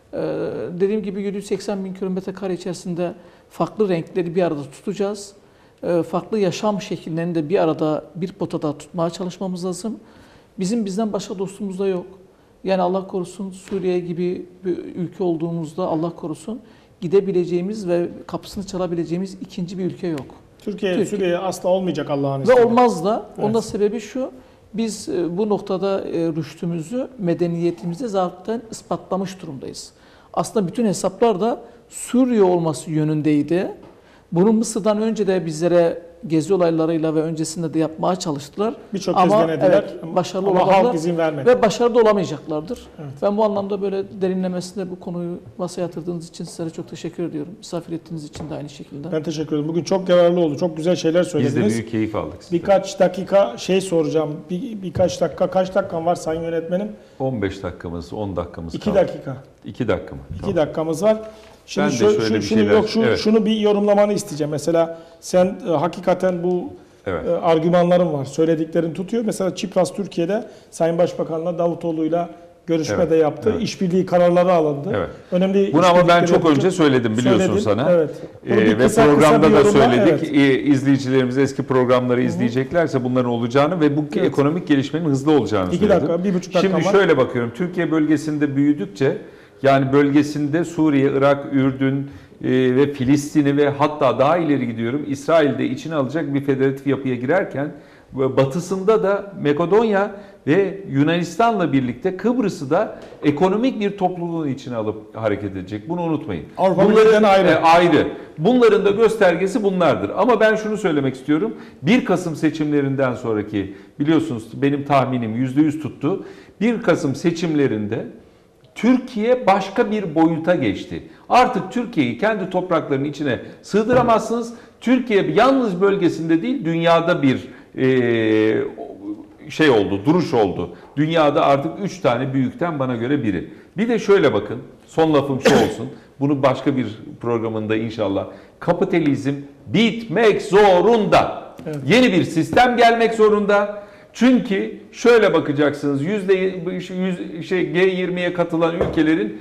Dediğim gibi 780 bin kilometre kare içerisinde farklı renkleri bir arada tutacağız. Farklı yaşam şekillerini de bir arada, bir potada tutmaya çalışmamız lazım. Bizden başka dostumuz da yok. Yani Allah korusun, Suriye gibi bir ülke olduğumuzda Allah korusun gidebileceğimiz ve kapısını çalabileceğimiz ikinci bir ülke yok. Türkiye Suriye asla olmayacak Allah'ın Ve izniyle. olmaz da. Evet. Onun da sebebi şu: biz bu noktada rüştümüzü, medeniyetimizi zaten ispatlamış durumdayız. Aslında bütün hesaplar da Suriye olması yönündeydi. Bunu Mısır'dan önce de bizlere gezi olaylarıyla ve öncesinde de yapmaya çalıştılar. Birçok kez ama denediler. evet, başarılı Ama olamadılar halk izin vermedi. ve başarılı olamayacaklardır. Evet. Ben bu anlamda böyle derinlemesine bu konuyu masaya yatırdığınız için sizlere çok teşekkür ediyorum. Misafir ettiğiniz için de aynı şekilde. Ben teşekkür ederim. Bugün çok yararlı oldu. Çok güzel şeyler Biz de söylediniz. büyük keyif aldık. Birkaç dakika soracağım. Birkaç dakika. Kaç dakikan var sayın yönetmenim? 15 dakikamız, 10 dakikamız 2 kaldı. dakika. 2 dakika mı? 2 dakikamız var. Şimdi Ben de şöyle bir şeyler- şunu bir yorumlamanı isteyeceğim. Mesela sen hakikaten bu Evet. argümanların var. Söylediklerin tutuyor. Mesela Çipras Türkiye'de Sayın Başbakan'la Davutoğlu'yla görüşme Evet, de yaptı. evet. İşbirliği kararları alındı. Evet. Önemli Bunu ama ben işbirlikleri çok yapacak. önce söyledim biliyorsun Söyledin, sana. Evet. Bunu bir Ve kısa programda bir da yorumla, söyledik. evet. İzleyicilerimiz eski programları izleyeceklerse bunların olacağını ve bu Evet. ekonomik gelişmenin hızlı olacağını 2 söyledim. dakika, 1,5 dakika Şimdi var. şöyle bakıyorum. Türkiye bölgesinde büyüdükçe, yani bölgesinde Suriye, Irak, Ürdün ve Filistin'i ve hatta daha ileri gidiyorum, İsrail'de içine alacak bir federatif yapıya girerken batısında da Makedonya ve Yunanistan'la birlikte Kıbrıs'ı da ekonomik bir topluluğun içine alıp hareket edecek. Bunu unutmayın. Avrupa Birliği'nden ayrı. Ayrı. Bunların da göstergesi bunlardır. Ama ben şunu söylemek istiyorum. 1 Kasım seçimlerinden sonraki, biliyorsunuz benim tahminim %100 tuttu. 1 Kasım seçimlerinde Türkiye başka bir boyuta geçti. Artık Türkiye'yi kendi topraklarının içine sığdıramazsınız. Türkiye yalnız bölgesinde değil, dünyada bir duruş oldu. Dünyada artık 3 tane büyükten bana göre biri. Bir de şöyle bakın, son lafım şu olsun. Bunu başka bir programında inşallah. Kapitalizm bitmek zorunda. Evet. Yeni bir sistem gelmek zorunda. Çünkü şöyle bakacaksınız, G20'ye katılan ülkelerin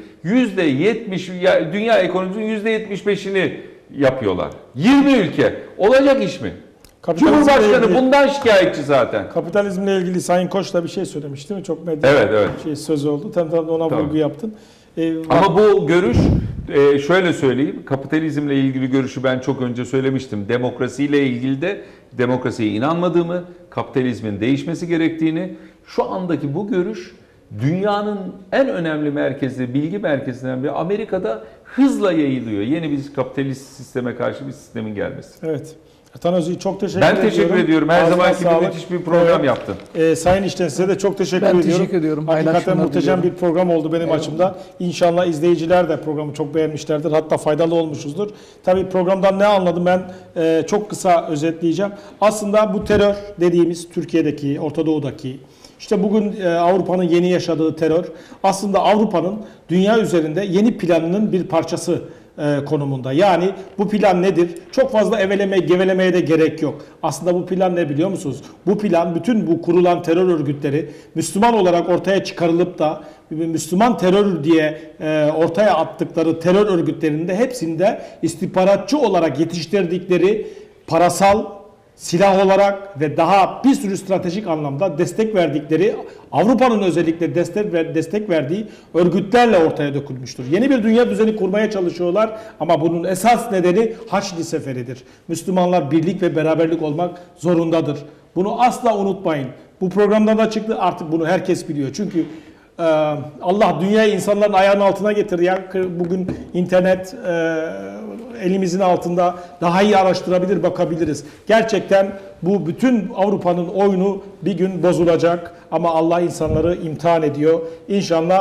%70, dünya ekonomisinin %75'ini yapıyorlar. 20 ülke. Olacak iş mi? Kapitalizmle Cumhurbaşkanı ilgili- bundan şikayetçi zaten. Kapitalizmle ilgili Sayın Koç da bir şey söylemiş değil mi? Çok medya Evet. sözü oldu. Tam ona Tabii. vurgu yaptın. Ama bu görüş, şöyle söyleyeyim, kapitalizmle ilgili görüşü ben çok önce söylemiştim. Demokrasiyle ilgili de demokrasiye inanmadığımı, kapitalizmin değişmesi gerektiğini, şu andaki bu görüş dünyanın en önemli merkezi, bilgi merkezinden biri Amerika'da hızla yayılıyor. Yeni bir kapitalist sisteme karşı bir sistemin gelmesi. Evet. Ertan Özü'yü çok teşekkür Ben ediyorum. teşekkür ediyorum. Her Ağzına zamanki gibi sağlık. müthiş bir program Evet. yaptın. Sayın İşten size de çok teşekkür Ben ediyorum. teşekkür ediyorum. Hayırlı Hakikaten akşamlar muhteşem diliyorum. bir program oldu benim Eyvallah. açımdan. İnşallah izleyiciler de programı çok beğenmişlerdir. Hatta faydalı olmuşuzdur. Tabii programdan ne anladım ben çok kısa özetleyeceğim. Aslında bu terör dediğimiz Türkiye'deki, Orta Doğu'daki, işte bugün Avrupa'nın yeni yaşadığı terör aslında Avrupa'nın dünya üzerinde yeni planının bir parçası konumunda. Yani bu plan nedir? Çok fazla gevelemeye de gerek yok. Aslında bu plan ne biliyor musunuz? Bu plan bütün bu kurulan terör örgütleri Müslüman olarak ortaya çıkarılıp da Müslüman terör diye ortaya attıkları terör örgütlerinde hepsinde istihbaratçı olarak yetiştirdikleri parasal, silah olarak ve daha bir sürü stratejik anlamda destek verdikleri, Avrupa'nın özellikle destek verdiği örgütlerle ortaya dökülmüştür. Yeni bir dünya düzeni kurmaya çalışıyorlar ama bunun esas nedeni Haçlı Seferi'dir. Müslümanlar birlik ve beraberlik olmak zorundadır. Bunu asla unutmayın. Bu programdan da çıktı, artık bunu herkes biliyor. Çünkü Allah dünyayı insanların ayağının altına getirdi. Yani bugün internet elimizin altında, daha iyi araştırabilir, bakabiliriz. Gerçekten bu bütün Avrupa'nın oyunu bir gün bozulacak ama Allah insanları imtihan ediyor. İnşallah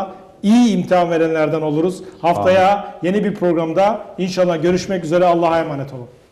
iyi imtihan verenlerden oluruz. Haftaya yeni bir programda inşallah görüşmek üzere. Allah'a emanet olun.